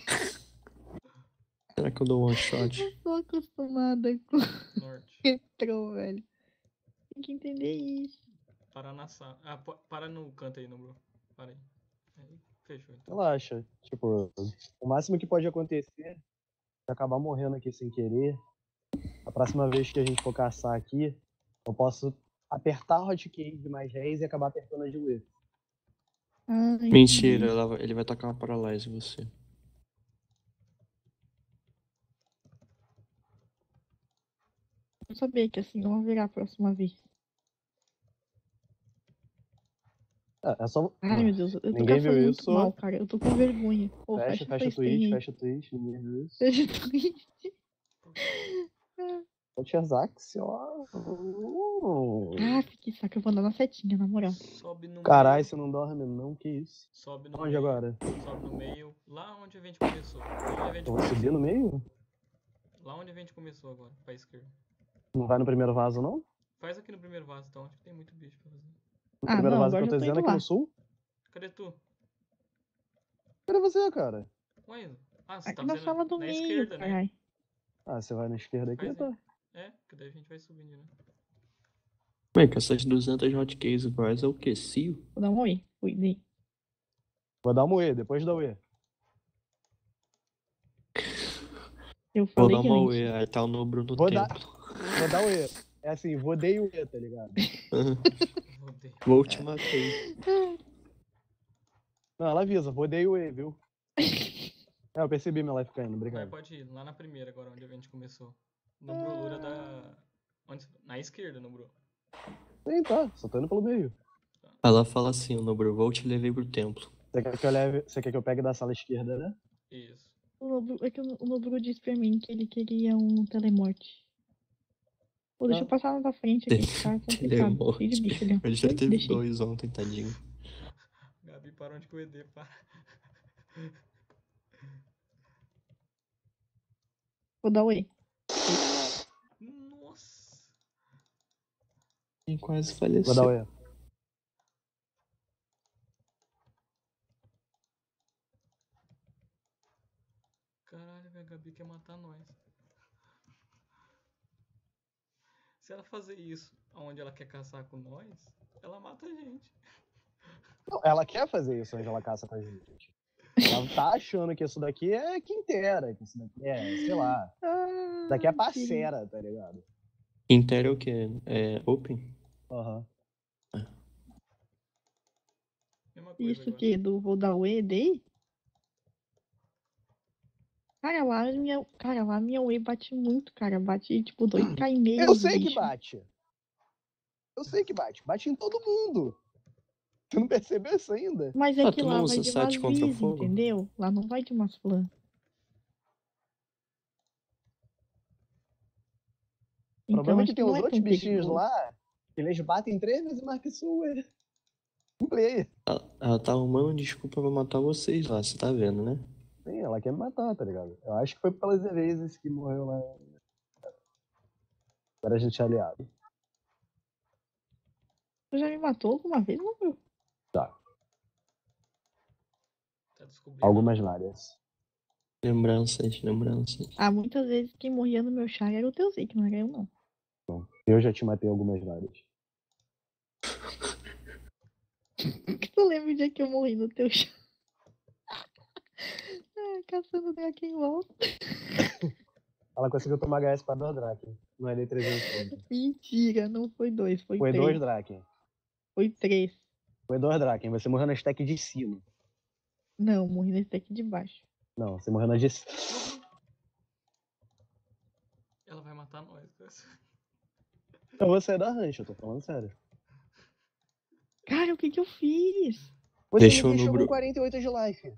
Será que eu dou one shot? Eu tô acostumada com Norte. retrô, velho. Tem que entender isso. Parar na sala. Ah, para no canto aí, no bro. Para aí. Aí, fechou então. Relaxa. Tipo, o máximo que pode acontecer é acabar morrendo aqui sem querer. A próxima vez que a gente for caçar aqui, eu posso apertar o hotkey de mais 10 e acabar apertando a de Wii. Ah, Mentira, entendi. ele vai tacar uma paralyse em você. Eu sabia que assim não haverá a próxima vez. É só. Ai, meu Deus, eu tô Ninguém viu caçando muito isso. mal, cara. Eu tô com vergonha. Pô, Fecha essa o stream Twitch, aí. fecha o Twitch, ninguém viu isso. Fecha o Twitch. Zax, ó. Ah, que saco, eu vou andar na setinha, na moral. Sobe no Caralho, meio. você não dorme não, que isso? Sobe no Onde meio. agora? Sobe no meio. Lá onde a gente começou. Lá onde a gente Eu vou subir começou. no meio? Lá onde a gente começou agora, pra esquerda. Não vai no primeiro vaso, não? Faz aqui no primeiro vaso, então. Acho que tem muito bicho pra fazer. No Ah, primeiro não, vaso que agora eu já tô tô dizendo indo aqui lá. no sul? Cadê tu? Cadê você, cara? Ué, ah, você Aqui tá na fazendo sala do na meio, esquerda, né? caralho. Ah, você vai na esquerda aqui, Faz tá? aí. É, que daí a gente vai subindo, né? Ué, com essas 200 hotkeys iguais é o quê? Cio? Vou dar um oi. Oi, dei. Vou dar uma E, depois da E. Eu Vou falei dar uma antes. UE, aí tá o Nobru no Vou dar- templo. Vou dar o E. É assim, vou dei o E, tá ligado? Rodei. Vou te matei. Não, ela avisa, vou dei o E, viu? É, eu percebi minha life caindo, Vai, obrigado. pode ir. Lá na primeira agora, onde a gente começou. No Brulura da... Onde... Na esquerda, no Bru. Sim, tá, só tô indo pelo meio. Ela fala assim, o Nobru, vou te levei pro templo. Você quer que eu pegue da sala esquerda, né? Isso. É que o Nobru disse pra mim que ele queria um telemorte. Pô, deixa eu passar na tua frente aqui, que tá complicado. Telemorte. Cheio de bicho ali, ó. Ele já teve Deixei. 2 ontem, tadinho. Gabi, para onde que o ED para. Vou dar oi. Nossa. E quase Vou faleceu. dar o E. Caralho, a Gabi quer matar nós. Se ela fazer isso onde ela quer caçar com nós, ela mata a gente. Não, ela quer fazer isso onde ela caça com a gente. Ela tá achando que isso daqui é quintera, que isso daqui é, sei lá. Isso daqui é parceira, tá ligado? Inter é o quê? É Open? Aham. Mesma coisa Isso agora. que do vou dar oi, dei? Cara, lá minha whey bate muito, cara. Bate tipo 2K e meio. Eu sei que bicho. bate. Eu sei que bate. Bate em todo mundo. Tu não percebeu isso ainda? Mas é Ah, que tu lá não vai usa de site umas contra vis, fogo? entendeu? Lá não vai de umas flan. O problema é que acho tem não os é outros tão bichinhos perigoso. lá, que eles batem 3 vezes mais que sua. Um player. Ela tá arrumando desculpa pra matar vocês lá, você tá vendo, né? Sim, ela quer me matar, tá ligado? Eu acho que foi pelas vezes que morreu lá. Agora a gente é aliado. Tu já me matou alguma vez, não? Tá. Tá descobrindo. Algumas várias. Lembranças. Ah, muitas vezes quem morria no meu char era o teu Zik, não era eu, não. Bom, eu já te matei algumas várias. Tu lembra o dia que eu morri no teu char? Ah, caçando aqui em volta. Ela conseguiu tomar HS pra 2 Draken. No L300. Mentira, não foi 2, foi Foi 2 3. Draken. Foi 3. Foi 2 Draken. Você morreu na stack de cima. Não, morri nesse aqui de baixo. Não, você morreu na de cima. Ela vai matar nós. Eu vou sair da rancha, eu tô falando sério. Cara, o que que eu fiz? Você Deixa me o deixou com número. 48 de life.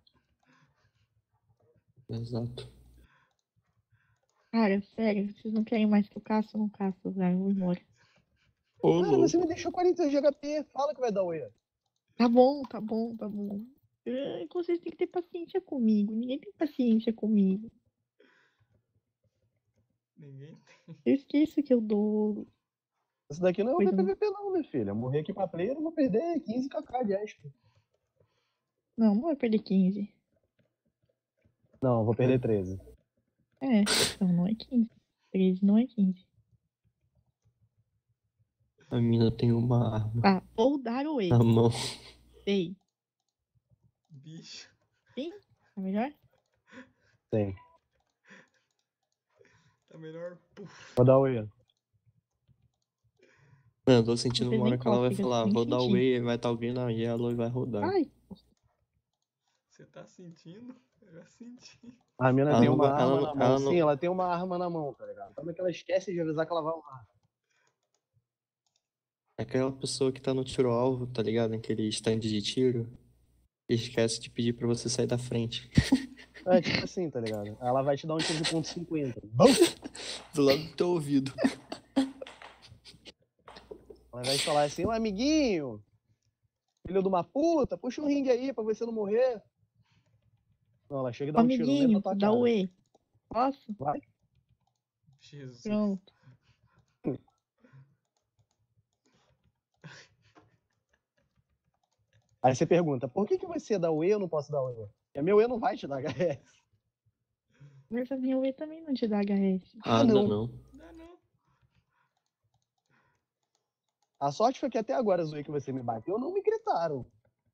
Exato. Cara, sério, vocês não querem mais que eu caço? Eu não caço, velho. Eu vou embora. Ô, Cara, louco. você me deixou 48 de HP. Fala que vai dar UE. Tá bom, tá bom, tá bom. Vocês têm que ter paciência comigo. Ninguém tem paciência comigo. Ninguém. Eu esqueço que eu dou. Isso daqui não é o Coisa não. PVP não, minha filha. Eu morri aqui pra player, eu vou perder 15kk de extra. Não, não vai perder 15. Não, eu vou perder 13. É, então não é 15. 13 não é 15. A mina tem uma arma Ah, ou dar o E. na mão. Sei. Bicho. Sim? Tá melhor? Tem. Tá melhor. Puf. Vou dar UE. Mano, eu tô sentindo Vocês uma hora nem que ela vai cócegas, falar, nem vou dar o senti. way, vai estar alguém na yellow e vai rodar. Ai, Você tá sentindo? Eu já senti. A mina Ela tem não uma vai- ela arma não- na mão. ela não- Sim, ela tem uma arma na mão, tá ligado? Como é que ela esquece de avisar que ela vai usar? É aquela pessoa que tá no tiro-alvo, tá ligado? Naquele stand de tiro. E esquece de pedir pra você sair da frente. É tipo assim, tá ligado? Ela vai te dar um tiro de ponto 50. Bum! Do lado do teu ouvido. Ela vai falar assim, ô amiguinho, filho de uma puta, puxa um ringue aí pra você não morrer. Não, ela chega e dá um tiro no meio da amiguinho, tua dá cara. o E. Posso? Vai. Jesus. Pronto. Aí você pergunta, por que você dá o E e eu não posso dar o E? Porque meu E não vai te dar HS. Mas a minha E também não te dá HS. Ah, não. não. Dá não. A sorte foi que até agora, Zoe, que você me bateu, não me gritaram.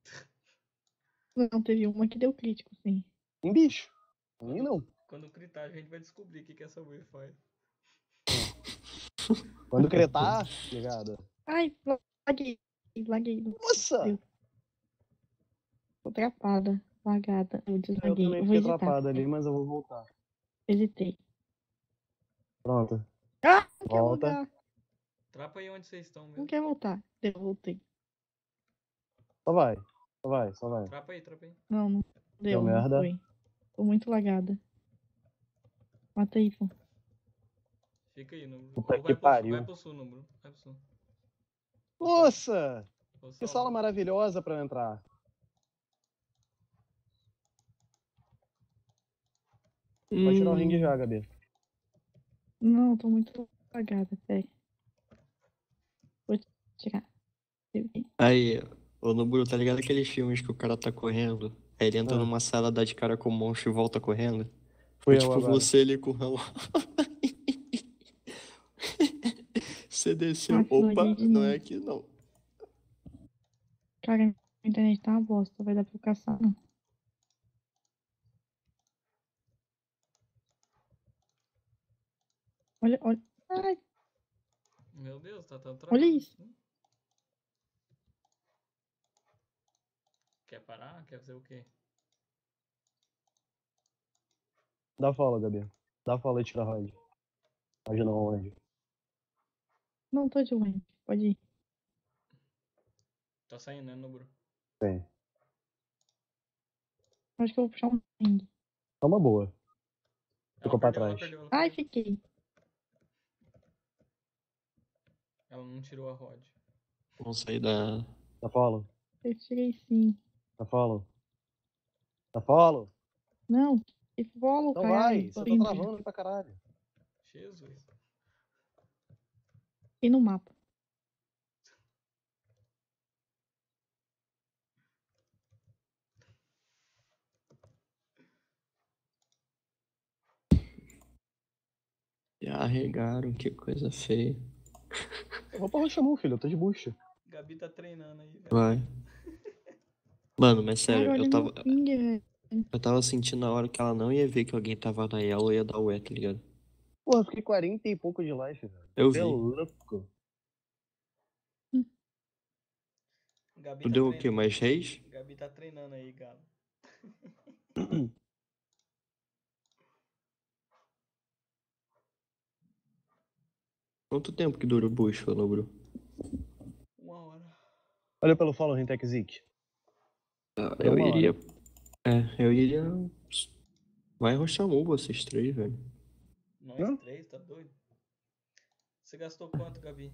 Não, teve uma que deu crítico, sim. Em bicho. Em mim não. Quando gritar, a gente vai descobrir o que essa Wii faz. Quando gritar, ligado? Ai, laguei. Nossa! Deu. Tô trapada, lagada. Eu Eu deslaguei. também Eu vou fiquei hesitar. atrapado ali, mas eu vou voltar. Hesitei. Pronto. Ah, não quer Volta. logar. Trapa aí onde vocês estão Não mesmo. quer voltar. Eu voltei. Só vai. Só vai, só vai. Trapa aí. Não deu, Deu não merda. foi. Tô muito lagada. Mata aí, pô. Fica aí, número. Puta Ou que pariu. vai pro sul, número. Vai pro sul. Nossa! Ou Que só- sala maravilhosa pra eu entrar. Pode tirar o ringue já, Gabi. Não, tô muito lagada, pera. Vou tirar. Aí, ô Noburo, tá ligado aqueles filmes que o cara tá correndo? Aí ele entra Ah. numa sala, dá de cara com o monstro e volta correndo? Fui Foi eu tipo agora. você ali com o ramo. Você desceu. Ah, Opa, laguei de não novo. é aqui não. Cara, a internet tá uma bosta. Vai dar pra eu caçar, não. Olha. Ai, Meu Deus, tá tão travado. olha isso. assim. Quer parar? Quer fazer o quê? Dá follow, Gabi. Dá follow e tira a Rod. Rod não, onde? Não tô de longe. Pode ir. Tá saindo, né, número? Tem. Acho que eu vou puxar um ringue. É uma boa. Ficou pra ela trás. perdeu. Ai, fiquei. Ela não tirou a rod. Vamos sair da. Dá follow. Eu tirei sim. Dá follow. Dá follow. Não, follow, Não caralho. vai, você tá Indo. travando pra caralho. Jesus. E no mapa. Já arregaram, que coisa feia. Eu vou pra Roxamu, filho, eu tô de bucha. Gabi tá treinando aí, velho. Vai. Mano, mas Cara, sério, olha eu meu tava, ping, velho. eu tava sentindo na hora que ela não ia ver que alguém tava na Yellow e ia dar o E, tá ligado? Pô, eu fiquei 40 e pouco de life, velho. Eu Você é vi. louco. Gabi Tu tá deu o quê? treinando. Mais reis? Gabi tá treinando aí, Galo. Quanto tempo que dura o bush, ô Nobru? 1 hora. Olha pelo follow, Rintec Zik. Deu Eu 1 hora. iria. Eu iria. Vai Roxamu, vocês três, velho. Nós Não? 3, tá doido? Você gastou quanto, Gabi?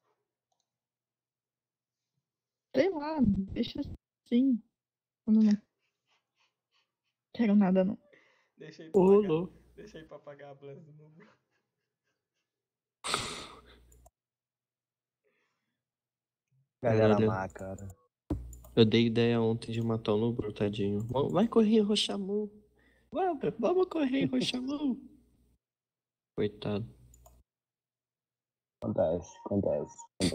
Sei lá, deixa assim. Eu não quero nada, não. Deixa aí pra Ô, pagar. louco. Deixa aí pra pagar a bless do número. Galera Caralho. má, cara. Eu dei ideia ontem de matar o Nobru, tadinho. Vai correr, Roxamu. Vamos correr, Roxamu. Coitado. Acontece.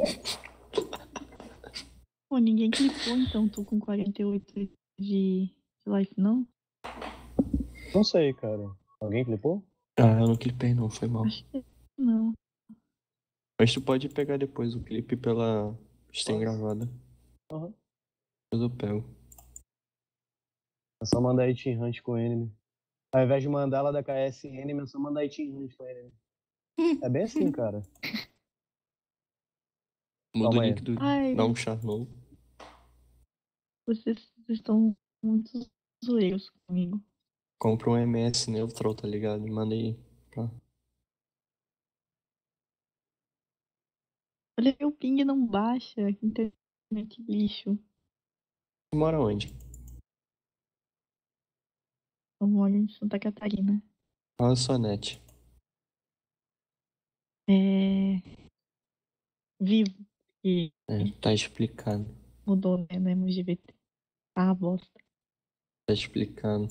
Pô, ninguém clicou, então, tu com 48 de life, não? Não sei, cara. Alguém clipou? Ah, eu não clipei não, foi mal. Acho que não. Mas tu pode pegar depois o clipe pela stream Posso? gravada. Aham. Depois eu pego. É só mandar aí Team Hunt com enemy. Ao invés de mandar ela da KS enemy, é só mandar aí Team Hunt com enemy. É bem assim, cara. Muda o Calma aí. link do. Ai, Dá um char novo. vocês estão muito zoeiros comigo. Compra um MS neutral, tá ligado? E manda aí. Pra... Olha, meu ping não baixa. Que internet lixo. Tu mora onde? Eu moro em Santa Catarina. Fala sua net. É. Vivo. E Tá explicado. mudou, né? No MGVT. Ah, bosta. Tá explicado.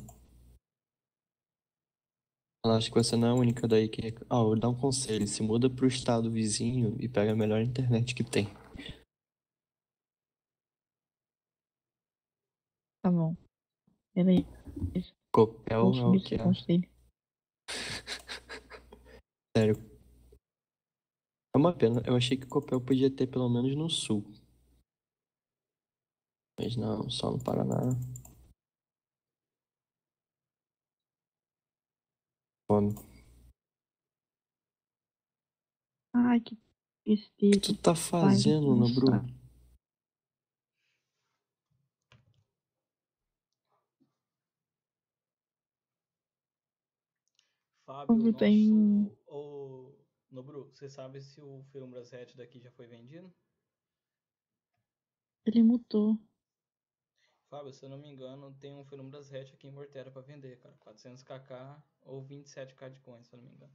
Eu acho que você não é a única daí que. Ah, eu vou dar um conselho. Se muda pro estado vizinho e pega a melhor internet que tem. Tá bom. Beleza. Vou Copel é o seguir que seu é. conselho. Sério. É uma pena. Eu achei que Copel podia ter pelo menos no sul. Mas não, só no Paraná. Fome. Ai, que O que tu tristeza. tá Vai, fazendo, não Nobru? sabe. Fábio, Como tem. nosso. Ô, Nobru, você sabe se o Ferumbras Hatch daqui já foi vendido? Ele mutou. Fábio, se eu não me engano, tem um Ferumbras Hatch aqui em Mortera pra vender, cara. 400kk ou 27k de coins, se eu não me engano.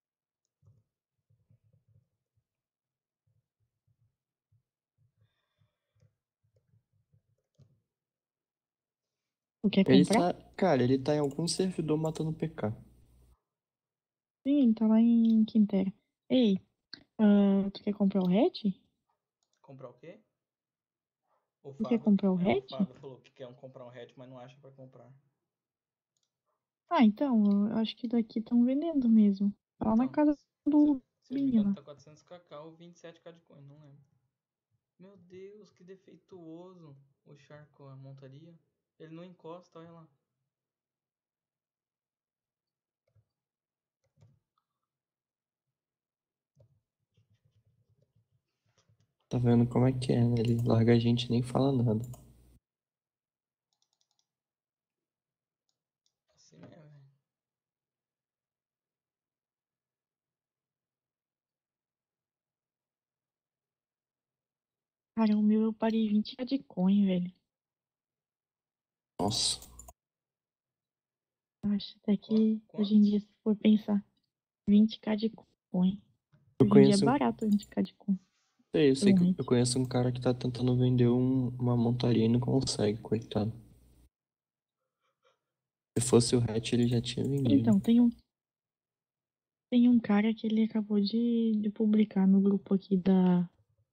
Tu quer Ele comprar? tá. Cara, ele tá em algum servidor matando PK. Sim, ele tá lá em Quintera. Ei, tu quer comprar o hatch? Comprar o quê? O Tu quer Fábio, comprar o o hatch? Fábio falou que quer comprar um hatch, mas não acha pra comprar. Ah, então, eu acho que daqui estão vendendo mesmo. Tá lá na Então, casa do se eu não me Binho engano, lá. tá 400kk ou 27k de coin, não lembro. Meu Deus, que defeituoso o Char com a montaria. Ele não encosta, olha lá. Tá vendo como é que é, né? Ele larga a gente e nem fala nada. Assim mesmo, velho. Cara, o meu eu parei 20k de coin, velho. Nossa. Eu acho até que Quanto? hoje em dia, se for pensar, 20k de coin. Eu Hoje em dia é conheço, barato 20k de coin. eu sei que eu Realmente. conheço um cara que tá tentando vender uma montaria e não consegue, coitado. Se fosse o hatch, ele já tinha vendido. Então, tem um cara que ele acabou de publicar no grupo aqui da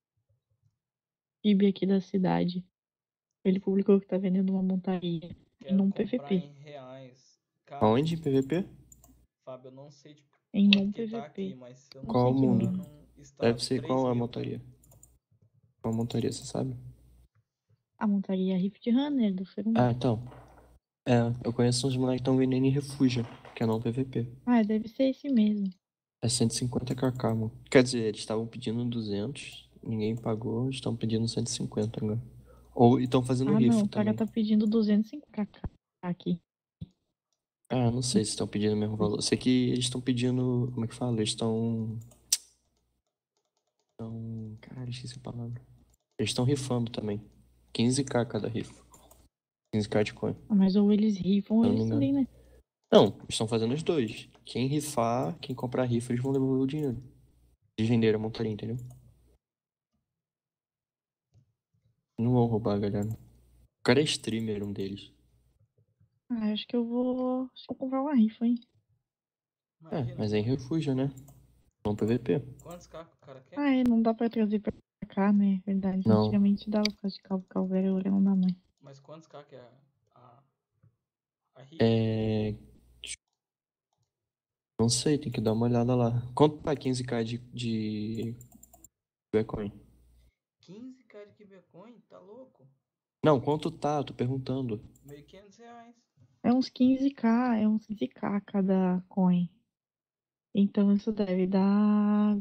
IB aqui da cidade. Ele publicou que tá vendendo uma montaria em Quero um comprar PVP. em reais. Cara, Aonde, PVP? Fábio, eu não sei tipo, Em quanto um que tá aqui, PVP. mas se eu não Não Qual sei me que mundo? mundo. engano, está Deve ser 3 qual a mil, cara. montaria? Qual montaria, você sabe? A montaria Rift Runner do Ferum. Ah, então. É, eu conheço uns moleques que estão vendendo em refúgio, que é não PVP. Ah, deve ser esse mesmo. É 150kk, mano. Quer dizer, eles estavam pedindo 200, ninguém pagou, eles estão pedindo 150 agora. Ou estão fazendo Ah, não, rifa o cara também. tá pedindo 250k aqui. Ah, não sei se estão pedindo o mesmo valor. Sei que eles estão pedindo. Como é que fala? Eles estão. Caralho, esqueci a palavra. Eles estão rifando também. 15k cada rifa. 15k de coin, se Ah, mas ou eles rifam ou eu não me eles também, engano. né? Não, eles estão fazendo os dois. Quem rifar, quem comprar rifa, eles vão devolver o dinheiro. Eles venderam a montaria, entendeu? Não vão roubar, galera. O cara é streamer, um deles. Ah, acho que eu vou. Acho que eu vou comprar uma rifa, hein? É, Imagina, mas é em refúgio, né? Não PVP. quantos carros o cara quer? Ah, é, não dá pra trazer pra cá, né? Verdade. Não. Antigamente dava por causa de cabo calvério, agora não dá mais. Mas quantos carros que é a, a rifa? É. Não sei, tem que dar uma olhada lá. Quanto tá 15k de Bitcoin? 15k de Kibecoin? Tá louco? Não, quanto tá? Tô perguntando. R$ 1.500. É uns 15k, é uns 15k cada coin. Então isso deve dar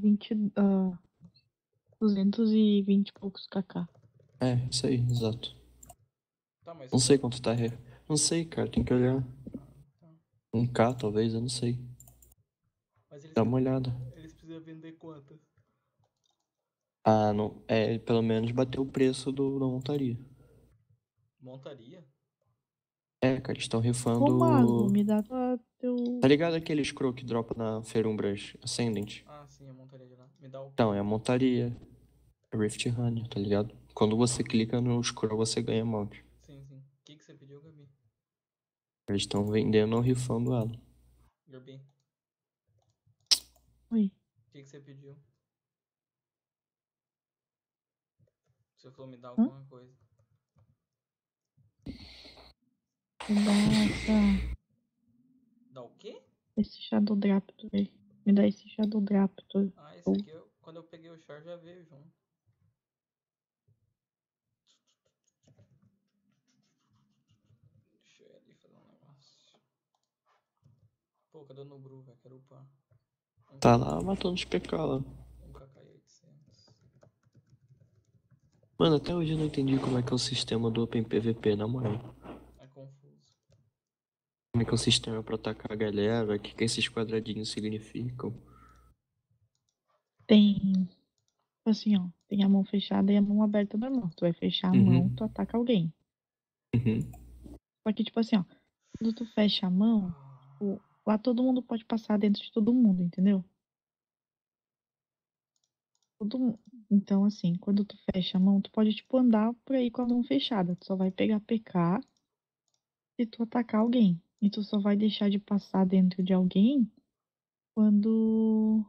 220 e poucos kk. É, isso aí, exato. Tá, mas Não sei quanto? quanto tá. Não sei, cara, tem que olhar. Ah, tá. 1k talvez, eu não sei. Mas Dá uma olhada. eles precisam vender quantas? Ah, não. É, pelo menos bateu o preço da montaria. Montaria? É, cara, eles estão Ô, Mago, rifando. me dá teu. Tá ligado aquele scroll que dropa na Ferumbras Ascendant? Ah, sim, a montaria de lá. Me dá o quê? Então, é a montaria. É Rift Runner, tá ligado? Quando você clica no scroll, você ganha mount. Sim, sim. O que você pediu, Gabi? Eles estão vendendo ou rifando ela. Gabi, Oi. o que você pediu? Você falou me dá Hã? alguma coisa. Me dá Dá o quê? esse Shadow Raptor aí. Me dá esse Shadow Raptor. Ah, esse aqui, quando eu peguei o char, já veio junto. Deixa eu ir ali fazer um negócio. Pô, cadê o Nubru, velho? Quero upar. Tá lá matando os PK lá. 1kk 800. Mano, até hoje eu não entendi como é que é o sistema do Open PVP, na moral. É confuso. Como é que é o sistema pra atacar a galera, o que esses quadradinhos significam. Tem, assim, ó. Tem a mão fechada e a mão aberta normal. Tu vai fechar a mão, tu ataca alguém. Uhum. Só que, tipo assim, ó. Quando tu fecha a mão, tipo, lá todo mundo pode passar dentro de todo mundo, entendeu? Então, assim, quando tu fecha a mão, tu pode, tipo, andar por aí com a mão fechada. Tu só vai pegar PK se tu atacar alguém. E tu só vai deixar de passar dentro de alguém quando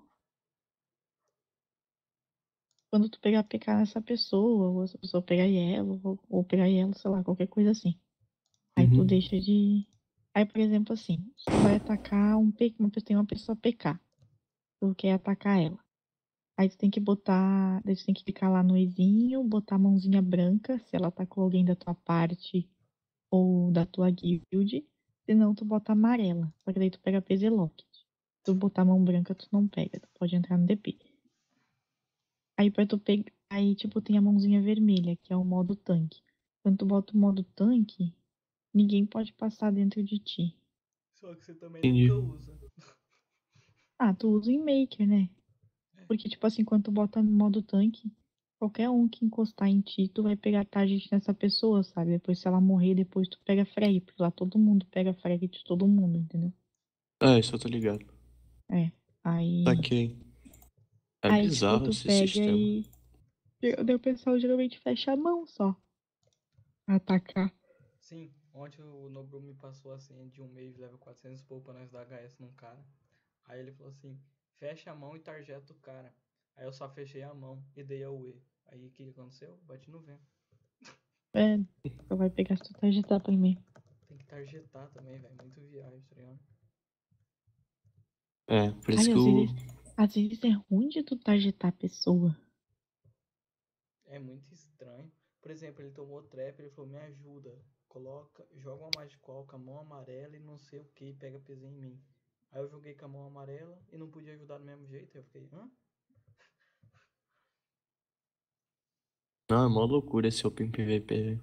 quando tu pegar PK nessa pessoa, ou essa pessoa pegar Yellow, ou pegar Yellow, sei lá, qualquer coisa assim. Aí tu Uhum. deixa de. Aí, por exemplo, assim, tu vai atacar tem uma pessoa PK. Tu quer atacar ela. Aí tu tem que botar. Daí tu tem que clicar lá no izinho, botar a mãozinha branca, se ela atacou alguém da tua parte ou da tua guild. Senão tu bota amarela. Só que daí tu pega PZ Locked. Se tu botar a mão branca, tu não pega. Tu pode entrar no DP. Aí pra tu pegar. Aí, tipo, tem a mãozinha vermelha, que é o modo tanque. Quando tu bota o modo tanque, ninguém pode passar dentro de ti. Só que você também Entendi. nunca usa. Ah, tu usa em Maker, né? Porque, tipo assim, quando tu bota no modo tanque, Qualquer um que encostar em ti, tu vai pegar target nessa pessoa, sabe? Depois, se ela morrer, depois tu pega frag, porque lá todo mundo pega frag de todo mundo, entendeu? Ah, isso eu tô ligado. É. Aí. Saquei. É Aí, tipo, bizarro tu esse pega sistema. e. Daí o pessoal geralmente fecha a mão só. Pra atacar. Sim, ontem o Nobru me passou a senha de um mês, level 400 pouco pra nós dar HS num cara. Aí ele falou assim, fecha a mão e tarjeta o cara. Aí eu só fechei a mão e dei a UE. Aí o que aconteceu? Bati no vento. É. Tu vai pegar se tu targetar primeiro. Tem que tarjetar também, velho. Muito viagem, tá ligado? É, por isso Ai, que eu. às vezes é ruim de tu targetar a pessoa. É muito estranho. Por exemplo, ele tomou trap, ele falou, me ajuda. Coloca, joga uma Magical com a mão amarela e não sei o que, pega PZ em mim. Aí eu joguei com a mão amarela e não podia ajudar do mesmo jeito. Aí eu fiquei, hã? Não, é uma loucura esse Open PVP, velho.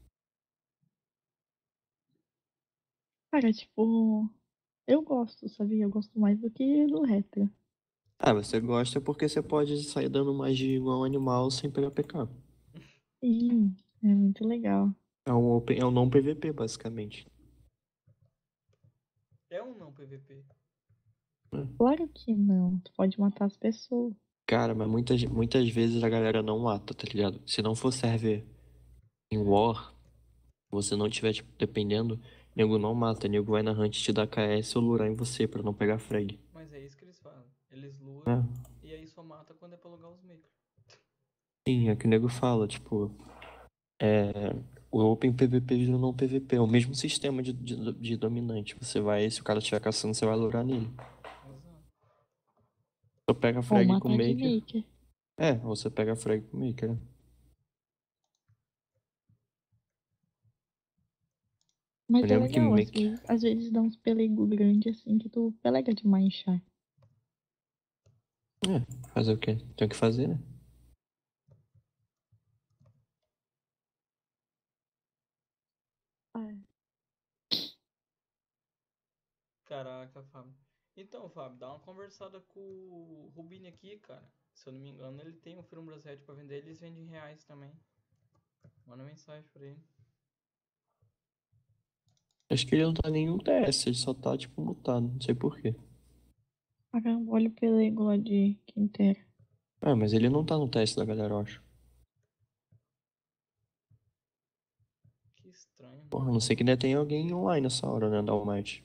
Cara, tipo, eu gosto, sabia? Eu gosto mais do que do retro. Ah, você gosta porque você pode sair dando magia igual um animal sem pegar PK. Sim, é muito legal. É um não PVP, basicamente. É um não PVP. Claro que não, tu pode matar as pessoas. Cara, mas muitas vezes a galera não mata, tá ligado? Se não for server em War, você não tiver, tipo, dependendo, nego não mata, nego vai na hunt te dar KS ou lurar em você pra não pegar frag. Mas é isso que eles fazem. Eles luram É, e aí só mata quando é pra logar os makers. sim, é que o nego fala, tipo, o Open PVP vira não PVP, é o mesmo sistema de dominante. Você vai, se o cara estiver caçando, você vai lurar nele. Exato. Só pega Ou frag com matar de maker. maker. Ou você pega frag com maker, né? Eu Mas é lembro que legal, maker. às vezes dá uns pelego grande assim que tu pelega demais, char. Fazer o quê? Tem o que fazer, né? Ah, Caraca, Fábio. Então, Fábio, dá uma conversada com o Rubini aqui, cara. Se eu não me engano, ele tem um Firumbras Red pra vender, eles vendem em reais também. Manda mensagem pra ele. Acho que ele não tá nenhum TS, ele só tá, tipo, mutado, não sei por quê. caramba, olha o pelego lá de Quintero. Mas ele não tá no teste da galera, eu acho. Que estranho. Porra, a não sei que ainda tem alguém online nessa hora, né, da Almighty.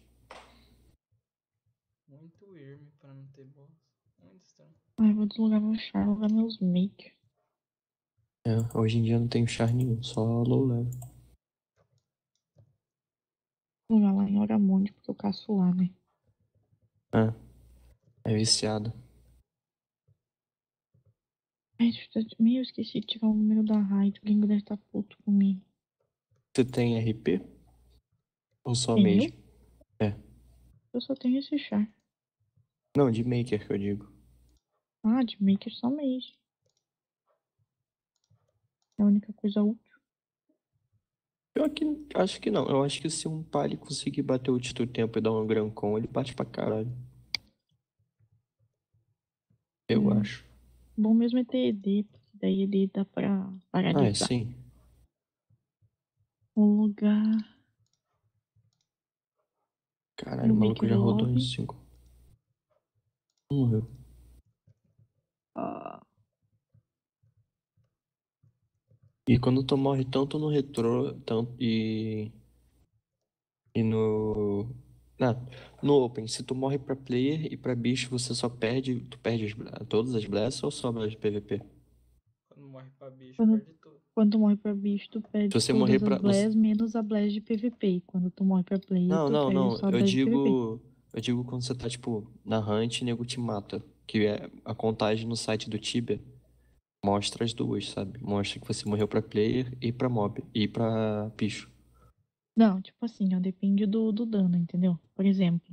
Muito irme pra não ter boss. Muito estranho. Ai, vou deslogar meu char, logar meus makers. Hoje em dia não tem char nenhum, só low level. Vou jogar lá em Oramundi, porque eu caço lá, né? É viciado. Ai, eu esqueci de tirar o número da raid. O gringo deve estar puto comigo. Você tem RP? Ou só Quem, mage? eu? É. Eu só tenho esse char. Não, de maker que eu digo. Ah, de maker só mage. É a única coisa útil. Eu acho que não. Eu acho que se um pali conseguir bater o ult do tempo e dar um Grancon, ele bate pra caralho. Eu É, acho. bom mesmo é ter ED, porque daí ED dá pra paralisar. Sim. O lugar Caralho, no o maluco Maker já rodou em Lobby. 5. Morreu. Ah, E quando tu morre tanto no retrô, tanto e no. Ah, no Open, se tu morre pra player e pra bicho, você só perde. Tu perde todas as blessings ou sobra as PVP? Quando morre pra bicho, quando, perde tudo. quando tu morre pra bicho, tu Se perde você morrer todas as pra. blés, menos a blés de PVP. E quando tu morre pra player, Não, tu não, perde não. só a blés de PVP. Eu digo quando você tá, tipo, na hunt e nego te mata. Que é a contagem no site do Tibia mostra as duas, sabe? Mostra que você morreu pra player e pra mob. E pra bicho. Não, tipo assim, ó, depende do dano, entendeu? Por exemplo,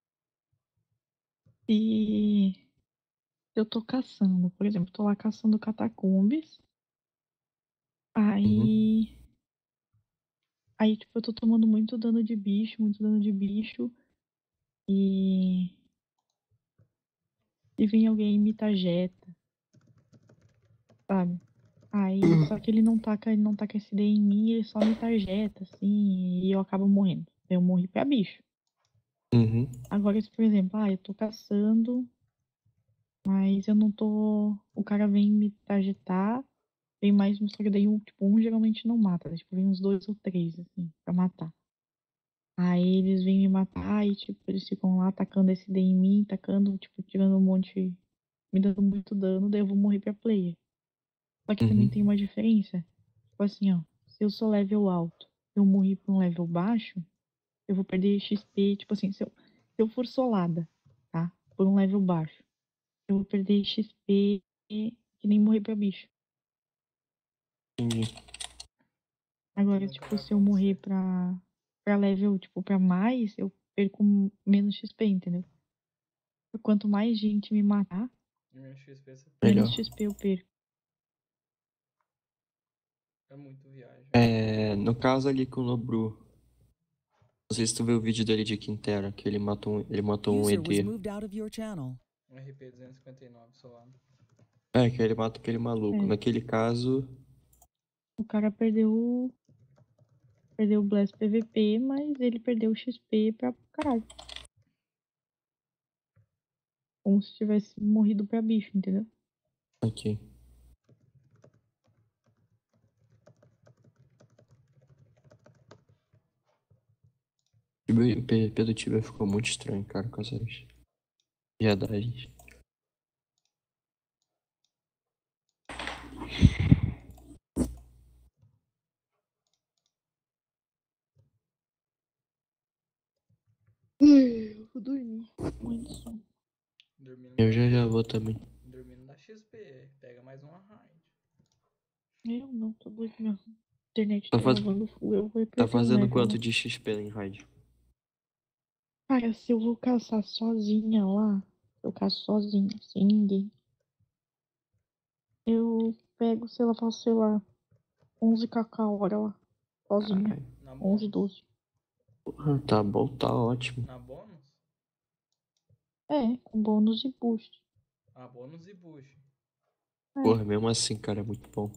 se eu tô caçando, por exemplo, tô lá caçando catacumbes, Uhum. aí, aí tipo, eu tô tomando muito dano de bicho, e, e vem alguém e me tarjeta, sabe? Aí, só que ele não taca SD em mim, ele só me tarjeta, assim, e eu acabo morrendo. Eu morri pra bicho. Uhum. Agora, se por exemplo, eu tô caçando, mas eu não tô. O cara vem me targetar, vem mais, só que daí um geralmente não mata, né? Tipo, vem uns dois ou três, assim, pra matar. Aí eles vêm me matar e, tipo, eles ficam lá atacando SD em mim, tacando, tipo, tirando um monte, me dando muito dano, daí eu vou morrer pra player. Só que também tem Uhum. uma diferença. Tipo assim, ó, se eu sou level alto, eu morri pra um level baixo, eu vou perder XP, tipo assim, se eu for solada, tá? Por um level baixo, eu vou perder XP que nem morrer pra bicho. Entendi. Agora, Nunca tipo, vai se eu morrer acontecer. pra level, tipo, pra mais, eu perco menos XP, entendeu? Quanto mais gente me matar, Meu XP você menos Melhor. XP eu perco. é muito viagem. No caso ali com o Nobru, não sei se tu viu o vídeo dele de Quintera, que ele matou um User was ED. moved out of your channel. Um RP 259 solado. Que ele mata aquele maluco. É, Naquele caso, o cara perdeu o Blast PVP, mas ele perdeu o XP pra caralho. Como se tivesse morrido pra bicho, entendeu? aqui. O PVP do Tibia ficou muito estranho, cara, com essas viadagens. Eu vou dormir. Muito sono. Dormindo Eu dá já XP. vou também. Dormindo dá XP. Pega mais uma raid. Eu não, tô doido. Minha internet Tá, tá faz... travando full. Eu vou tá perder um fazendo level, quanto né? de XP em raid? Cara, se eu vou caçar sozinha lá, eu caço sozinha, sem ninguém. Eu pego, sei lá, faço, sei lá, 11k a hora lá, sozinha. Ai, Na 11, bônus? 12. porra, tá bom, tá ótimo. Na bônus? É, com bônus e boost. Ah, bônus e boost. É. Porra, mesmo assim, cara, é muito bom.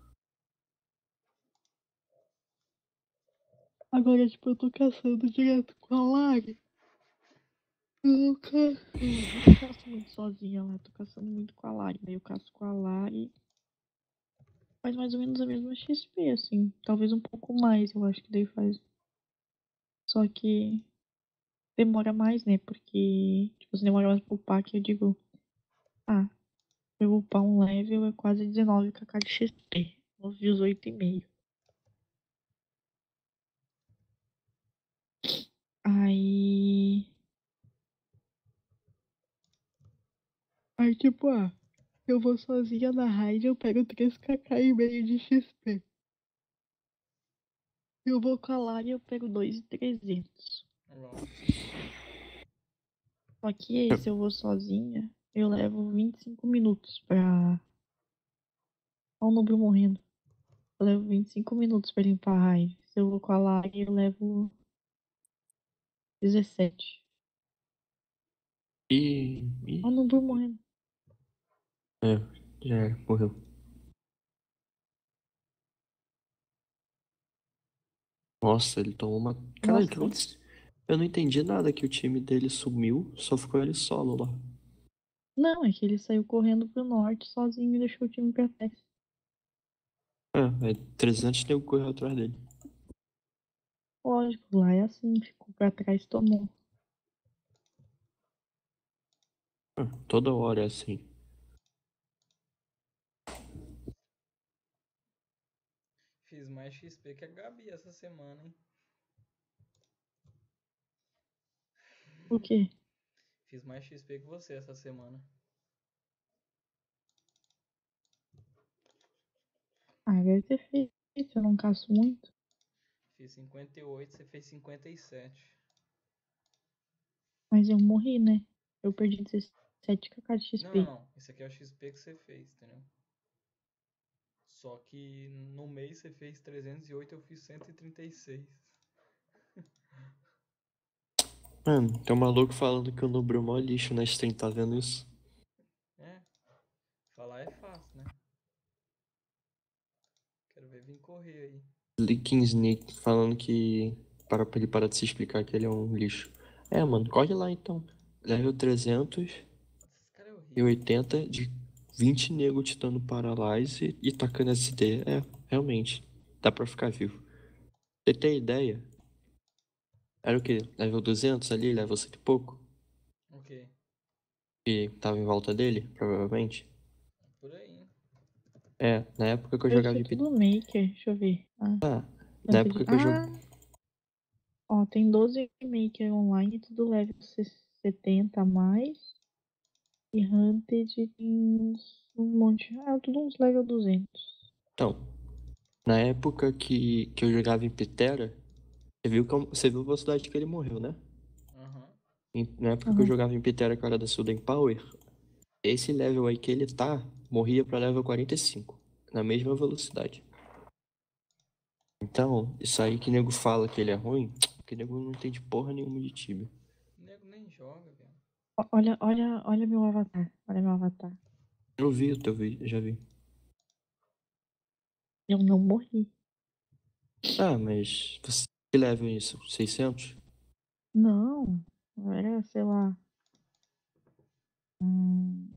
Agora, tipo, eu tô caçando direto com a Lari. Eu não caço muito sozinha lá, tô caçando muito com a Lari. Daí eu caço com a Lari. Faz mais ou menos a mesma XP, assim. Talvez um pouco mais, eu acho que daí faz. Só que demora mais, né? Porque, tipo, se demora mais pra upar, que eu digo, ah, pra eu upar um level é quase 19k de XP. Uns 18,5. Aí. Aí, tipo, eu vou sozinha na raid, eu pego 3kk e meio de XP. Eu vou com a Lari, eu pego 2.300. Nossa. Só que aí, se eu vou sozinha, eu levo 25 minutos pra. Olha o número morrendo. Eu levo 25 minutos pra limpar a raid. Se eu vou com a Lari, eu levo 17. Olha o número morrendo. É, já era, morreu. Nossa, ele tomou uma. Caralho, que Nossa, aconteceu? Eu não entendi nada que o time dele sumiu, só ficou ele solo lá. não, é que ele saiu correndo pro norte sozinho e deixou o time pra trás. É 300 nego correu atrás dele. Lógico, lá é assim, ficou pra trás, tomou. Toda hora é assim. Fiz mais XP que a Gabi essa semana, hein? O quê? Fiz mais XP que você essa semana. Ah, deve ter feito, eu não caço muito. Fiz 58, você fez 57. Mas eu morri, né? Eu perdi 17kk de Não, não, XP. não. Esse aqui é o XP que você fez, entendeu? Só que no mês você fez 308, eu fiz 136. Mano, tem um maluco falando que o Nubro é mó lixo na stream, tá vendo isso? É, falar é fácil, né? Quero ver vir correr aí. Licking Snake falando que. Para pra ele parar de se explicar que ele é um lixo. É, mano, corre lá então. Level 380 Esse cara é horrível. de 20 nego te dando paralyze e tacando SD. É, realmente. Dá pra ficar vivo. Você tem ideia? Era o quê? Level 200 ali, level 100 e pouco? Ok. Que tava em volta dele, provavelmente. Por aí. É, na época que eu Deve jogava ser de tudo maker. Deixa eu ver. Ah, na Quanto de... época que eu Ah, jogo. ó, tem 12 maker online, tudo level 70 a mais. E Hunted tem um monte. Ah, tudo uns level 200. Então, na época que eu jogava em Pitera, você viu a velocidade que ele morreu, né? Aham. Na época que eu Uhum. jogava em Pitera, que era da Sudden Power, esse level aí que ele tá, morria pra level 45, na mesma velocidade. Então, isso aí que nego fala que ele é ruim, que nego não entende porra nenhuma de Tibia. O nego nem joga, velho. Olha meu avatar. Olha meu avatar. Eu vi o teu vídeo, já vi. Eu não morri. Ah, mas que level é isso? 600? Não. Era, sei lá. Hum,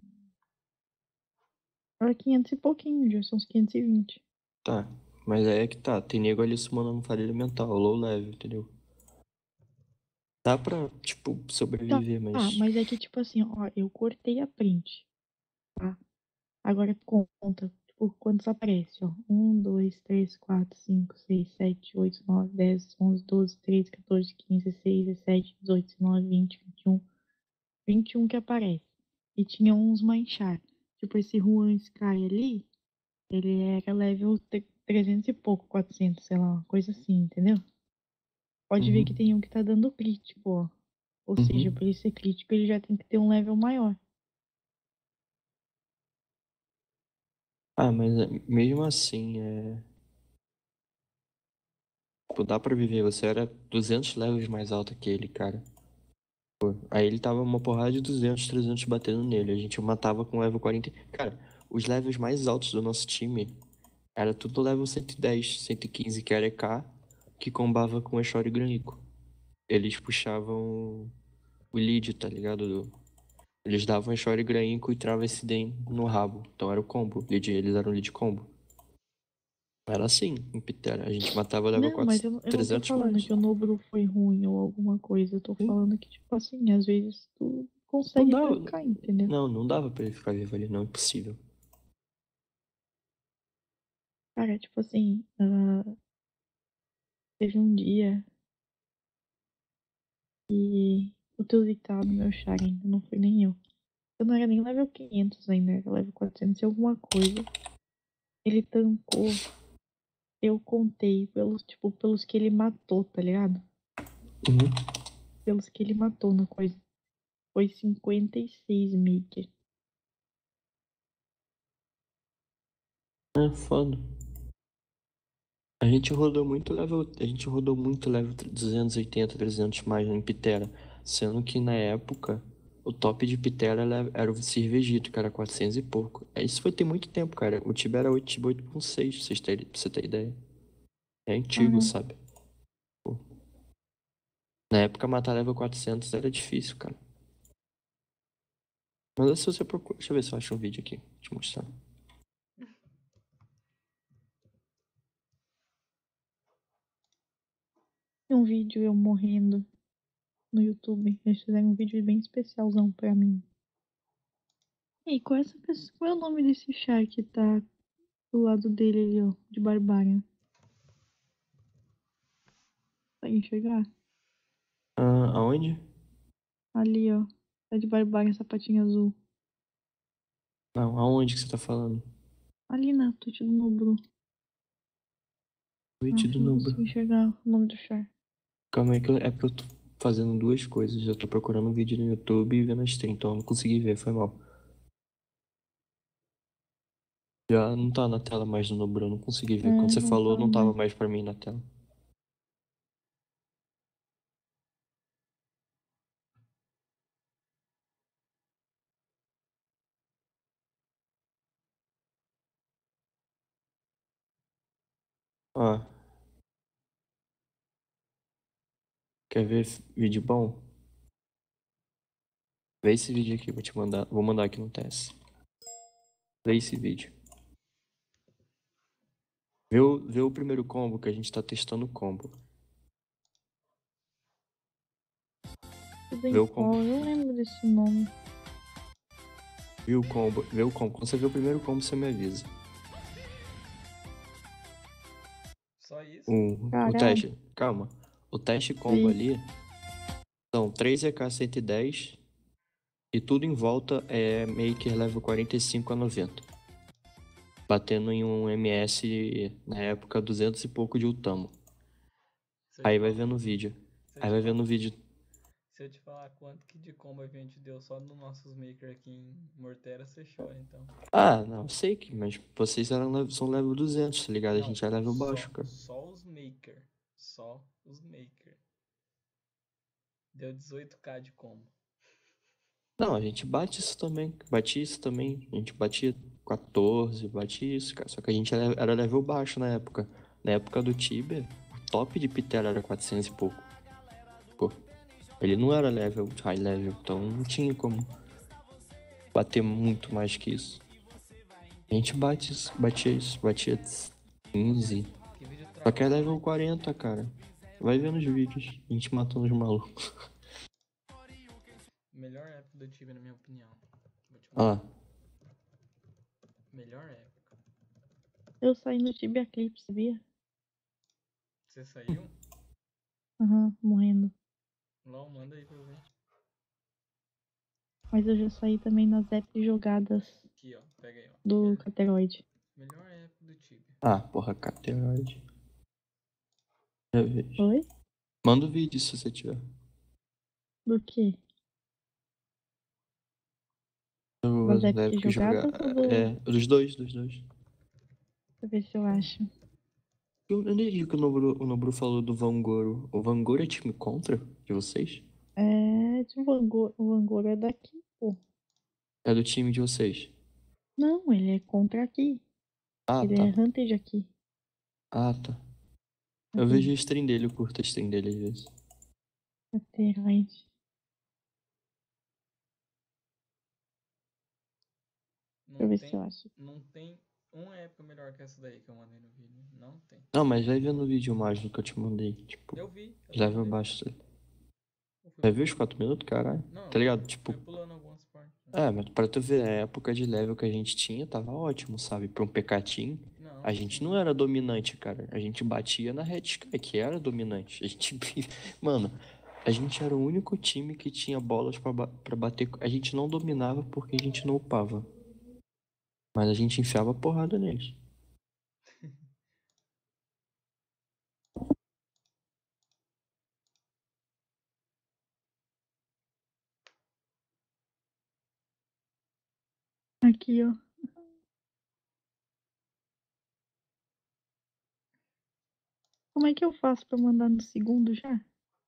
era 500 e pouquinho, já são uns 520. Tá, mas aí é que tá, tem nego ali summonando falha mental, low level, entendeu? Dá pra, tipo, Tá, sobreviver, tá, mas. mas é que tipo assim, ó, eu cortei a print, tá? Agora conta, tipo, quantos aparece, ó. 1, 2, 3, 4, 5, 6, 7, 8, 9, 10, 11, 12, 13, 14, 15, 16, 17, 18, 19, 20, 21. 21 que aparece. E tinha uns manchar. Tipo, esse Juan Sky ali, ele era level 300 e pouco, 400, sei lá, uma coisa assim, entendeu? Pode ver que Uhum, tem um que tá dando crítico, ó. Ou seja, uhum. pra ele ser crítico, ele já tem que ter um level maior. Ah, mas mesmo assim, Pô, dá pra viver. Você era 200 levels mais alto que ele, cara. Aí ele tava uma porrada de 200, 300 batendo nele. A gente matava com level 40. Cara, os levels mais altos do nosso time era tudo level 110, 115, que era EK, que combava com Eshori e Granico. Eles puxavam o lead, tá ligado? Eles davam Eshori, Granico e Travis Den no rabo. Então era o combo. Eles eram lead combo. Era assim, em Pitera. A gente matava level Não, mas 400, eu não tô 300 falando mais. que o Nobru foi ruim ou alguma coisa. Eu tô Sim. falando que, tipo assim, às vezes tu Não consegue dava. tancar, entendeu? Não dava pra ele ficar vivo ali, não, impossível. Cara, tipo assim, teve um dia que o Tuzi tava no meu char ainda, não foi nem eu. Eu não era nem level 500 ainda, era level 400 e alguma coisa. Ele tancou, eu contei pelos, tipo, pelos que ele matou, tá ligado? Uhum. Pelos que ele matou na coisa. Foi 56 maker. É foda. A gente rodou muito level 280, 300 mais em Pitera, sendo que na época o top de Pitera era o Cervejito, que era 400 e pouco. Isso foi ter muito tempo, cara. O Tibia era 8, Tibia 8.6, pra você ter ideia. É antigo, Aham. sabe? Pô. Na época matar level 400 era difícil, cara. Mas se você procura, deixa eu ver se eu acho um vídeo aqui, te mostrar. Tem um vídeo eu morrendo no YouTube. Eles fizeram um vídeo bem especialzão pra mim. E qual é essa pessoa? Qual é o nome desse char que tá do lado dele ali, ó? De Barbária. Consegue enxergar? Ah, aonde? Ali, ó. Tá de Barbária, sapatinho azul. Não, aonde que você tá falando? Ali na Tuti do Nobru. Twitch Nossa, do eu não Noob. consigo enxergar o nome do char. Calma aí que é porque eu tô fazendo duas coisas. Eu tô procurando um vídeo no YouTube e vendo a stream, então eu não consegui ver, foi mal. Já não tá na tela mais do Nobru, eu não consegui É, ver. Quando você não falou, tá não tava mais. mais pra mim na tela. Ó, quer ver vídeo bom? Vê esse vídeo aqui, vou te mandar. Vou mandar aqui no teste. Vê esse vídeo. Vê o primeiro combo que a gente tá testando o combo. Vê o combo. Eu lembro desse nome. Vê o combo. Vê o combo. Quando você vê o primeiro combo, você me avisa. Só isso? O Caralho. teste. Calma. O teste combo Sim. ali são 3 EK 110 e tudo em volta é Maker level 45 a 90. Batendo em um MS na época 200 e pouco de Utamo. Se eu Aí te vai falar- vendo o vídeo. se eu Aí te vai falar- vendo o vídeo. Se eu te falar quanto que de combo a gente deu só nos nossos maker aqui em Mortera, você chora, então. Ah, não, eu sei que, mas vocês são level 200, tá ligado? A Não, gente é level só- baixo, cara. Só os maker. Só os maker. Deu 18k de combo. Não, a gente bate isso também. Bate isso também. A gente batia 14, bate isso, cara. Só que a gente era level baixo na época. Na época do Tibia, o top de Pitera era 400 e pouco. Pô, ele não era level, high level, então não tinha como bater muito mais que isso. A gente batia isso, batia 15. Que vídeo Só que é travado. level 40, cara. Vai vendo os vídeos, a gente matando os malucos. Melhor época do Tibia, na minha opinião. Vou te Ó, mostrar. Melhor época. Eu saí no Tibia Clip, sabia? Você saiu? Aham, morrendo. Não, manda aí pra eu ver. Mas eu já saí também nas épicas jogadas Aqui, ó. Pega aí, ó. do Cateroid. Melhor época do Tibia. porra, Cateroide. Já vejo. Oi? Manda o vídeo se você tiver. Do quê? Das Das épicas épocas jogadas ou do... É, dos dois. Deixa eu ver se eu acho. Eu nem vi que o Nobru falou do Vangoro. O Vangoro é time contra de vocês? É, de o Vangoro é daqui, pô. É do time de vocês. Não, ele é contra aqui. Ah, Ele tá. é Hunted aqui. Ah, tá. Eu vejo a stream dele, eu curto a stream dele às vezes. Cateroid. Deixa eu ver se eu acho. Não tem uma época melhor que essa daí que eu mandei no vídeo. Não tem. Não, mas vai vendo o vídeo mais do que eu te mandei. Tipo, Eu vi. level baixo. Eu fui Já viu os 4 minutos, caralho? Não, Tá ligado? Tipo, fui pulando algumas partes. mas pra tu ver, a época de level que a gente tinha tava ótimo, sabe? Pra um Pekatin, Não, a gente sim. não era dominante, cara. A gente batia na Red Sky, que era dominante. A gente. Mano, a gente era o único time que tinha bolas pra bater. A gente não dominava porque a gente não upava. Mas a gente enfiava porrada neles. Aqui, ó. Como é que eu faço pra mandar no segundo já?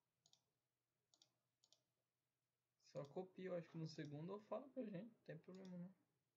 Só copia, eu acho que no segundo ou fala pra gente. Não tem problema não.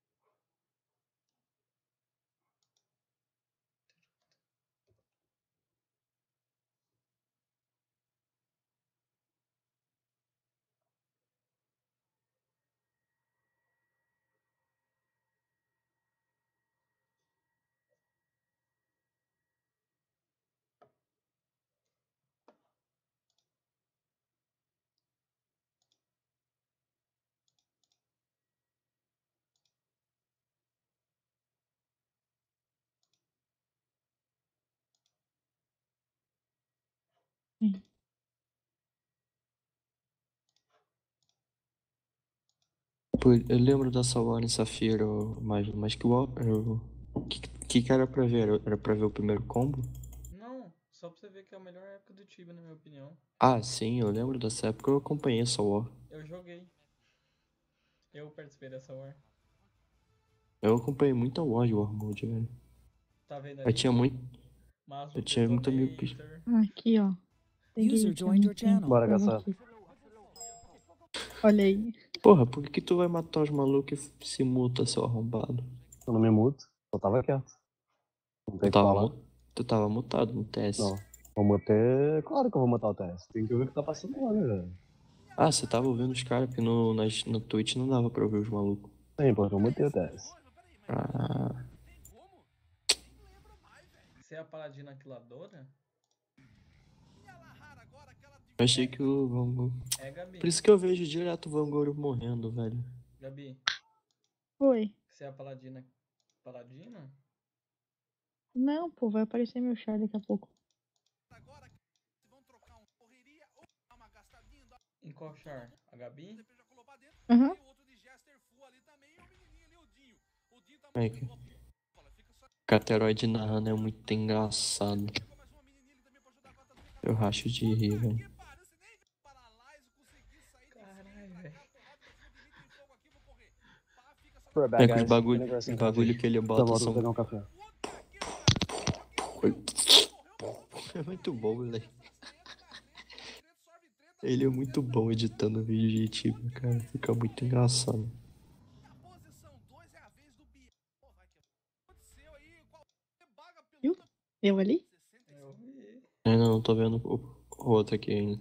Pô, eu lembro da Sawane Safira, mas que que era pra ver? Era pra ver o primeiro combo? Não, só pra você ver que é a melhor época do Tibia, na minha opinião. Ah, sim, eu lembro dessa época, eu acompanhei essa War. Eu joguei. Eu participei dessa war. Eu acompanhei muita War de War Mode, velho. Tá vendo Eu ali? tinha muito. Mas Eu o tinha muito amigo que. Detonator. Aqui, ó. Peguei User aqui, ó, joined no your channel. Bora, tempo caçar. aqui. Olha aí. Porra, por que tu vai matar os malucos e se muta, seu arrombado? Eu não me muto, eu tava quieto. Não tem Eu o que tava, falar. Tu tava mutado no TS. Não. Vamos ter. Claro que eu vou matar o teste. Tem que ver o que tá passando lá, né, velho? Ah, você tava ouvindo os caras, porque no Twitch não dava pra ouvir os malucos. Sim, porque eu mutei o teste. Ah, Você é a paladina aquiladora? eu achei que o Vangor... É, Gabi. Por isso que eu vejo direto o Vangor morrendo, velho. Gabi, Oi. você é a paladina. Paladina? Não, pô, vai aparecer meu char daqui a pouco. Em qual char? A Gabi? Aham. É que... Cateroide narrando é muito engraçado. Eu racho de rir, velho. Caralho, velho. We're back, É que os guys. bagulho, Gonna grab os some bagulho coffee. que ele Tá, bota volto, são... vou pegar um café. É muito bom, velho. Ele é muito bom editando vídeo de YouTube, cara. Fica muito engraçado. Viu? Eu ali? Eu vi. É, não tô vendo o outro aqui ainda.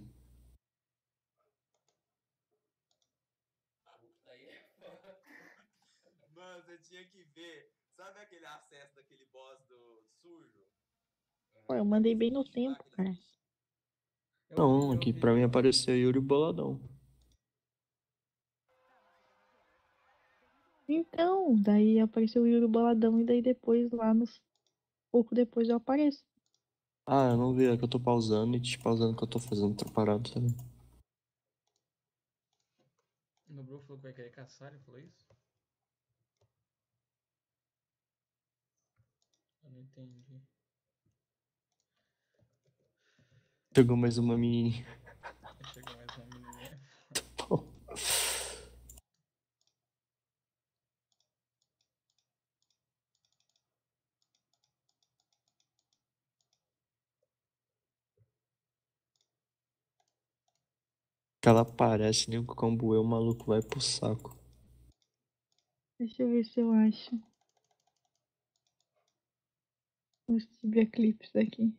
Mano, você tinha que ver. Sabe aquele acesso daquele boss do sujo? Pô, eu mandei bem no tempo, cara. Não, Eu aqui vi. pra mim apareceu Yuri Boladão. Então, daí apareceu o Yuri Boladão e daí depois lá nos... Pouco depois eu apareço. Ah, eu não vi, é que eu tô pausando e te pausando que eu tô fazendo outra parada também. No Bru falou que vai querer caçar, ele falou isso? Eu não entendi. Chegou mais uma menininha. Chegou mais uma menininha. Que ela aparece, nem o combo o maluco vai pro saco. Deixa eu ver se eu acho. Os Tibia Clips aqui.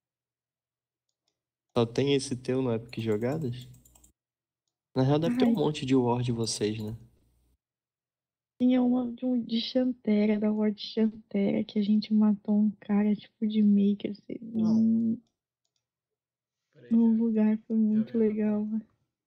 Só tem esse teu no Epic Jogadas? Na real deve ter um Ai, monte de war de vocês, né? tinha uma de Chantera, da Lorde Chantera, que a gente matou um cara tipo de maker assim, Peraí, num já, lugar, foi já muito vi a legal, foto. velho.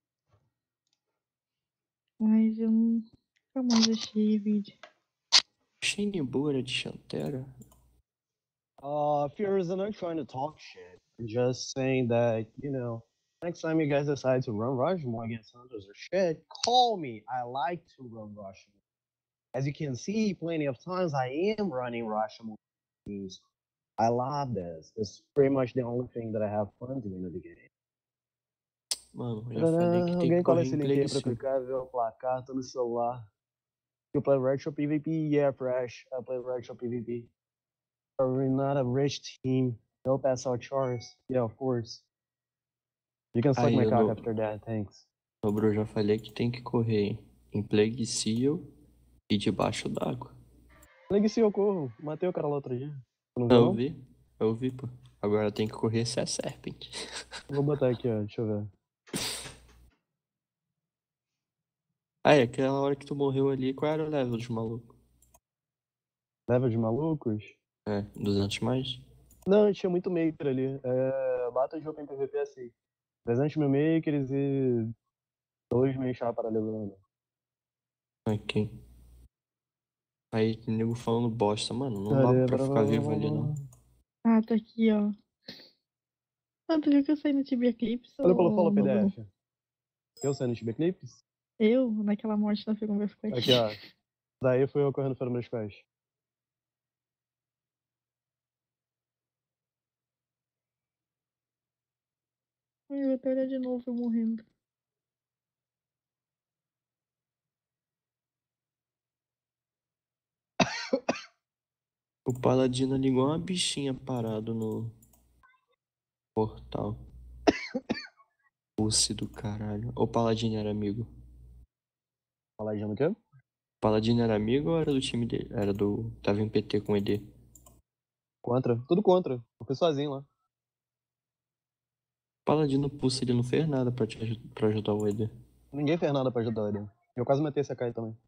Mas eu nunca mais achei o vídeo. Shinbu era de Chantera? Fears, I'm not trying to talk shit. I'm just saying that, next time you guys decide to run Rushmore against Hunters or shit, call me. I like to run Rushmore. As you can see, plenty of times I am running Rushmore teams. I love this. It's pretty much the only thing that I have fun doing in the game. Mano, eu já falei que tem que Alguém cola correr esse em link aí Plague pra eu Seal. clicar, ver o placar, tô no celular. You play Retro PvP? Yeah, Fresh. I play Retro PvP. We're not a rich team. No pass out chars. Yeah, of course. You can suck Aí my eu cock no, after that, thanks. no Bro já falei que tem que correr em Plague Seal e debaixo d'água. Legacy eu corro. Matei o cara lá outro dia. Tu não viu, Eu não? vi, eu vi, pô. Agora tem que correr se é Serpent. Vou botar aqui, ó. Deixa eu ver. Ah, é aquela hora que tu morreu ali, qual era o level dos malucos? Level de malucos? É, 200 mais? Não, tinha muito maker ali. Battle de Open PvP é assim. 300 mil makers e 2 mil chá paralisando. Ok. Aí, nego falando bosta, mano, não Cadê? dava pra ficar vivo ali, não. Ah, tá aqui, ó. Ah, tu viu que eu saí no Tibia Clips, Olha pelo follow ou no Bru? PDF. Eu sendo Tibia Clips? Eu, naquela morte na Figura Squad. Aqui, ó. Daí fui eu correndo fora meus pés. Ai, eu vou até olhar de novo eu morrendo. O Paladino ali igual uma bichinha parado no portal. Pussy do caralho. O Paladino era amigo. Falar de o quê? O Paladino era amigo ou era do time dele? Era do... Tava em PT com o ED. Contra. Tudo contra. Eu fui sozinho lá. Paladino Pulse, ele não fez nada pra ajudar o Eder. Ninguém fez nada pra ajudar ele. Eu quase matei esse Akai também.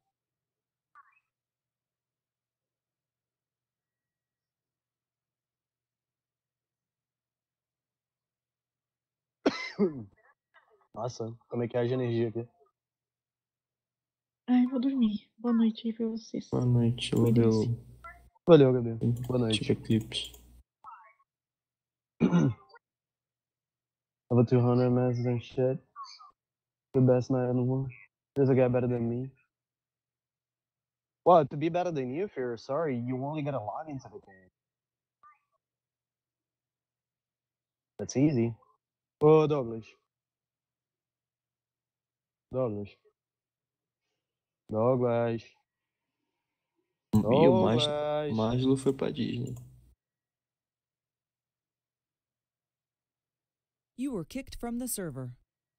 Nossa, como é que é a energia aqui? Ai, vou dormir. Boa noite aí pra vocês. Boa noite, eu vou ver Cuidem-se. Valeu, Gabi. Boa noite. Tipo Eclipse. Over 200 matches and shit. The best night in the world. There's a guy better than me. Well, to be better than you, if you're sorry, you only gotta log into the game. That's easy. Ô, Douglas. Douglas. Douglas. E o Douglas. Maslow foi pra Disney. You were kicked from the server.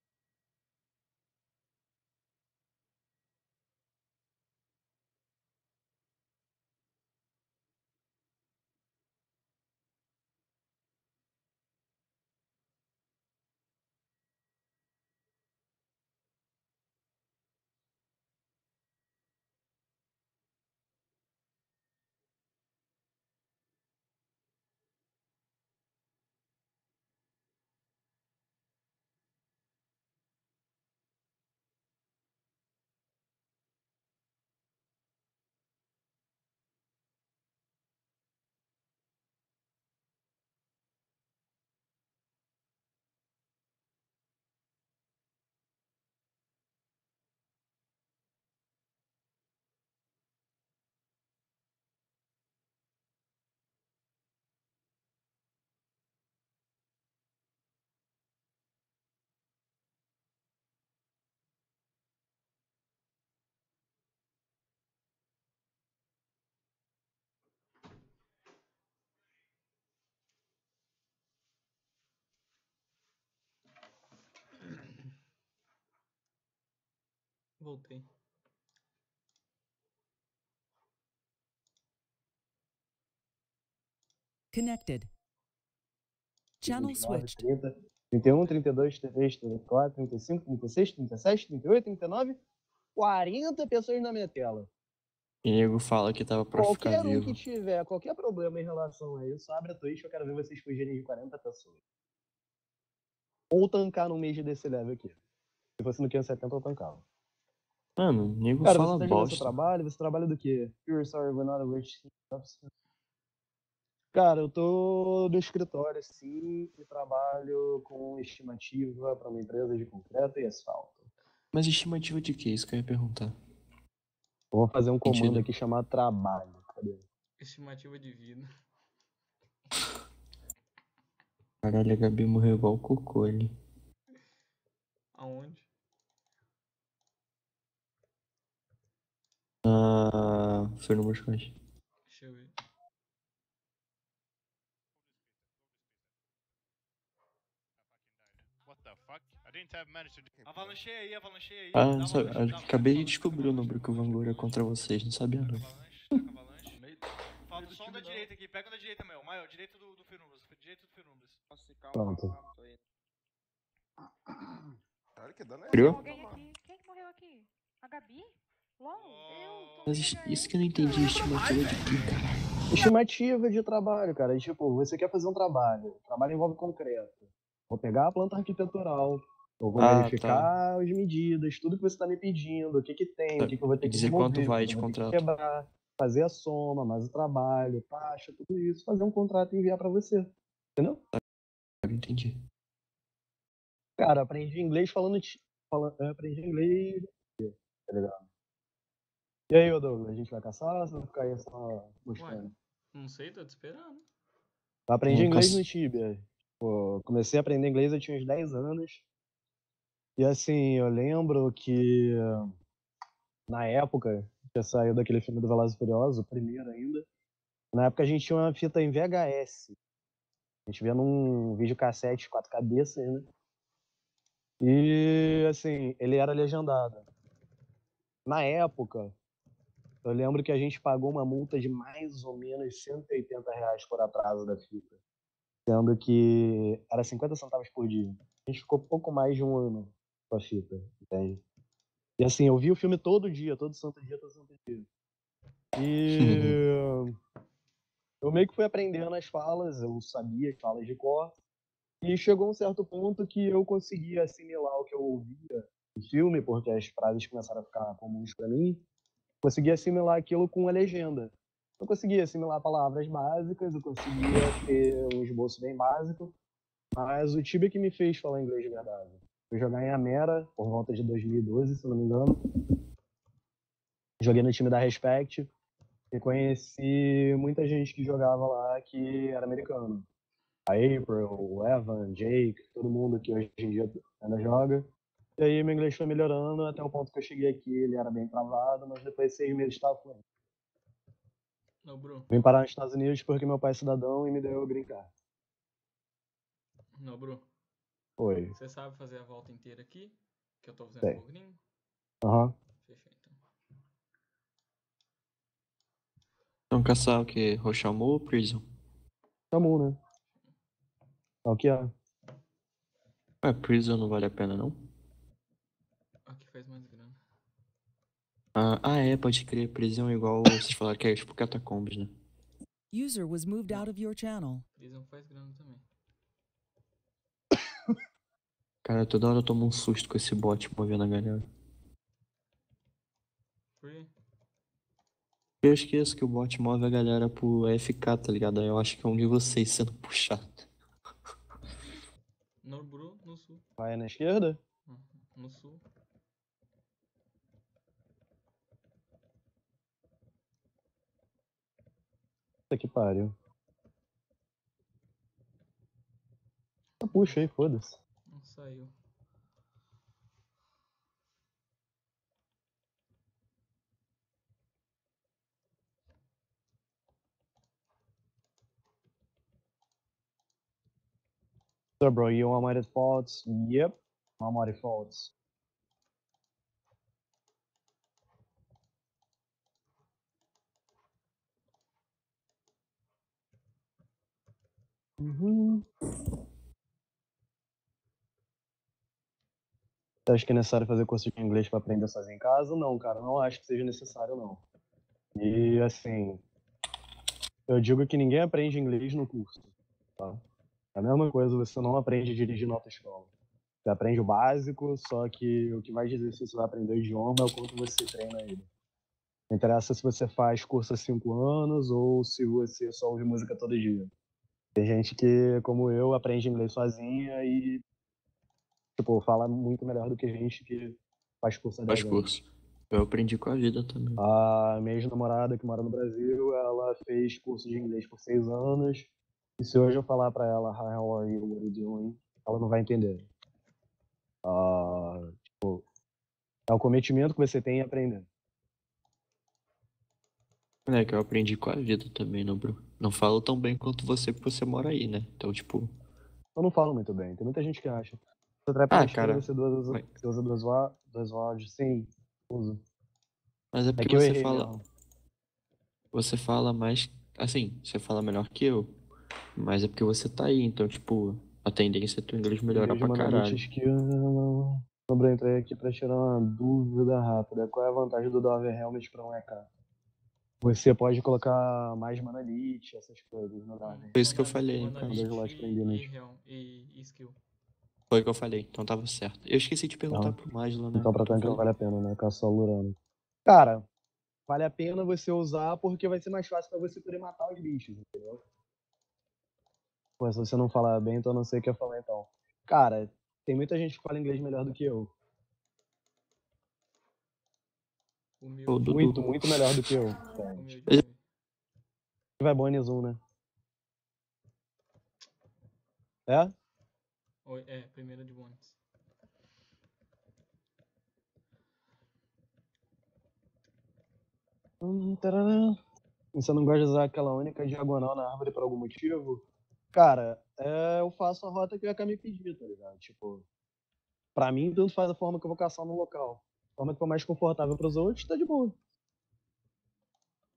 Voltei. Connected. Channel 29, switched. 30, 31, 32, 33, 34, 35, 36, 37, 38, 39, 40 pessoas na minha tela. E nego fala que tava pra ficar Qualquer um vivo. que tiver qualquer problema em relação a isso, abre a Twitch, eu quero ver vocês fugirem de 40 pessoas. Ou tancar num mês desse level aqui. Se fosse no 570, eu tancava. Mano, nego Cara, fala você tá jogando seu bosta. trabalho? Você trabalha do quê? Pure Sorry, we're not a rich officer. Cara, eu tô no escritório, sim, e trabalho com estimativa para uma empresa de concreto e asfalto. Mas estimativa de que? Isso que eu ia perguntar. Eu vou fazer um comando Mentira. aqui chamado trabalho. Cadê? Estimativa de vida. Caralho, a Gabi morreu igual o cocô ali. Aonde? Foi no Moscas. Deixa eu ver. Avalanchei aí, avalanchei aí. Ah, Dá não uma sabe, avalanche, dá- acabei de taca descobrir o avalanche, número que o taca Vangor é avalanche, contra vocês, não sabia taca não. avalanche, taca avalanche. Falta só um da direita aqui, pega um da direita, meu. Maior, direito do Firumbras, direito do Firumbras. Pronto. Caralho, que dano é Criou? esse? Alguém aqui. Quem que morreu aqui? A Gabi? LOL? Eu Mas tomei isso que eu não entendi, estimativa de que, cara? Estimativa de trabalho, cara. Tipo, você quer fazer um trabalho. O trabalho envolve concreto. Vou pegar a planta arquitetural. Eu vou Ah, verificar as medidas, tudo que você está me pedindo, o que que tem, o que que eu vou ter que Dizer quanto remover, o vai que de eu vou ter que contrato. quebrar, fazer a soma, mais o trabalho, taxa, tudo isso, fazer um contrato e enviar para você. Entendeu? Entendi. Cara, aprendi inglês aprendi inglês, tá ligado? E aí, ô Douglas, a gente vai caçar ou você vai ficar aí só mostrando? Não sei, tô te esperando. Eu aprendi Vamos inglês caçar. no Tibia. Pô, comecei a aprender inglês, eu tinha uns 10 anos. E assim, eu lembro que na época, tinha saído daquele filme do Velozes e Furiosos, o primeiro ainda. Na época a gente tinha uma fita em VHS. A gente via num videocassete 4 cabeças, né? E assim, ele era legendado. Na época, Eu lembro que a gente pagou uma multa de mais ou menos R$ 180 por atraso da fita. Sendo que era 50 centavos por dia. A gente ficou pouco mais de um ano com a fita, entende? E assim, eu vi o filme todo dia, todo santo dia, todo santo dia. E eu meio que fui aprendendo as falas, eu sabia as falas de cor. E chegou um certo ponto que eu conseguia assimilar o que eu ouvia no filme, porque as frases começaram a ficar comuns para mim. Conseguia assimilar aquilo com a legenda. Eu conseguia assimilar palavras básicas, eu conseguia ter um esboço bem básico, mas o time que me fez falar inglês de verdade foi jogar em Amera, por volta de 2012, se não me engano. Joguei no time da Respect e conheci muita gente que jogava lá que era americano. A April, o Evan, Jake, todo mundo que hoje em dia ainda joga. E aí meu inglês foi melhorando até o ponto que eu cheguei aqui, ele era bem travado, mas depois de 6 meses estava fluente. Não, Bruno. Vim parar nos Estados Unidos porque meu pai é cidadão e me deu o green card. Não, Bruno. Oi. Você sabe fazer a volta inteira aqui? Que eu tô fazendo Sei. por gringo? Aham. Fechou, então. Então, caçar o quê? Rochamou ou Prison? Tamu, né? É o que é. Ué, Prison não vale a pena, não? Aqui faz mais grana. É, pode crer. Prison é igual vocês falaram que é tipo catacombs, né? User was moved out of your channel. Prisão faz grana também. Cara, toda hora eu tomo um susto com esse bot movendo a galera. Free? Eu esqueço que o bot move a galera pro AFK, tá ligado? Aí eu acho que é um de vocês sendo puxado. No Bruno, no sul. Vai na esquerda? No sul. Puta que pariu. Puxa aí, foda-se. Não saiu. So, bro, you want my defaults? Yep. Want my defaults. Uhum. Você acha que é necessário fazer curso de inglês para aprender sozinho em casa? Não, cara, não acho que seja necessário, não. E, assim, eu digo que ninguém aprende inglês no curso, tá? É a mesma coisa, você não aprende a dirigir na autoescola. Você aprende o básico, só que o que vai dizer se você vai aprender o idioma é o quanto você treina ele. Não interessa se você faz curso há 5 anos ou se você só ouve música todo dia. Tem gente que, como eu, aprende inglês sozinha e, tipo, fala muito melhor do que gente que faz curso há 10 Faz anos. curso. Eu aprendi com a vida também. A minha ex-namorada, que mora no Brasil, ela fez curso de inglês por 6 anos. E se hoje eu falar pra ela, "Hi, how are you, what are you doing?", ela não vai entender. Tipo, é o cometimento que você tem em aprender. É que eu aprendi com a vida também, não, bro? Não falo tão bem quanto você, porque você mora aí, né? Então, tipo... Eu não falo muito bem, tem muita gente que acha. Você trepa na esquerda, cara... você usa dois áudios, sim, uso. Mas é É porque que eu você errei fala... mesmo. Você fala mais... Assim, você fala melhor que eu. Mas é porque você tá aí, então, tipo... A tendência é teu inglês melhorar pra caralho. Que eu entrei aqui pra tirar uma dúvida rápida. Qual é a vantagem do Dover Helmet para um EK? Você pode colocar mais Manalite, essas coisas no Dover. Foi isso que eu falei, cara. E skill. Foi o que eu falei, então tava certo. Eu esqueci de perguntar pro Magla, né? Então pra tanque não vale a pena, né? Ficar só lurando. Cara, vale a pena você usar porque vai ser mais fácil pra você poder matar os bichos, entendeu? Pô, se você não falar bem, então eu não sei o que eu falar então. Cara, tem muita gente que fala inglês melhor do que eu. Muito melhor do que eu. Vai bom Zoom, né? É? É, primeira de bônus. Você não gosta de usar aquela única diagonal na árvore por algum motivo? Cara, eu faço a rota que o EK me pedir, tá ligado? Tipo, pra mim, tanto faz a forma que eu vou caçar no local. A forma que for mais confortável pros outros, tá de boa.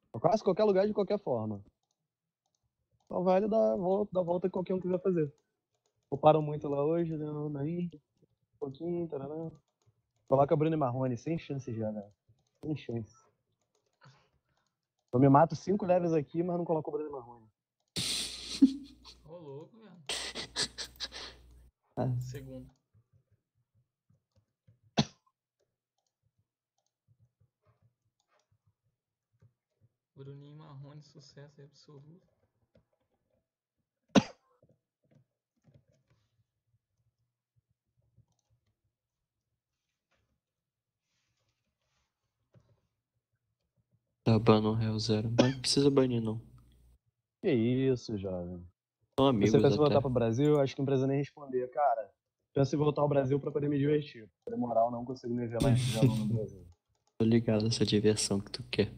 Quase qualquer lugar de qualquer forma. Só vale dar a volta que qualquer um quiser fazer. Ocuparam muito lá hoje, né? Aí, um pouquinho, tarará. Coloca Bruno e Marrone, sem chance já, né? Sem chance. Eu me mato 5 levels aqui, mas não coloco o Bruno e Marrone. Ô, louco, velho. Ah. Segundo. Bruninho Marrone, sucesso absoluto. Tá ban no Real Zero. Mas não precisa banir, não. Que isso, jovem. São Você amigos pensa em até. voltar pro Brasil? Acho que não precisa nem responder. Cara, penso em voltar ao Brasil pra poder me divertir. Por moral, não consigo me ver mais de aluno no Brasil. Tô ligado essa diversão que tu quer.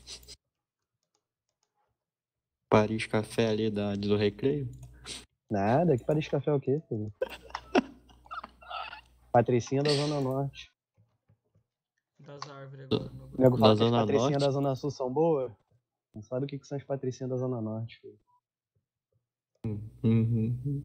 Paris Café ali do Recreio? Nada, que Paris Café é o quê, filho? Patricinha da Zona Norte. Das árvores agora no O grupo. nego fala Da que as Zona patricinhas Norte? da Zona Sul são boas. Não sabe o que são as patricinhas da Zona Norte, filho. Uhum.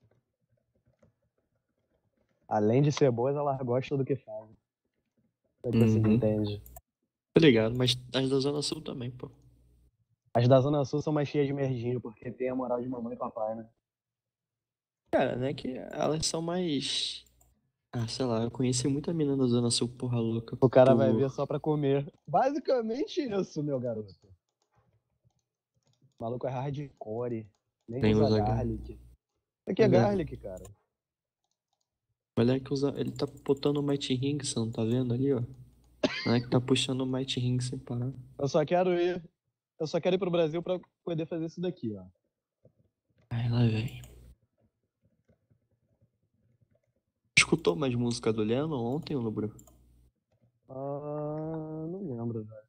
Além de ser boas, elas gostam do que fazem. É que você me Uhum. entende. Tô ligado, mas as da Zona Sul também, pô. As da Zona Sul são mais cheias de merdinho, porque tem a moral de mamãe e papai, né? Cara, né, que elas são mais... Ah, sei lá, eu conheci muita mina da Zona Sul, porra louca, O cara vai por... ver só pra comer. Basicamente isso, meu garoto. O maluco é hardcore. Nem Nem usa usa garlic. Isso aqui é Pois é. garlic, cara. O moleque usa... Ele tá botando o Mighty Ring, você não tá vendo ali, ó? O moleque tá puxando o Mighty Ring sem parar. Eu só quero ir pro Brasil pra poder fazer isso daqui, ó. Aí lá vem. Escutou mais música do Lennon ontem, Lubro? Não lembro, velho.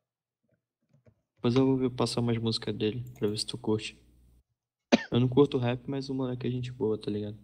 Depois eu vou passar mais música dele, pra ver se tu curte. Eu não curto rap, mas o moleque é gente boa, tá ligado?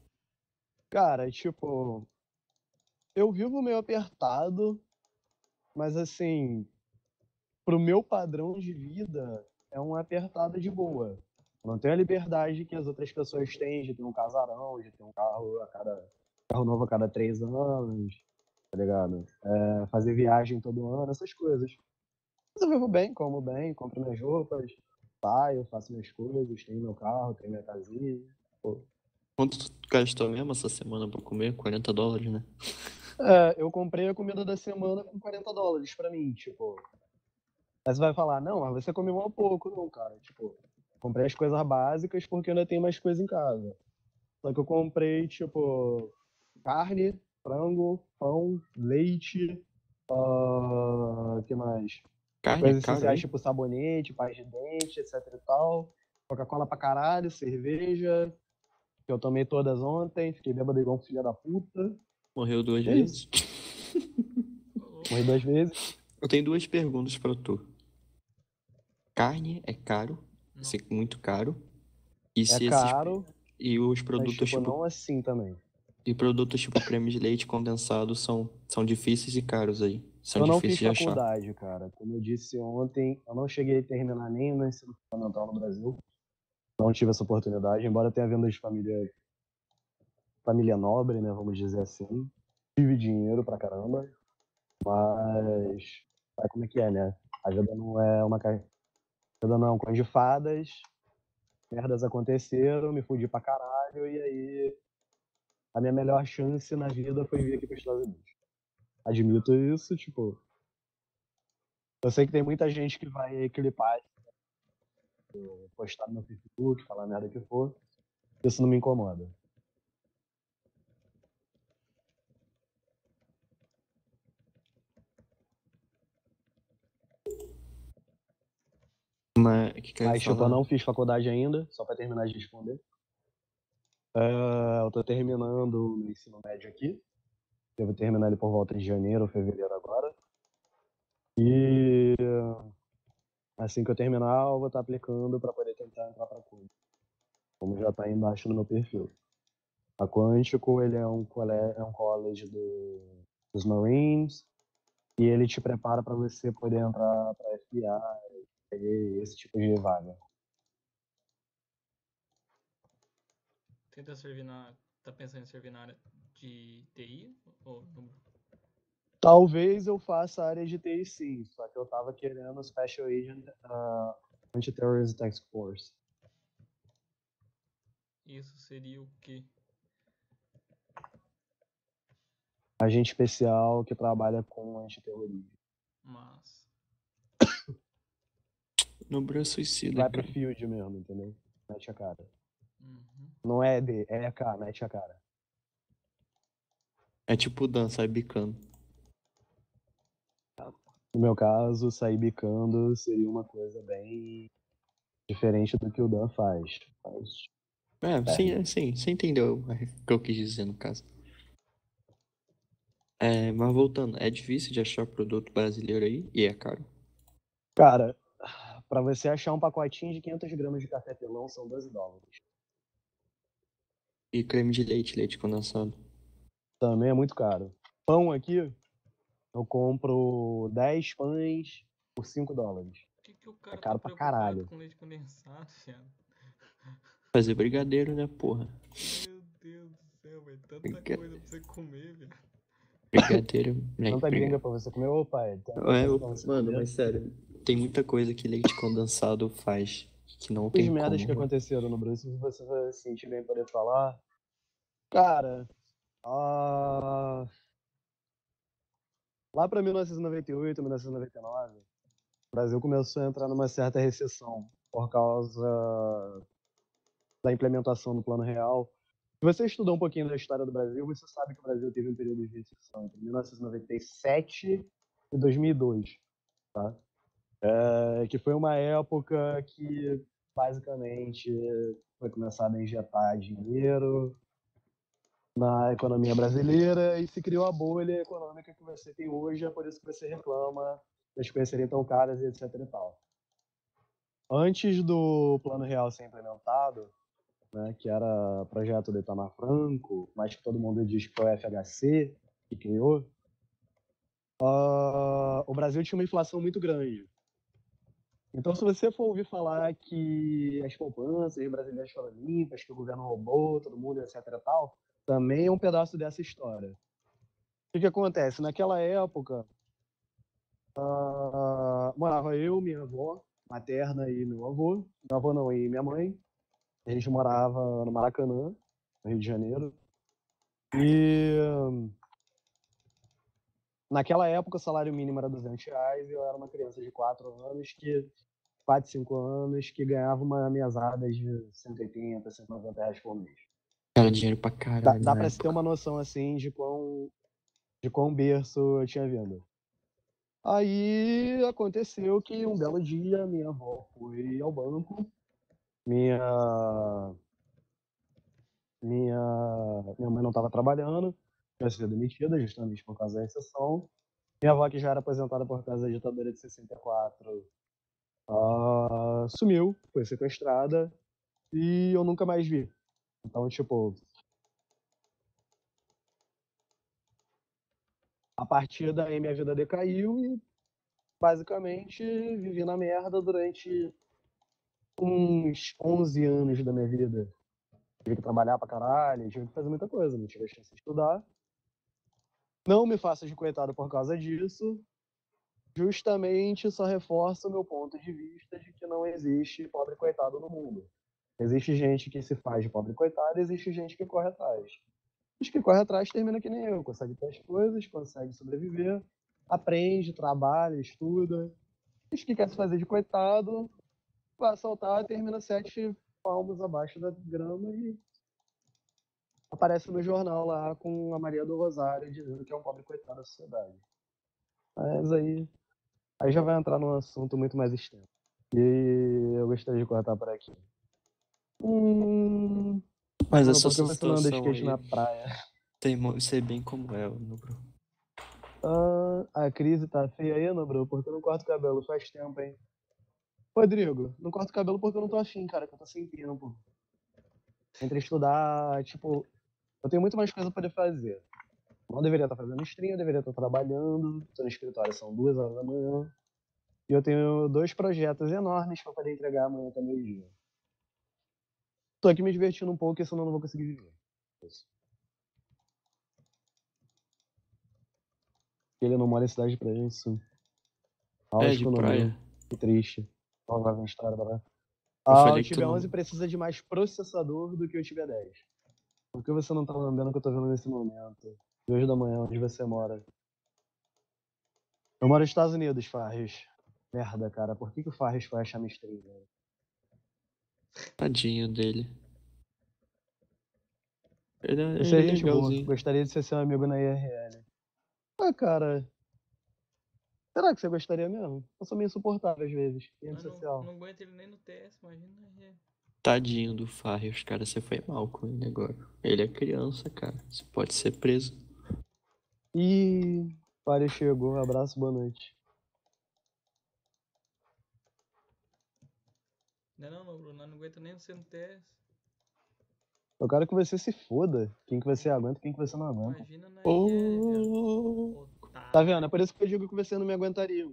Cara, tipo, eu vivo meio apertado, mas assim, pro meu padrão de vida, é um apertado de boa. Eu não tenho a liberdade que as outras pessoas têm de ter um casarão, de ter um carro novo a cada 3 anos, tá ligado? Fazer viagem todo ano, essas coisas. Mas eu vivo bem, como bem, compro minhas roupas, saio, faço minhas coisas, tenho meu carro, tenho minha casinha. Pô. Quanto tu gastou mesmo essa semana pra comer? $40, né? Eu comprei a comida da semana com $40 pra mim, tipo. Aí você vai falar, não, mas você comeu mal pouco, não, cara. Tipo, comprei as coisas básicas porque ainda tem mais coisa em casa. Só que eu comprei, tipo, carne, frango, pão, leite, que mais? Carne é Coisas caro essenciais, aí? tipo sabonete, pasta de dente, etc e tal. Coca-Cola pra caralho, cerveja, que eu tomei todas ontem, fiquei bêbado igual um filho da puta. Morreu 2 É isso. vezes? Morri 2 vezes. Eu tenho 2 perguntas pra tu. Carne é caro? Não. Ser muito caro? E É se caro, E os mas produtos tipo, tipo... não assim também. E produtos tipo creme de leite condensado são difíceis e caros aí. São Eu não difíceis fiz de achar. faculdade, cara. Como eu disse ontem, eu não cheguei a terminar nem o meu ensino fundamental no Brasil. Não tive essa oportunidade, embora tenha vindo de família nobre, né, vamos dizer assim. Tive dinheiro pra caramba, mas sabe como é que é, né? A vida não é a vida não é um conto de fadas. Merdas aconteceram, me fudi pra caralho, e aí a minha melhor chance na vida foi vir aqui pros Estados Unidos. Admito isso, tipo, eu sei que tem muita gente que vai clipar, postar no meu Facebook, falar merda que for. Isso não me incomoda. Mas o que eu ia Mas, tipo, eu falar? não fiz faculdade ainda, só pra terminar de responder. Eu tô terminando o meu ensino médio aqui. Eu vou terminar ele por volta de janeiro ou fevereiro agora. E assim que eu terminar, eu vou estar aplicando para poder tentar entrar para Quântico, como já está aí embaixo no meu perfil. A Quântico, ele é um college dos Marines, e ele te prepara para você poder entrar para FBA, Peguei esse tipo de vaga. Tenta servir na. Tá pensando em servir na área de TI? Ou no... Talvez eu faça a área de TI sim, só que eu tava querendo Special Agent Anti-Terrorism Task Force. Isso seria o quê? Agente especial que trabalha com antiterrorismo. Mas. Nobru é suicida, Vai pro cara. field mesmo, entendeu? Mete a cara. Uhum. Não é ED, é EK, mete a cara. É tipo o Dan, sai bicando. No meu caso, sair bicando seria uma coisa bem diferente do que o Dan faz. Sim, você entendeu o que eu quis dizer no caso. Mas voltando, é difícil de achar produto brasileiro aí e é caro. Cara, pra você achar um pacotinho de 500 gramas de café pelão são $12. E creme de leite, leite condensado. Também é muito caro. Pão aqui, eu compro 10 pães por $5. Por que o cara É caro tá pra preocupado caralho. com leite condensado, viado? Fazer brigadeiro, né, porra? Meu Deus do céu, velho. Tanta Briga- coisa pra você comer, velho. Brigadeiro, né? Tanta gringa pra você comer, ô pai. Tanta coisa pra você Mano, comer. mas sério, tem muita coisa que leite condensado faz que não As tem merdas como. que aconteceram no Brasil, se você vai se sentir bem poder falar. Cara, lá pra 1998, 1999, o Brasil começou a entrar numa certa recessão por causa da implementação do Plano Real. Se você estudou um pouquinho da história do Brasil, você sabe que o Brasil teve um período de recessão entre 1997 e 2002, tá? Que foi uma época que, basicamente, foi começado a injetar dinheiro na economia brasileira e se criou a bolha econômica que você tem hoje, é por isso que você reclama das coisas serem tão caras e etc e tal. Antes do Plano Real ser implementado, né, que era projeto do Itamar Franco, mas que todo mundo diz que foi o FHC que criou, o Brasil tinha uma inflação muito grande. Então, se você for ouvir falar que as poupanças brasileiras foram limpas, que o governo roubou todo mundo, etc e tal, também é um pedaço dessa história. O que acontece? Naquela época, morava eu, minha avó materna e meu avô. Meu avô não, e minha mãe. A gente morava no Maracanã, no Rio de Janeiro. E naquela época o salário mínimo era R$200 e eu era uma criança de 4 anos, 5 anos, que ganhava uma mesada de 180, R$190 por mês. Cara, dinheiro pra caralho. Dá na pra se ter época. uma noção assim de quão berço eu tinha vindo. Aí aconteceu que um belo dia minha avó foi ao banco, minha mãe não estava trabalhando, ia ser demitida justamente por causa da recessão. Minha avó, que já era aposentada por causa da ditadura de 64, sumiu, foi sequestrada e eu nunca mais vi. Então, tipo, a partir daí minha vida decaiu e basicamente vivi na merda durante uns 11 anos da minha vida. Tive que trabalhar pra caralho, tive que fazer muita coisa, não tive a chance de estudar. Não me faço de coitado por causa disso. Justamente só reforça o meu ponto de vista de que não existe pobre coitado no mundo. Existe gente que se faz de pobre coitado e existe gente que corre atrás. Os que correm atrás termina que nem eu, consegue ter as coisas, consegue sobreviver, aprende, trabalha, estuda. Os que quer se fazer de coitado, vai assaltar, termina 7 palmos abaixo da grama e aparece no jornal lá com a Maria do Rosário dizendo que é um pobre coitado da sociedade. Mas aí já vai entrar num assunto muito mais extenso. E eu gostaria de cortar por aqui. Mas Mano, essa por que sua você não anda de situação skate aí na praia? tem ser bem como é, Nobru. A crise tá feia aí, Nobru? Porque eu não corto cabelo faz tempo, hein? Rodrigo, não corto cabelo porque eu não tô afim, cara, que eu tô sem tempo. Entre estudar, tipo, eu tenho muito mais coisa pra poder fazer. Não deveria estar fazendo stream, eu deveria estar trabalhando, tô no escritório, são 2 horas da manhã. E eu tenho 2 projetos enormes pra poder entregar amanhã até meio-dia. Tô aqui me divertindo um pouco, porque senão eu não vou conseguir viver. Isso. Ele não mora em cidade pra gente, sim. É, de Economia. praia. Que triste. Vai uma história, né? Eu falei O que tu Tibia não... 11 precisa de mais processador do que o Tibia 10. Por que você não tá lembrando o que eu tô vendo nesse momento? 2 da manhã, onde você mora? Eu moro nos Estados Unidos, Farris. Merda, cara. Por que o Farris foi achar minha stream, velho? Tadinho dele. Ele é, Você ele é é gente boa. legalzinho. Gostaria de ser seu amigo na IRL. Ah, cara. Será que você gostaria mesmo? Eu sou meio insuportável às vezes. Em rede Mas social. não aguento ele nem no TS, imagina. Tadinho do Farrios, cara. Você foi mal com ele agora. Ele é criança, cara. Você pode ser preso. Ih, Farris chegou. Abraço, boa noite. Não, Bruno, não aguento nem você no TS. Eu quero que você se foda. Quem que você aguenta e quem que você não aguenta. Imagina na IRL, Oh, Tá vendo? É por isso que eu digo que você não me aguentaria.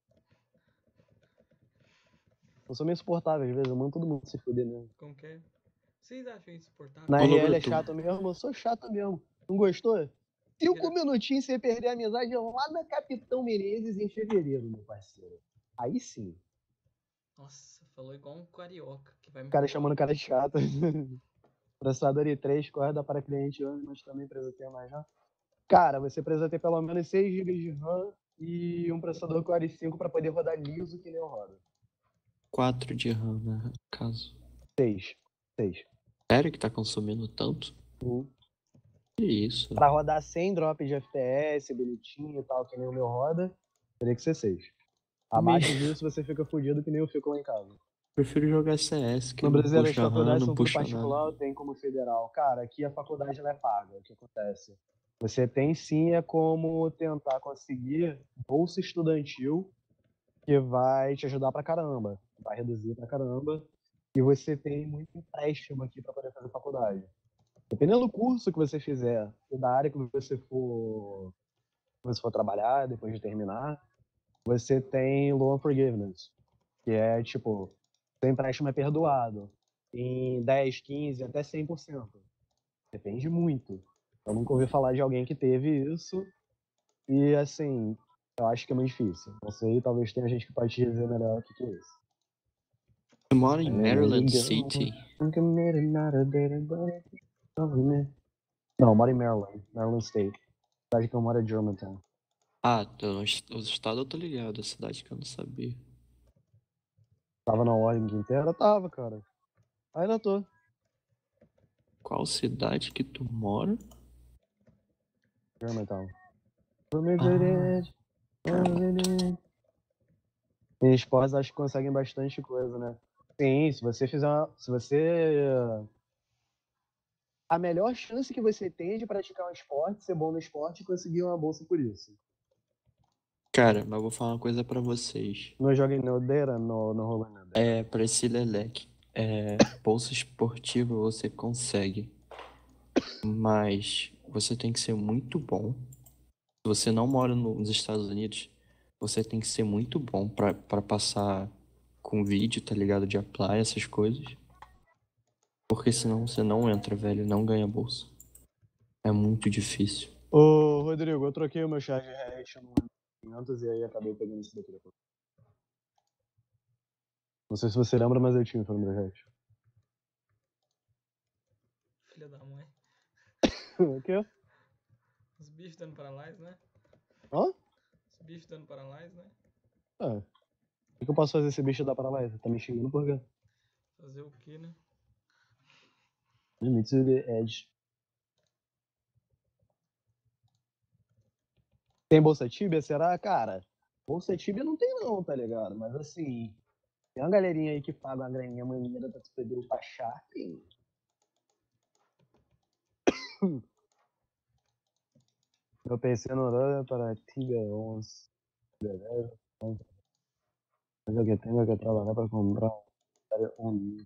Eu sou meio insuportável às vezes. Eu mando todo mundo se foder mesmo. Como que é? Vocês acham insuportável? Na Ô, RL é Lobato. chato mesmo? Eu sou chato mesmo. Não gostou? 5 minutinhos sem perder a amizade lá na Capitão Menezes em fevereiro, meu parceiro. Aí sim. Nossa, falou igual um carioca que vai me O cara roubar. chamando o cara de chato. Processador i3, corda para cliente hoje, mas também precisa ter mais RAM. Cara, você precisa ter pelo menos 6 GB de RAM e um processador Core i5 para poder rodar liso que nem eu rodo. 4 de RAM, né? Caso. 6. Sério que tá consumindo tanto? Que isso? Pra rodar sem drop de FPS, bonitinho e tal, que nem o meu roda, teria que ser 6. Abaixo disso você fica fudido que nem eu fico lá em casa. Prefiro jogar CS, que No não Brasil, as puxa RAM, faculdades não são tudo puxa particular, nada. tem como federal. Cara, aqui a faculdade ela é paga. O que acontece? Você tem sim é como tentar conseguir bolsa estudantil que vai te ajudar pra caramba, vai reduzir pra caramba. E você tem muito empréstimo aqui pra poder fazer faculdade. Dependendo do curso que você fizer e da área que você for trabalhar depois de terminar, você tem loan forgiveness, que é tipo, seu empréstimo é perdoado em 10, 15, até 100%. Depende muito. Eu nunca ouvi falar de alguém que teve isso e, assim, eu acho que é muito difícil. Não sei, talvez tenha gente que pode te dizer melhor o que é isso. Você mora em Maryland City? Não, eu moro em Maryland State. A cidade que eu moro é Germantown. Ah, o estado eu tô ligado, a cidade que eu não sabia. Tava na ordem inteira? Tava, cara. Ainda tô. Qual cidade que tu mora? Germantown. Em esportes acho que conseguem bastante coisa, né? Sim, se você fizer se você... A melhor chance que você tem de praticar um esporte, ser bom no esporte e conseguir uma bolsa por isso. Cara, mas eu vou falar uma coisa pra vocês. Não joga em Nodeira? Não rola nada. É, pra esse Leleque. Bolsa esportiva você consegue. Mas você tem que ser muito bom. Se você não mora nos Estados Unidos, você tem que ser muito bom pra passar com vídeo, tá ligado? De apply, essas coisas. Porque senão você não entra, velho. Não ganha bolsa. É muito difícil. Ô, Rodrigo, eu troquei o meu chat de hash no 500 e aí acabei pegando esse daqui depois. Não sei se você lembra, mas eu tinha o meu hash. Filha da mãe. O quê? Os bichos dando paralyse, né? Hã? Os bichos dando paralyse, né? Ah. O que eu posso fazer esse bicho dar para lá? Tá me xingando por quê? Fazer o que, né? Limit to the edge. Tem bolsa Tibia, será? Cara, bolsa Tibia não tem não, tá ligado? Mas assim, tem uma galerinha aí que paga uma graninha maneira pra tu poder upar Sharp. Meu PC não dá para Tibia 11. Beleza? Mas eu que tenho que trabalhar para comprar um.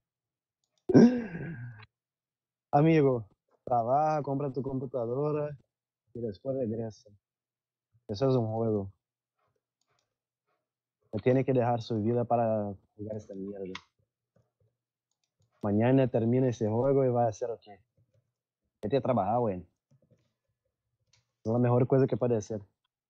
Amigo, trabaja, compra tu computadora y después regresa. Eso es un juego. Tiene que dejar su vida para jugar esta mierda. Mañana termina ese juego y va a hacer o qué? Vete a trabajar, güey. Es la mejor coisa que pode hacer.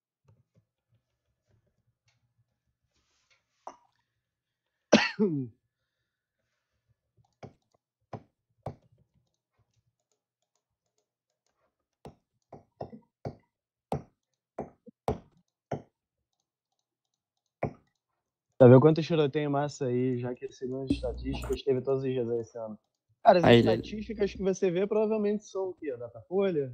Já viu quanto tiroteio massa aí, já que segundo as estatísticas teve todos os dias esse ano. Cara, as Aí, estatísticas que você vê provavelmente são o quê? Datafolha?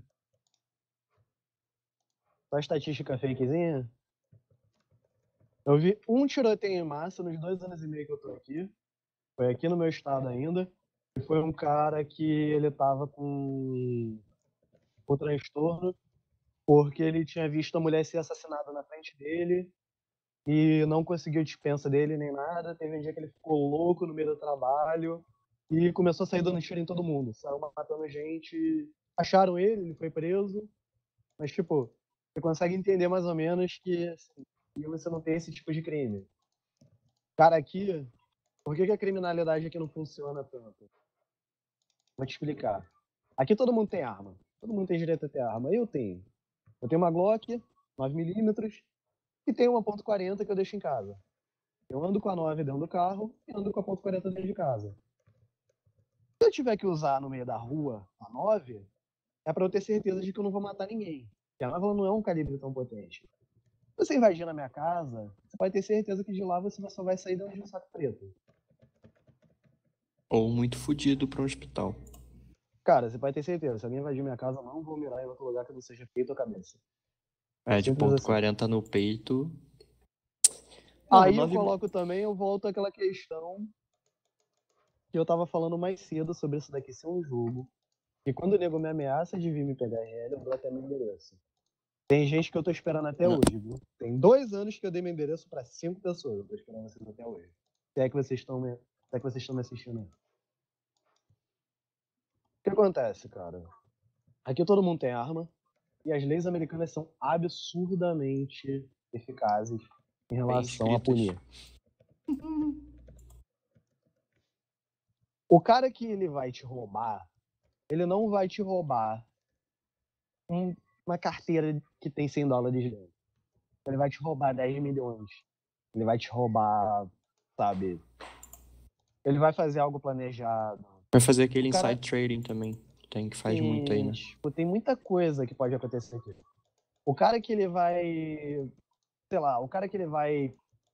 Só estatística fakezinha? Eu vi um tiroteio em massa nos 2 anos e meio que eu tô aqui. Foi aqui no meu estado ainda. E foi um cara que ele tava com o transtorno porque ele tinha visto a mulher ser assassinada na frente dele e não conseguiu dispensa dele nem nada. Teve um dia que ele ficou louco no meio do trabalho e começou a sair dando tiro em todo mundo. Saiu matando gente. Acharam ele, ele foi preso. Mas, tipo, você consegue entender mais ou menos que assim, você não tem esse tipo de crime. Cara, aqui, por que a criminalidade aqui não funciona tanto? Vou te explicar. Aqui todo mundo tem arma. Todo mundo tem direito a ter arma. Eu tenho. Eu tenho uma Glock, 9mm, e tenho uma .40 que eu deixo em casa. Eu ando com a 9 dentro do carro e ando com a .40 dentro de casa. Se eu tiver que usar no meio da rua a 9, é pra eu ter certeza de que eu não vou matar ninguém. Porque a 9 não é um calibre tão potente. Se você invadir na minha casa, você pode ter certeza que de lá você só vai sair dentro de um saco preto. Ou muito fudido pra um hospital. Cara, você pode ter certeza. Se alguém invadir minha casa, eu não vou mirar em outro lugar que não seja peito ou cabeça. É, de Simples ponto assim. 40 no peito. Aí eu coloco também, eu volto àquela questão que eu tava falando mais cedo sobre isso daqui ser um jogo. E quando o nego me ameaça de vir me pegar RL, eu dou até meu endereço. Tem gente que eu tô esperando até hoje, viu? Tem 2 anos que eu dei meu endereço pra 5 pessoas. Eu tô esperando vocês até hoje. Se é que vocês estão me assistindo aí. O que acontece, cara? Aqui todo mundo tem arma. E as leis americanas são absurdamente eficazes em relação a punir. O cara que ele vai te roubar, ele não vai te roubar uma carteira que tem $100 dentro. Ele vai te roubar 10 milhões. Ele vai te roubar, sabe? Ele vai fazer algo planejado. Vai fazer aquele inside trading também. Tem que faz muito aí, né? Tipo, tem muita coisa que pode acontecer aqui. O cara que ele vai... Sei lá, o cara que ele vai...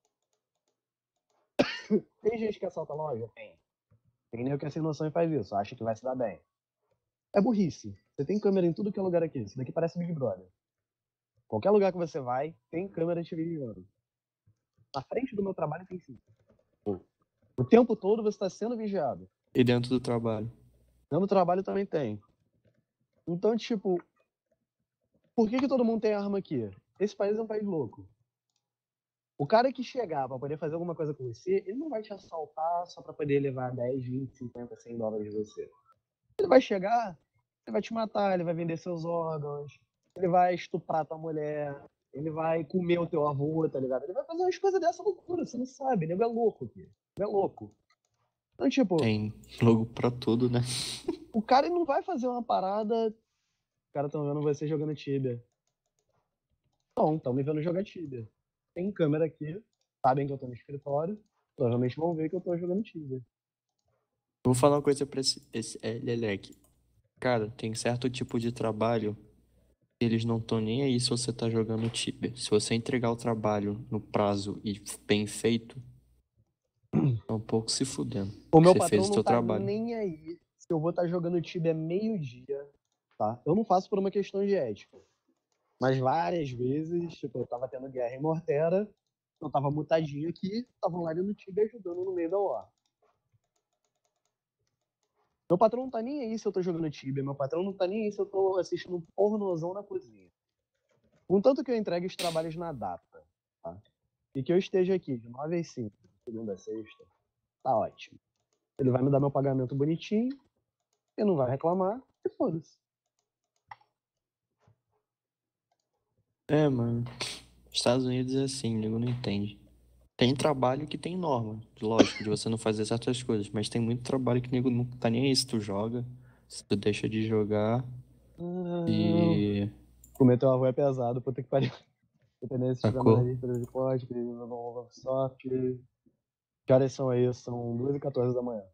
Tem gente que assalta a loja? Tem. Tem nego que é sem noção e faz isso. Acha que vai se dar bem. É burrice. Você tem câmera em tudo que é lugar aqui. Isso daqui parece Big Brother. Qualquer lugar que você vai, tem câmera te vigiando. Na frente do meu trabalho tem sim. O tempo todo você está sendo vigiado. E dentro do trabalho? Dentro do trabalho também tem. Então, tipo, por que todo mundo tem arma aqui? Esse país é um país louco. O cara que chegar pra poder fazer alguma coisa com você, ele não vai te assaltar só pra poder levar 10, 20, 50, $100 de você. Ele vai chegar, ele vai te matar, ele vai vender seus órgãos, ele vai estuprar tua mulher, ele vai comer o teu avô, tá ligado? Ele vai fazer umas coisas dessa loucura, você não sabe, ele é louco aqui. Ele é louco. Então, tipo... Tem logo pra tudo, né? O cara não vai fazer uma parada... Os caras tão vendo você jogando Tibia. Não, tão me vendo jogar Tibia. Tem câmera aqui, sabem que eu tô no escritório, provavelmente vão ver que eu tô jogando Tibia. Vou falar uma coisa pra esse Lelec. Cara, tem certo tipo de trabalho que eles não estão nem aí se você tá jogando Tibia. Se você entregar o trabalho no prazo e bem feito, é um pouco se fudendo. O meu você patrão fez o não seu tá trabalho. nem aí se eu vou estar jogando Tibia meio-dia, tá? Eu não faço por uma questão de ética. Mas várias vezes, tipo, eu tava tendo guerra em Mortera, eu tava mutadinho aqui, tava lá no Tibia ajudando no meio da war. Meu patrão não tá nem aí se eu tô jogando Tibia, meu patrão não tá nem aí se eu tô assistindo um pornozão na cozinha. Contanto que eu entregue os trabalhos na data, tá? E que eu esteja aqui de 9 às 5, de segunda a sexta, tá ótimo. Ele vai me dar meu pagamento bonitinho, ele não vai reclamar, e foda-se. É, mano. Estados Unidos é assim, nego não entende. Tem trabalho que tem norma, lógico, de você não fazer certas coisas, mas tem muito trabalho que nego não tá nem aí se tu joga, se tu deixa de jogar e. Cometer uma avó é pesado, puta que pariu. Dependendo se tiver mais Sacou? lista de código, Microsoft. Que horas são aí? São 2h14 da manhã.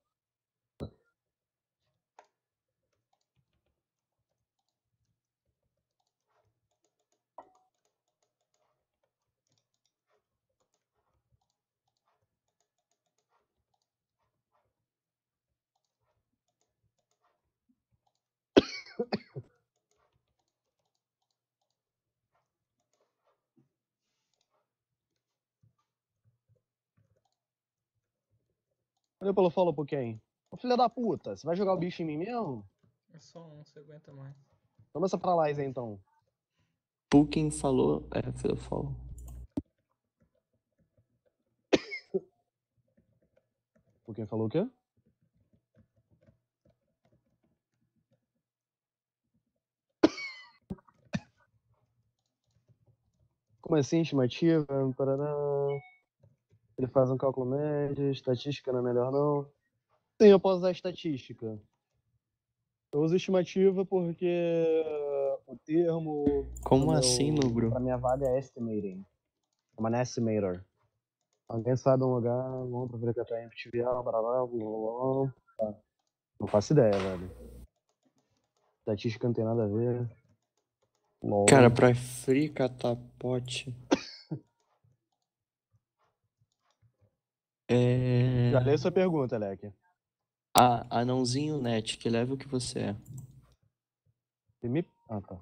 Olha pelo follow por quem? Ô filho da puta, você vai jogar o bicho em mim mesmo? É só um, você aguenta mais. Toma essa pra lá, então. Pukin falou. Foi o follow. Por quem falou o quê? Como assim, estimativa? Parará. Ele faz um cálculo médio, estatística não é melhor não. Sim, eu posso usar estatística. Eu uso estimativa porque o termo Como assim, Nubro? pra minha vaga é estimating. É uma estimator. Alguém sabe um lugar, vamos pra verificar pra MTVL, blá, blá, blá, blá. Tá. Não faço ideia, velho. Estatística não tem nada a ver. LOL. Cara, pra free catapote. Já leu sua pergunta, Leque. Anãozinho net, que level que você é? Ah, tá.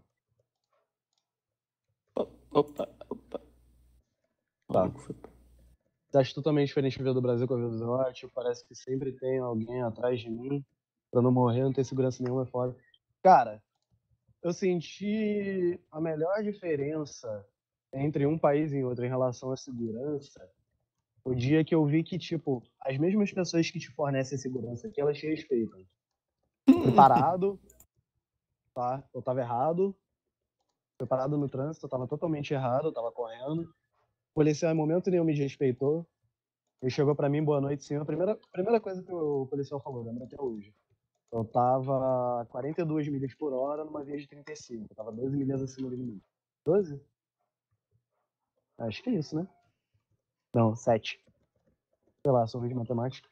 Opa. Tá. Você acha totalmente diferente ver do Brasil com a vida do Norte? Parece que sempre tem alguém atrás de mim. Pra não morrer, não ter segurança nenhuma, é foda. Cara, eu senti a melhor diferença entre um país e outro em relação à segurança o dia que eu vi que, tipo, as mesmas pessoas que te fornecem segurança aqui, elas te respeitam. Eu fui parado, tá? Eu tava errado. Fui parado no trânsito, eu tava totalmente errado, eu tava correndo. O policial em momento nenhum me desrespeitou. Ele chegou pra mim, boa noite, senhor. A primeira coisa que o policial falou, lembro até hoje. Eu tava a 42 milhas por hora numa via de 35. Eu tava 12 milhas acima do limite. 12? Acho que é isso, né? Não, 7. Sei lá, sou ruim de matemática.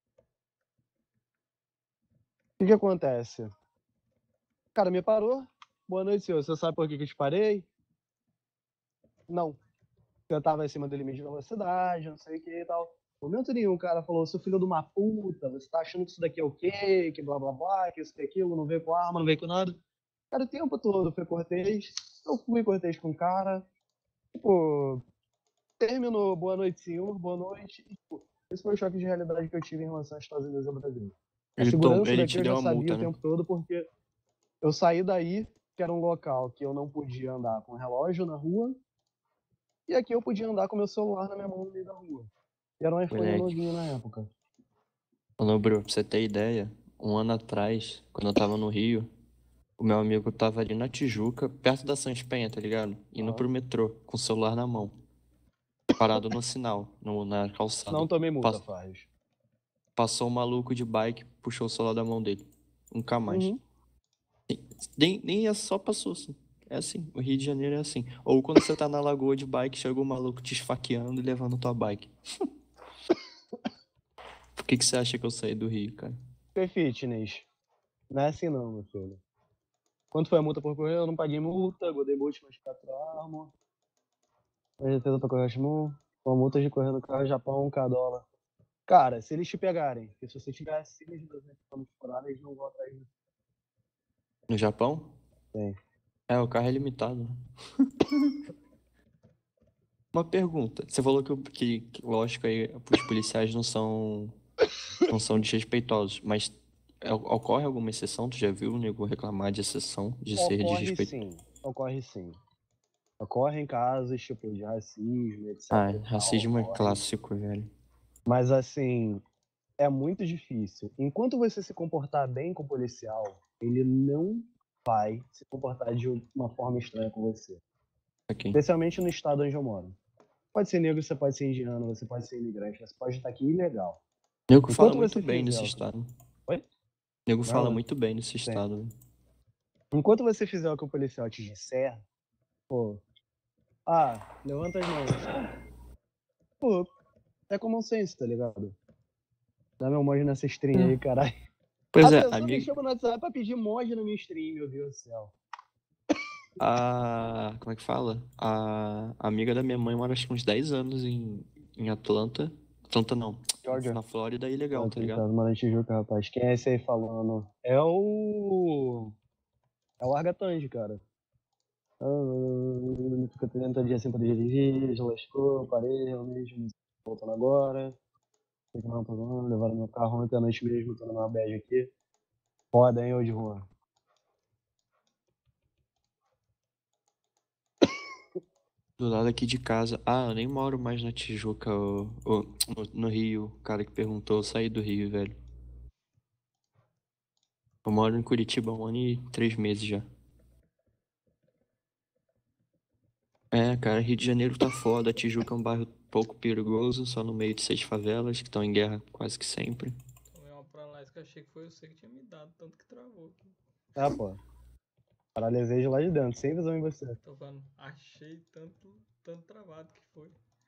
O que acontece? O cara me parou. Boa noite, senhor. Você sabe por que eu te parei? Não. Eu tava acima do limite de velocidade, não sei o que e tal. Momento nenhum, o cara falou, seu filho de uma puta, você tá achando que isso daqui é o quê? Que blá blá blá, que isso que aquilo, não veio com arma, não veio com nada. Cara, o tempo todo foi cortês. Eu fui cortês com o cara. Tipo, terminou, boa noite, senhor, boa noite. E, tipo, esse foi o choque de realidade que eu tive em relação aos Estados Unidos e ao Brasil. A segurança Ele daqui te eu deu já uma sabia multa, o né? tempo todo, porque eu saí daí, que era um local que eu não podia andar com relógio na rua, e aqui eu podia andar com meu celular na minha mão no meio da rua. E era um iPhone Moleque. novinho na época. Ô, Nubro, pra você ter ideia, um ano atrás, quando eu tava no Rio, o meu amigo tava ali na Tijuca, perto da Sans Penha, tá ligado? Indo pro metrô, com o celular na mão. Parado no sinal, na calçada. Não tomei multa, Farres. Passou um maluco de bike, puxou o celular da mão dele. Nunca mais. Uhum. Nem é só passou assim. É assim, o Rio de Janeiro é assim. Ou quando você tá na lagoa de bike, chega um maluco te esfaqueando e levando tua bike. Por que você acha que eu saí do Rio, cara? Foi fitness. Não é assim não, meu filho. Quanto foi a multa por correr? Eu não paguei multa, godei multa mais 4 armas. Defesa pra correr com multa de correr no carro Japão, 1 dólar. Cara, se eles te pegarem, porque se você tiver acima de 200 km por hora, eles não vão atrás de você. No Japão? Tem. O carro é limitado, né? Uma pergunta. Você falou que lógico, aí os policiais não são desrespeitosos, mas ocorre alguma exceção? Tu já viu o nego reclamar de exceção, de ser desrespeitoso? Ocorre sim. Ocorrem casos, tipo, de racismo, etc. Racismo é clássico, velho. Mas, assim, é muito difícil. Enquanto você se comportar bem com o policial, ele não vai se comportar de uma forma estranha com você. Okay. Especialmente no estado onde eu moro. Pode ser negro, você pode ser indiano, você pode ser imigrante, você pode estar aqui ilegal. Nego fala Enquanto muito você bem nesse fizer. estado. Oi? Nego fala Não, muito bem nesse sim. estado. Enquanto você fizer o que o policial te disser, pô. Levanta as mãos. Pô, é common sense, tá ligado? Dá meu mod nessa stream aí, caralho. Pois A é, pessoa me amigo. chama no WhatsApp pra pedir mod na minha stream, meu Deus do céu. Como é que fala? A amiga da minha mãe mora acho que uns 10 anos em Atlanta. Atlanta não. Georgia. Na Flórida e legal, tá ligado? Mano, na Tijuca, rapaz. Quem é esse aí falando? É o Argatange, cara. Fica 30 dias sem poder dirigir, já lascou, parei, realmente, voltando agora. Não, tô falando, levaram meu carro ontem à noite mesmo, tô numa bad aqui. Foda, hein, ô de rua. Do lado aqui de casa. Eu nem moro mais na Tijuca, no Rio. O cara que perguntou, eu saí do Rio, velho. Eu moro em Curitiba há 1 ano e 3 meses já. Cara, Rio de Janeiro tá foda. Tijuca é um bairro pouco perigoso, só no meio de 6 favelas que estão em guerra quase que sempre. Tomei uma pra lá, que eu achei que foi você que tinha me dado, tanto que travou aqui. Pô. Paralisei de lá de dentro, sem visão em você. Tô falando, achei tanto travado que foi.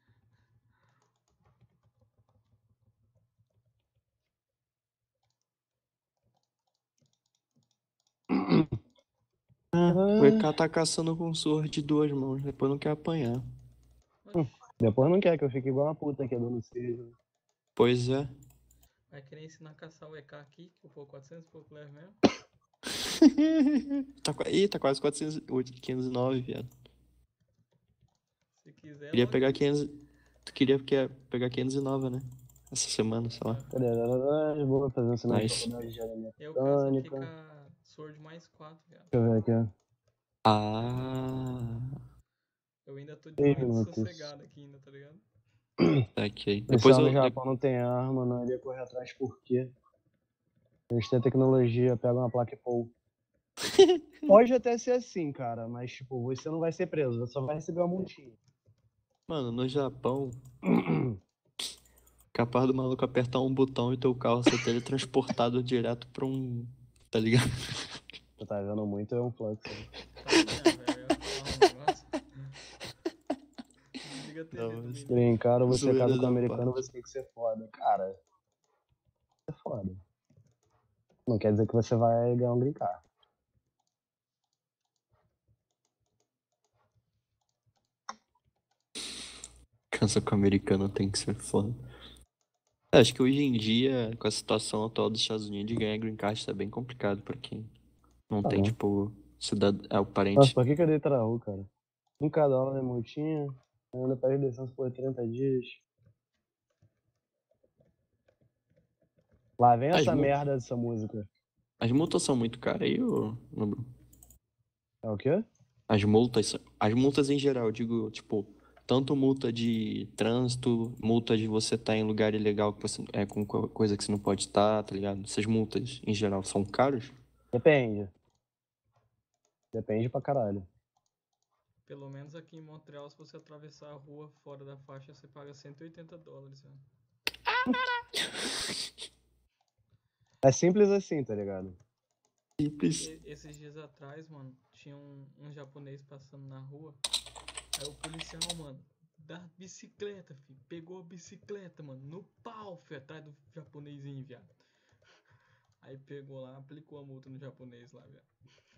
O EK tá caçando com surra de 2 mãos, depois não quer apanhar. Depois não quer que eu fique igual uma puta aqui dando seja. Pois é. Vai querer ensinar a caçar o EK aqui, que eu for 400 e pouco leve mesmo. Tá quase 509, viado. Se quiser, Queria pegar 500. Tu queria pegar 509, né? Essa semana, sei lá. Vou fazer um sinal Nice. de alimento. Eu caço ele fica sword mais 4, viado. Deixa eu ver aqui. Eu ainda tô de momento minutos. sossegado aqui ainda, tá ligado? Ok. O Depois pessoal no Japão não tem arma, não iria correr atrás por quê? Eles têm tecnologia, pegam uma placa e pô. Pode até ser assim, cara, mas tipo, você não vai ser preso, você só vai receber uma multinha. Mano, no Japão, capaz do maluco apertar um botão e teu carro ser teletransportado direto pra um. Tá ligado? Tu tá vendo muito, é um fluxo. Tá vendo, velho? Eu ia falar um negócio. Desliga a TV do menino. Bem, cara, você Zoeira casa com da um americano, parte. você tem que ser foda. Cara, é foda. Não quer dizer que você vai ganhar um green card. Cansa com o americano tem que ser foda. Acho que hoje em dia, com a situação atual dos Estados Unidos, ganhar green card tá bem complicado pra quem não tem, tipo, o parente. Nossa, por que eu dei traú, cara? $1 é multinha, ainda perde licença por 30 dias. Lá vem essa merda dessa música. As multas são muito caras aí, ô Bruno? É o quê? As multas em geral, digo, tipo, tanto multa de trânsito, multa de você estar em lugar ilegal que você, com coisa que você não pode estar, tá ligado? Essas multas, em geral, são caras? Depende. Depende pra caralho. Pelo menos aqui em Montreal, se você atravessar a rua fora da faixa, você paga $180, velho. É simples assim, tá ligado? Simples. Esses dias atrás, mano, tinha um japonês passando na rua. Aí o policial, mano, da bicicleta, filho. Pegou a bicicleta, mano, no pau, filho, atrás do japonesinho, viado. Aí pegou lá, aplicou a multa no japonês lá, viado.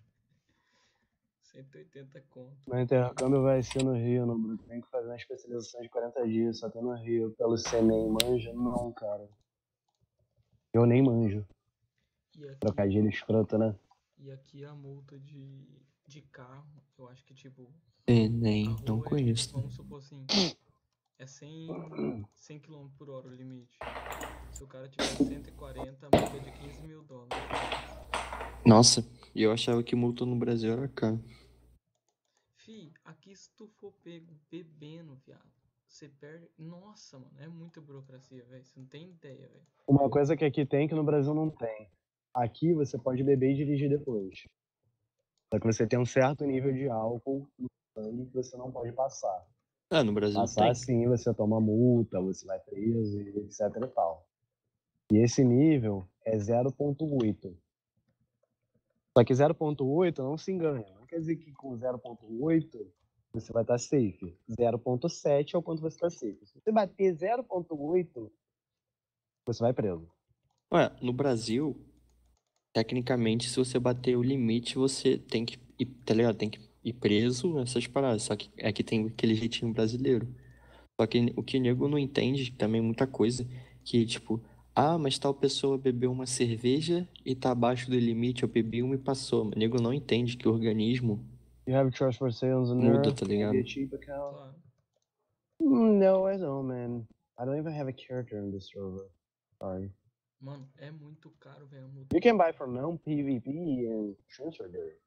180 conto. Meu intercâmbio vai ser no Rio, no Bruno. Tem que fazer uma especialização de 40 dias, só tem no Rio. Pelo CNEM, manja? Não, cara. Eu nem manjo. Trocadilho escroto, né? E aqui a multa de carro, eu acho que tipo... Nem, a não rua conheço. Vamos supor assim, é 100 km por hora o limite. Se o cara tiver 140, a multa é de $15 mil. Nossa, e eu achava que multa no Brasil era caro. Fi, aqui se tu for pego bebendo, viado, você perde... Nossa, mano, é muita burocracia, velho. Você não tem ideia, velho. Uma coisa que aqui tem que no Brasil não tem. Aqui você pode beber e dirigir depois. Só que você tem um certo nível de álcool no sangue que você não pode passar. No Brasil Passar tem. assim, você toma multa, você vai preso, e etc e tal. E esse nível é 0.8. Só que 0.8 não se engane. Não quer dizer que com 0.8 você vai estar safe. 0.7 é o quanto você está safe. Se você bater 0.8, você vai preso. Ué, no Brasil, tecnicamente, se você bater o limite, você tem que ir, tá ligado? Tem que ir preso, essas paradas. Só que é que tem aquele jeitinho brasileiro. Só que o que o nego não entende também muita coisa, que tipo, mas tal pessoa bebeu uma cerveja e tá abaixo do limite, eu bebi uma e passou. O nego não entende que o organismo You have trust for sales in muda, there? tá Can it be a ligado? cheap account? Claro. No, I don't, man. I don't even have a character in this server. Sorry. Mano, é muito caro, velho. You can buy from non-PvP and transfer there.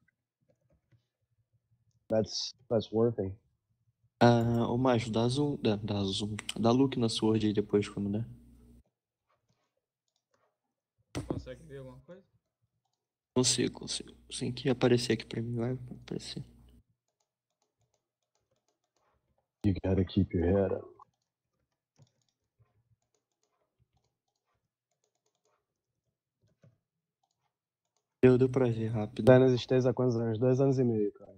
That's worth it. Ô Macho, dá zoom, dá zoom. Dá look na Sword aí depois quando der. Consegue ver alguma coisa? Consigo. Sem que aparecer aqui pra mim, vai aparecer. You gotta keep your head up. Deu pra ver rápido. Dennis Stays há quantos anos? 2 anos e meio, cara.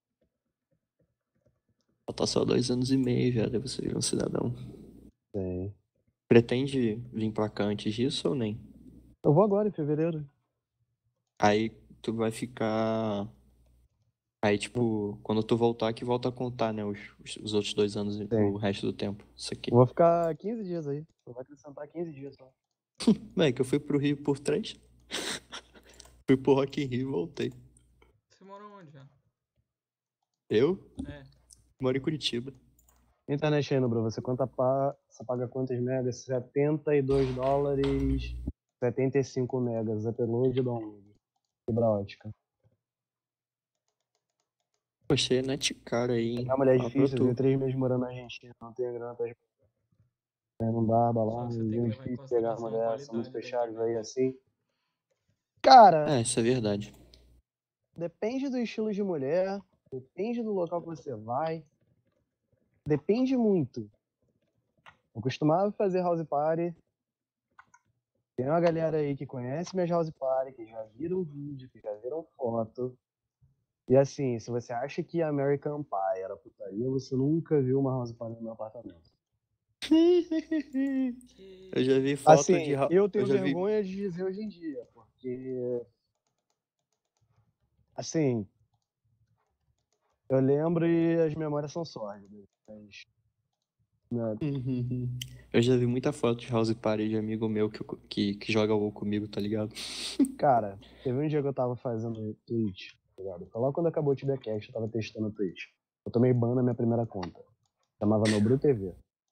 Falta só 2 anos e meio já, deve ser um cidadão. Sim. Pretende vir pra cá antes disso ou nem? Eu vou agora, em fevereiro. Aí tu vai ficar... Aí, tipo, quando tu voltar, que volta a contar, né, os outros 2 anos, o resto do tempo. Isso aqui. Eu vou ficar 15 dias aí. Eu vou acrescentar 15 dias só. Véi, que eu fui pro Rio por 3. Fui pro Rock in Rio e voltei. Você mora onde, já? Eu? É. Moro em Curitiba. Internet aí, no bro. Você paga quantos megas? 72 dólares, 75 megas. Upload e download. Fibra ótica. Poxa, é net caro aí, hein? A mulher é Fala pra difícil, tu. viu? 3 meses morando na Argentina, não tenho grana pra não barba Só lá, que você tem que é levar em difícil pegar a consideração a mulher, são muito qualidade da fechados aí internet. assim. Cara, Isso é verdade. depende do estilo de mulher, depende do local que você vai, depende muito. Eu costumava fazer house party. Tem uma galera aí que conhece minhas house party, que já viram vídeo, que já viram foto. E assim, se você acha que American Pie era putaria, você nunca viu uma house party no meu apartamento. Eu já vi foto Assim, de... eu tenho já vi... vergonha de dizer hoje em dia, porque... Assim, eu lembro e as memórias são sórdidas, mas... Eu já vi muita foto de house party de amigo meu que joga WoW comigo, tá ligado? Cara, teve um dia que eu tava fazendo Twitch, tá ligado? Foi logo quando acabou o TBcast, eu tava testando o Twitch. Eu tomei ban na minha primeira conta. Chamava Nobru TV.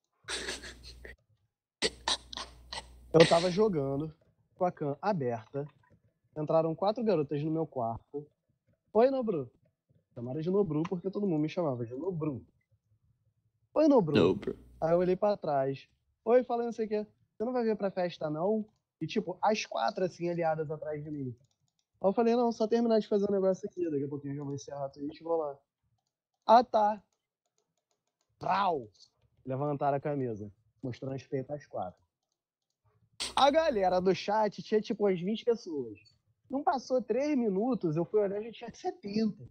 Eu tava jogando com a cam aberta. Entraram 4 garotas no meu quarto. Oi, Nobru. Chamaram de Nobru porque todo mundo me chamava de Nobru. Oi, Nobru. Não, bro. Aí eu olhei pra trás. Oi, falei não sei o quê. Você não vai vir pra festa, não? E tipo, as 4 assim, aliadas atrás de mim. Aí eu falei, não, só terminar de fazer um negócio aqui. Daqui a pouquinho eu já vou encerrar a Twitch e vou lá. Ah, tá. Trau! Levantaram a camisa. Mostrando as peitas às 4. A galera do chat tinha tipo umas 20 pessoas. Não passou 3 minutos, eu fui olhar e já tinha 70.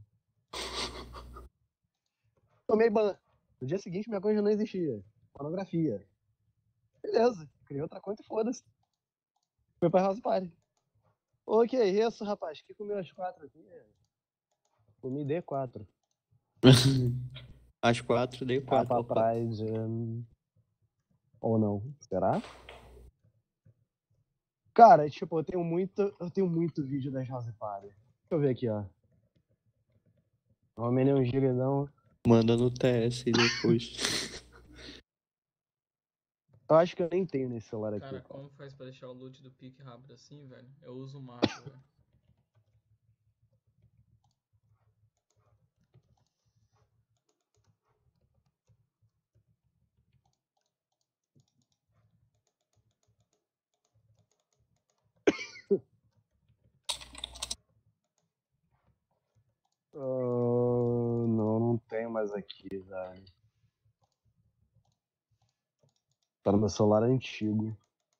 Tomei ban. No dia seguinte, minha conta já não existia. Pornografia. Beleza. Criei outra conta e foda-se. Fui pra House Party. Ô, que isso, rapaz? Que comeu as 4 aqui? Comi D4. Às 4, dei 4. Capa Pride. Ou não? Será? Cara, tipo, eu tenho muito vídeo das House Party. Deixa eu ver aqui, ó. Homem um giradão. Manda no TS e depois. Eu acho que eu nem tenho nesse celular aqui. Cara, como faz pra deixar o loot do pique rápido assim, velho? Eu uso o macro, velho. Não tem mais aqui, velho. Tá no meu celular antigo.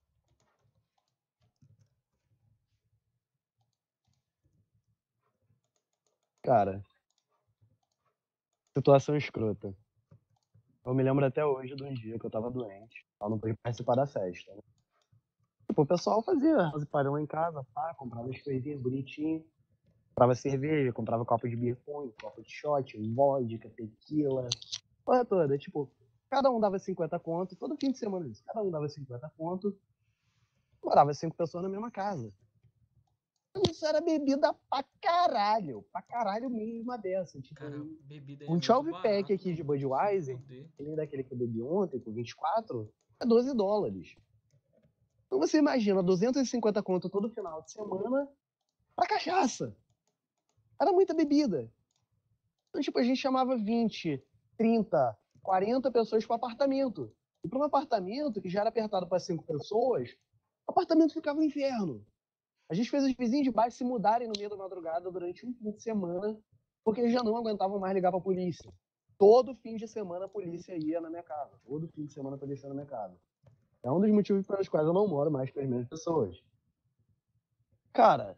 Cara, situação escrota. Eu me lembro até hoje de um dia que eu tava doente. Eu não pude participar da festa, né? Tipo, o pessoal fazia house party lá em casa, pá, comprava as coisinhas bonitinhas. Comprava cerveja, comprava copo de beer pong, copo de shot, vodka, tequila, porra toda. Tipo, cada um dava 50 conto, todo fim de semana isso. Cada um dava 50 conto, morava 5 pessoas na mesma casa. Isso era bebida pra caralho mesmo a dessa. Tipo, Cara, bebida é um muito 12 pack barato, aqui de mano. Budweiser, Se fuder. que nem daquele que eu bebi ontem, por 24, é $12. Então você imagina, 250 conto todo final de semana pra cachaça. Era muita bebida. Então, tipo, a gente chamava 20, 30, 40 pessoas para apartamento. E para um apartamento que já era apertado para 5 pessoas, o apartamento ficava um inferno. A gente fez os vizinhos de baixo se mudarem no meio da madrugada durante um fim de semana, porque eles já não aguentavam mais ligar para a polícia. Todo fim de semana a polícia ia na minha casa. Todo fim de semana a polícia ia na minha casa. É um dos motivos pelos quais eu não moro mais com as mesmas pessoas. Cara,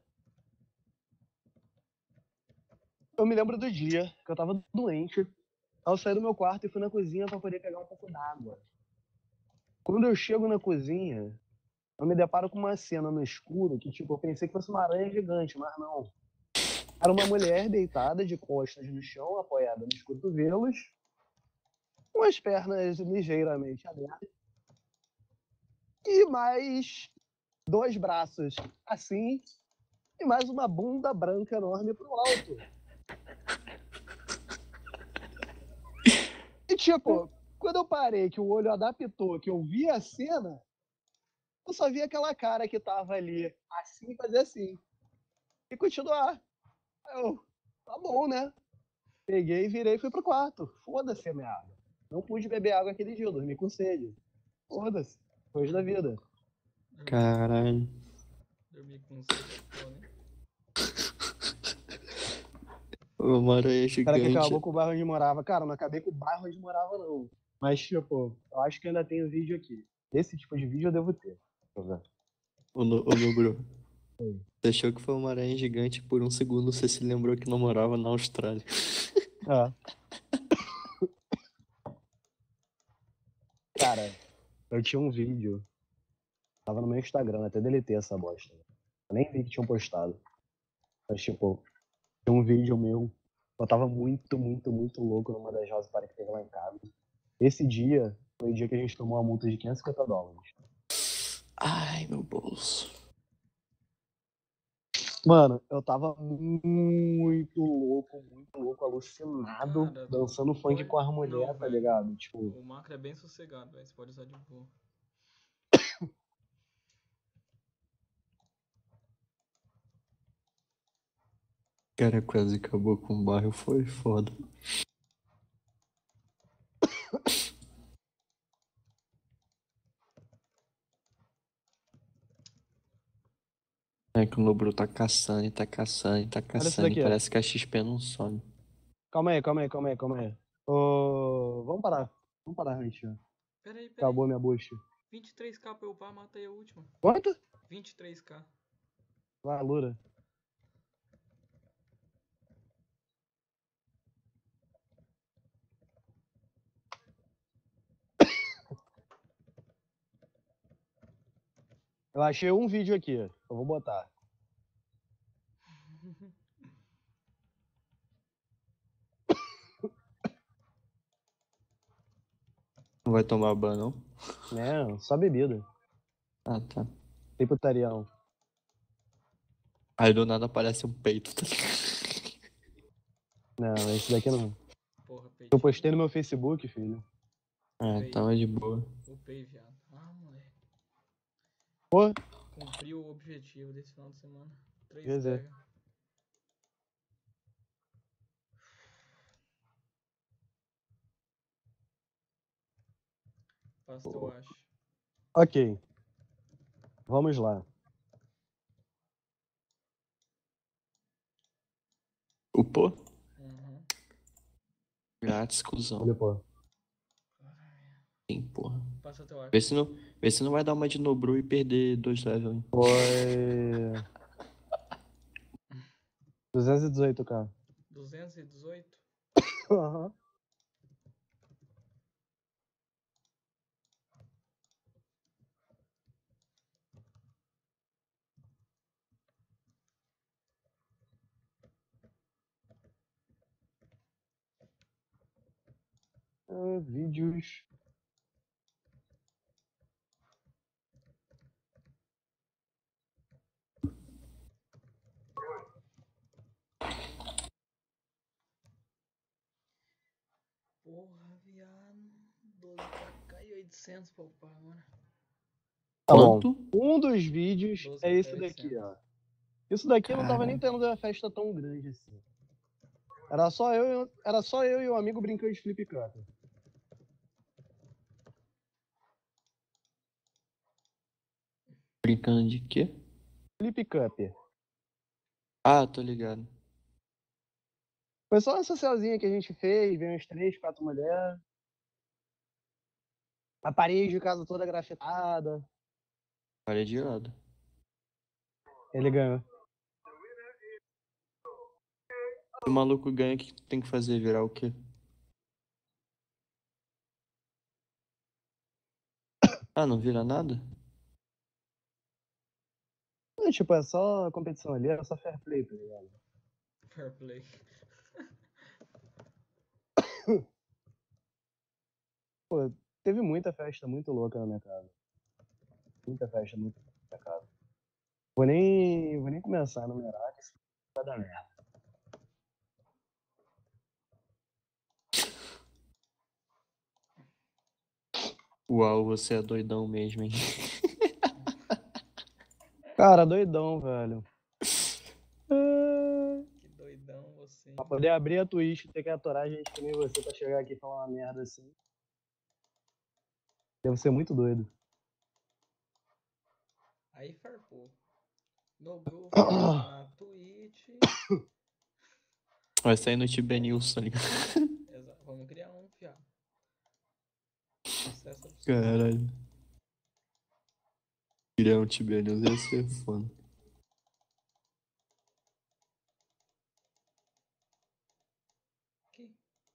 eu me lembro do dia que eu tava doente. Aí eu saí do meu quarto e fui na cozinha para poder pegar um pouco d'água. Quando eu chego na cozinha, eu me deparo com uma cena no escuro que, tipo, eu pensei que fosse uma aranha gigante, mas não. Era uma mulher deitada de costas no chão, apoiada nos cotovelos, com as pernas ligeiramente abertas, e mais 2 braços assim, e mais uma bunda branca enorme pro alto. E, tipo, quando eu parei, que o olho adaptou, que eu vi a cena, eu só vi aquela cara que tava ali, assim, fazer assim, e continuar. Aí eu, tá bom, né? Peguei, virei e fui pro quarto. Foda-se a minha água. Não pude beber água aquele dia, eu dormi com sede. Foda-se. Coisa da vida. Caralho. Dormir com sede é foda, hein? Uma aranha Cara que gigante. acabou com o bairro onde morava. Cara, eu não acabei com o bairro onde morava, não. Mas, tipo, eu acho que ainda tenho vídeo aqui. Esse tipo de vídeo eu devo ter. Deixa eu ver. Ô, Nobro. Oi. Você achou que foi uma aranha gigante por um segundo você se lembrou que não morava na Austrália. Ah. Cara, eu tinha um vídeo. Tava no meu Instagram, até deletei essa bosta. Eu nem vi que tinham postado. Mas, tipo, tinha um vídeo meu. Eu tava muito, muito, muito louco numa das house party que teve lá em casa. Esse dia foi o dia que a gente tomou uma multa de $550. Ai, meu bolso. Mano, eu tava muito louco, alucinado, Cara, dançando funk pode. com as Não, mulheres, tá velho. ligado? Tipo, O macro é bem sossegado, velho. Você pode usar de boa. Cara, quase acabou com o bairro, foi foda. É que o Nobro tá caçando, e tá caçando, e tá olha isso caçando, e daqui, ó. parece que a XP não some. Calma aí, calma aí, calma aí, calma aí. Ô, vamos parar. Vamos parar, gente. Peraí, Acabou peraí. minha bucha. 23k pra eu upar, matei a última. Quanto? 23k. Vai, Lura. Eu achei um vídeo aqui. Eu vou botar. Não vai tomar ban, não? Né? Só bebida. Ah, tá. Tem putaria não. Aí do nada aparece um peito, tá ligado? Não, esse daqui não. Porra, Eu peitinho. postei no meu Facebook, filho. Ah, Upei. tava de boa. Upei, viado. Ah, moleque. Pô, Cumpri o objetivo desse final de semana. 3 quer dizer. pega. Pasta eu acho. Ok. Vamos lá. Upou? Uhum. Grátis, cuzão. Olha, pô. Sim, porra. Passa teu arco. Vê se não vai dar uma de Nobru e perder 2 levels, hein? Foi. 218k. 218? Aham. Vídeos. Porra, viado. 12k e 800 pra upar agora. Tá bom. Quanto? Um dos vídeos 12k é e esse daqui, 800. ó. Isso daqui não tava nem Caralho. tendo uma festa tão grande assim. Era só eu e o amigo brincando de flip cup. Brincando de quê? Flip cup. Ah, tô ligado. Foi só uma socialzinha que a gente fez, veio uns 3, 4 mulheres. A parede de casa toda grafitada. Parei de lado. Ele ganhou. Se o maluco ganha, o que tem que fazer? Virar o quê? Ah, não vira nada? Não, tipo, é só competição ali, é só fair play, tá ligado? Fair play. Pô, teve muita festa muito louca na minha casa. Muita festa muito louca na minha casa. Vou nem começar a numerar, que isso vai dar merda. Uau, você é doidão mesmo, hein? Cara, doidão, velho. Que doidão você. Pra poder abrir a Twitch, ter que atorar gente que nem você pra chegar aqui e falar uma merda assim. Deve ser muito doido. Aí farpou. Nobru foi lá na Twitch. Vai sair no Tibia News, tá ligado? Exato. Vamos criar um, fiado. Acesso absoluto. Caralho. Criar um Tibia News ia ser foda. Aqui.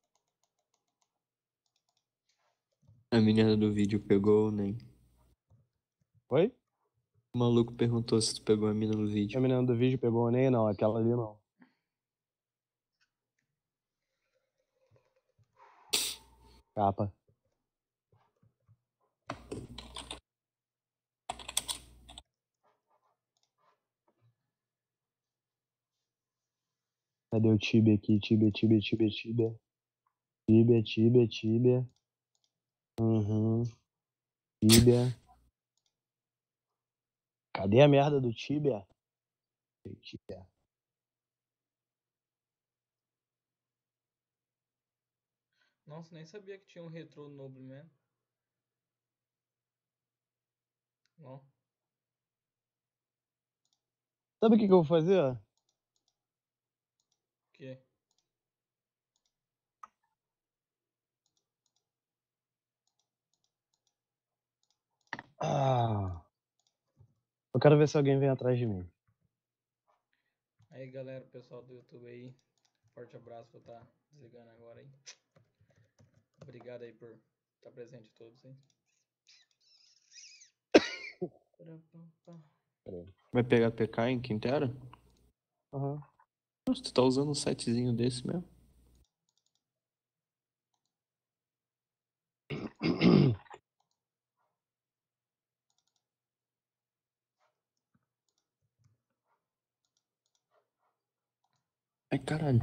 A menina do vídeo pegou ou nem? Oi? O maluco perguntou se tu pegou a mina no A vídeo. menina do vídeo pegou o Ney? Não, aquela ali não. Capa. Cadê o Tibia aqui? Tibia. Tibia. Uhum. Tibia. Cadê a merda do Tibia? Tibia. Nossa, nem sabia que tinha um retrô Nobleman. Não. Sabe o que eu vou fazer? O quê? Ah. Eu quero ver se alguém vem atrás de mim. Aí, galera, pessoal do YouTube aí. Forte abraço, vou estar desligando agora aí. Obrigado aí por estar presente todos aí. Vai pegar PK em Quintero? Aham. Nossa, tu tá usando um sitezinho desse mesmo? Ai, caralho.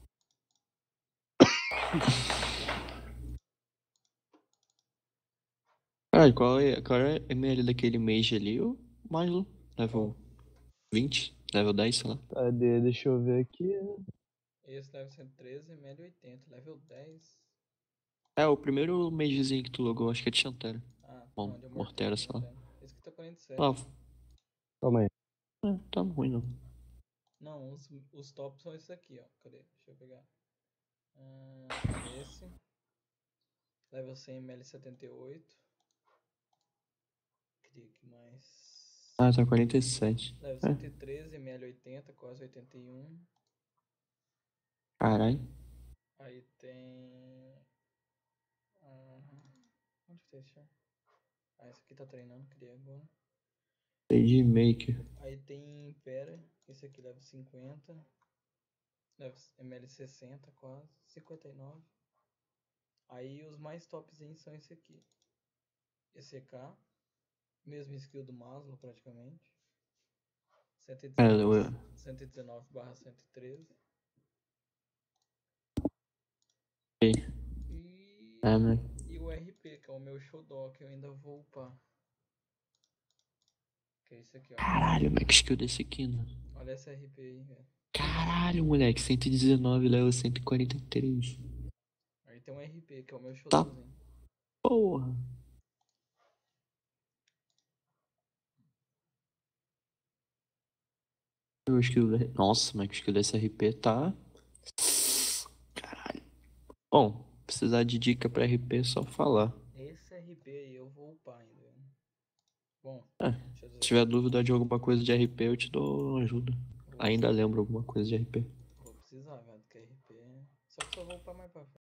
Caralho, qual é a ML daquele mage ali, ô Milo? Level 20? Level 10, sei lá. Cadê? Deixa eu ver aqui. Esse level 113, média 80, level 10. É, o primeiro magezinho que tu logou, acho que é de Chantera. Ah, Bom, não, de Mortera, Mortera. sei lá. Esse aqui tá 47. Ah, Calma aí. tá ruim não. Não, os tops são esses aqui, ó. Cadê? Deixa eu pegar. Esse. Level 100 ml 78. Queria que mais. Ah, tá 47. Level É, 113 ml 80, quase 81. caralho. Aí tem. Onde que tá esse chá? Ah, esse aqui tá treinando, queria agora. Stage Maker. Aí tem Pera, esse aqui leva 50. Leva ml 60 quase. 59. Aí os mais topzinhos são esse aqui. Esse EK. Mesmo skill do Maslow praticamente. É, 119/113. ok. E, É, né? e o RP, que é o meu xodó, que eu ainda vou upar. Que é esse aqui, ó. Caralho, Max skill desse aqui, né? Olha esse RP aí, velho. Caralho, moleque. 119, level 143. Aí tem um RP, que é o meu Tá, xodózinho. porra. O skill... Nossa, mas o skill desse RP tá... Caralho. Bom, precisar de dica pra RP é só falar. Esse RP aí eu vou upar ainda. Bom, É, deixa eu se dizer. tiver dúvida de alguma coisa de RP, eu te dou uma ajuda. Ainda lembro alguma coisa de RP. Vou precisar, velho, porque RP. Só que só vou upar mais pra frente.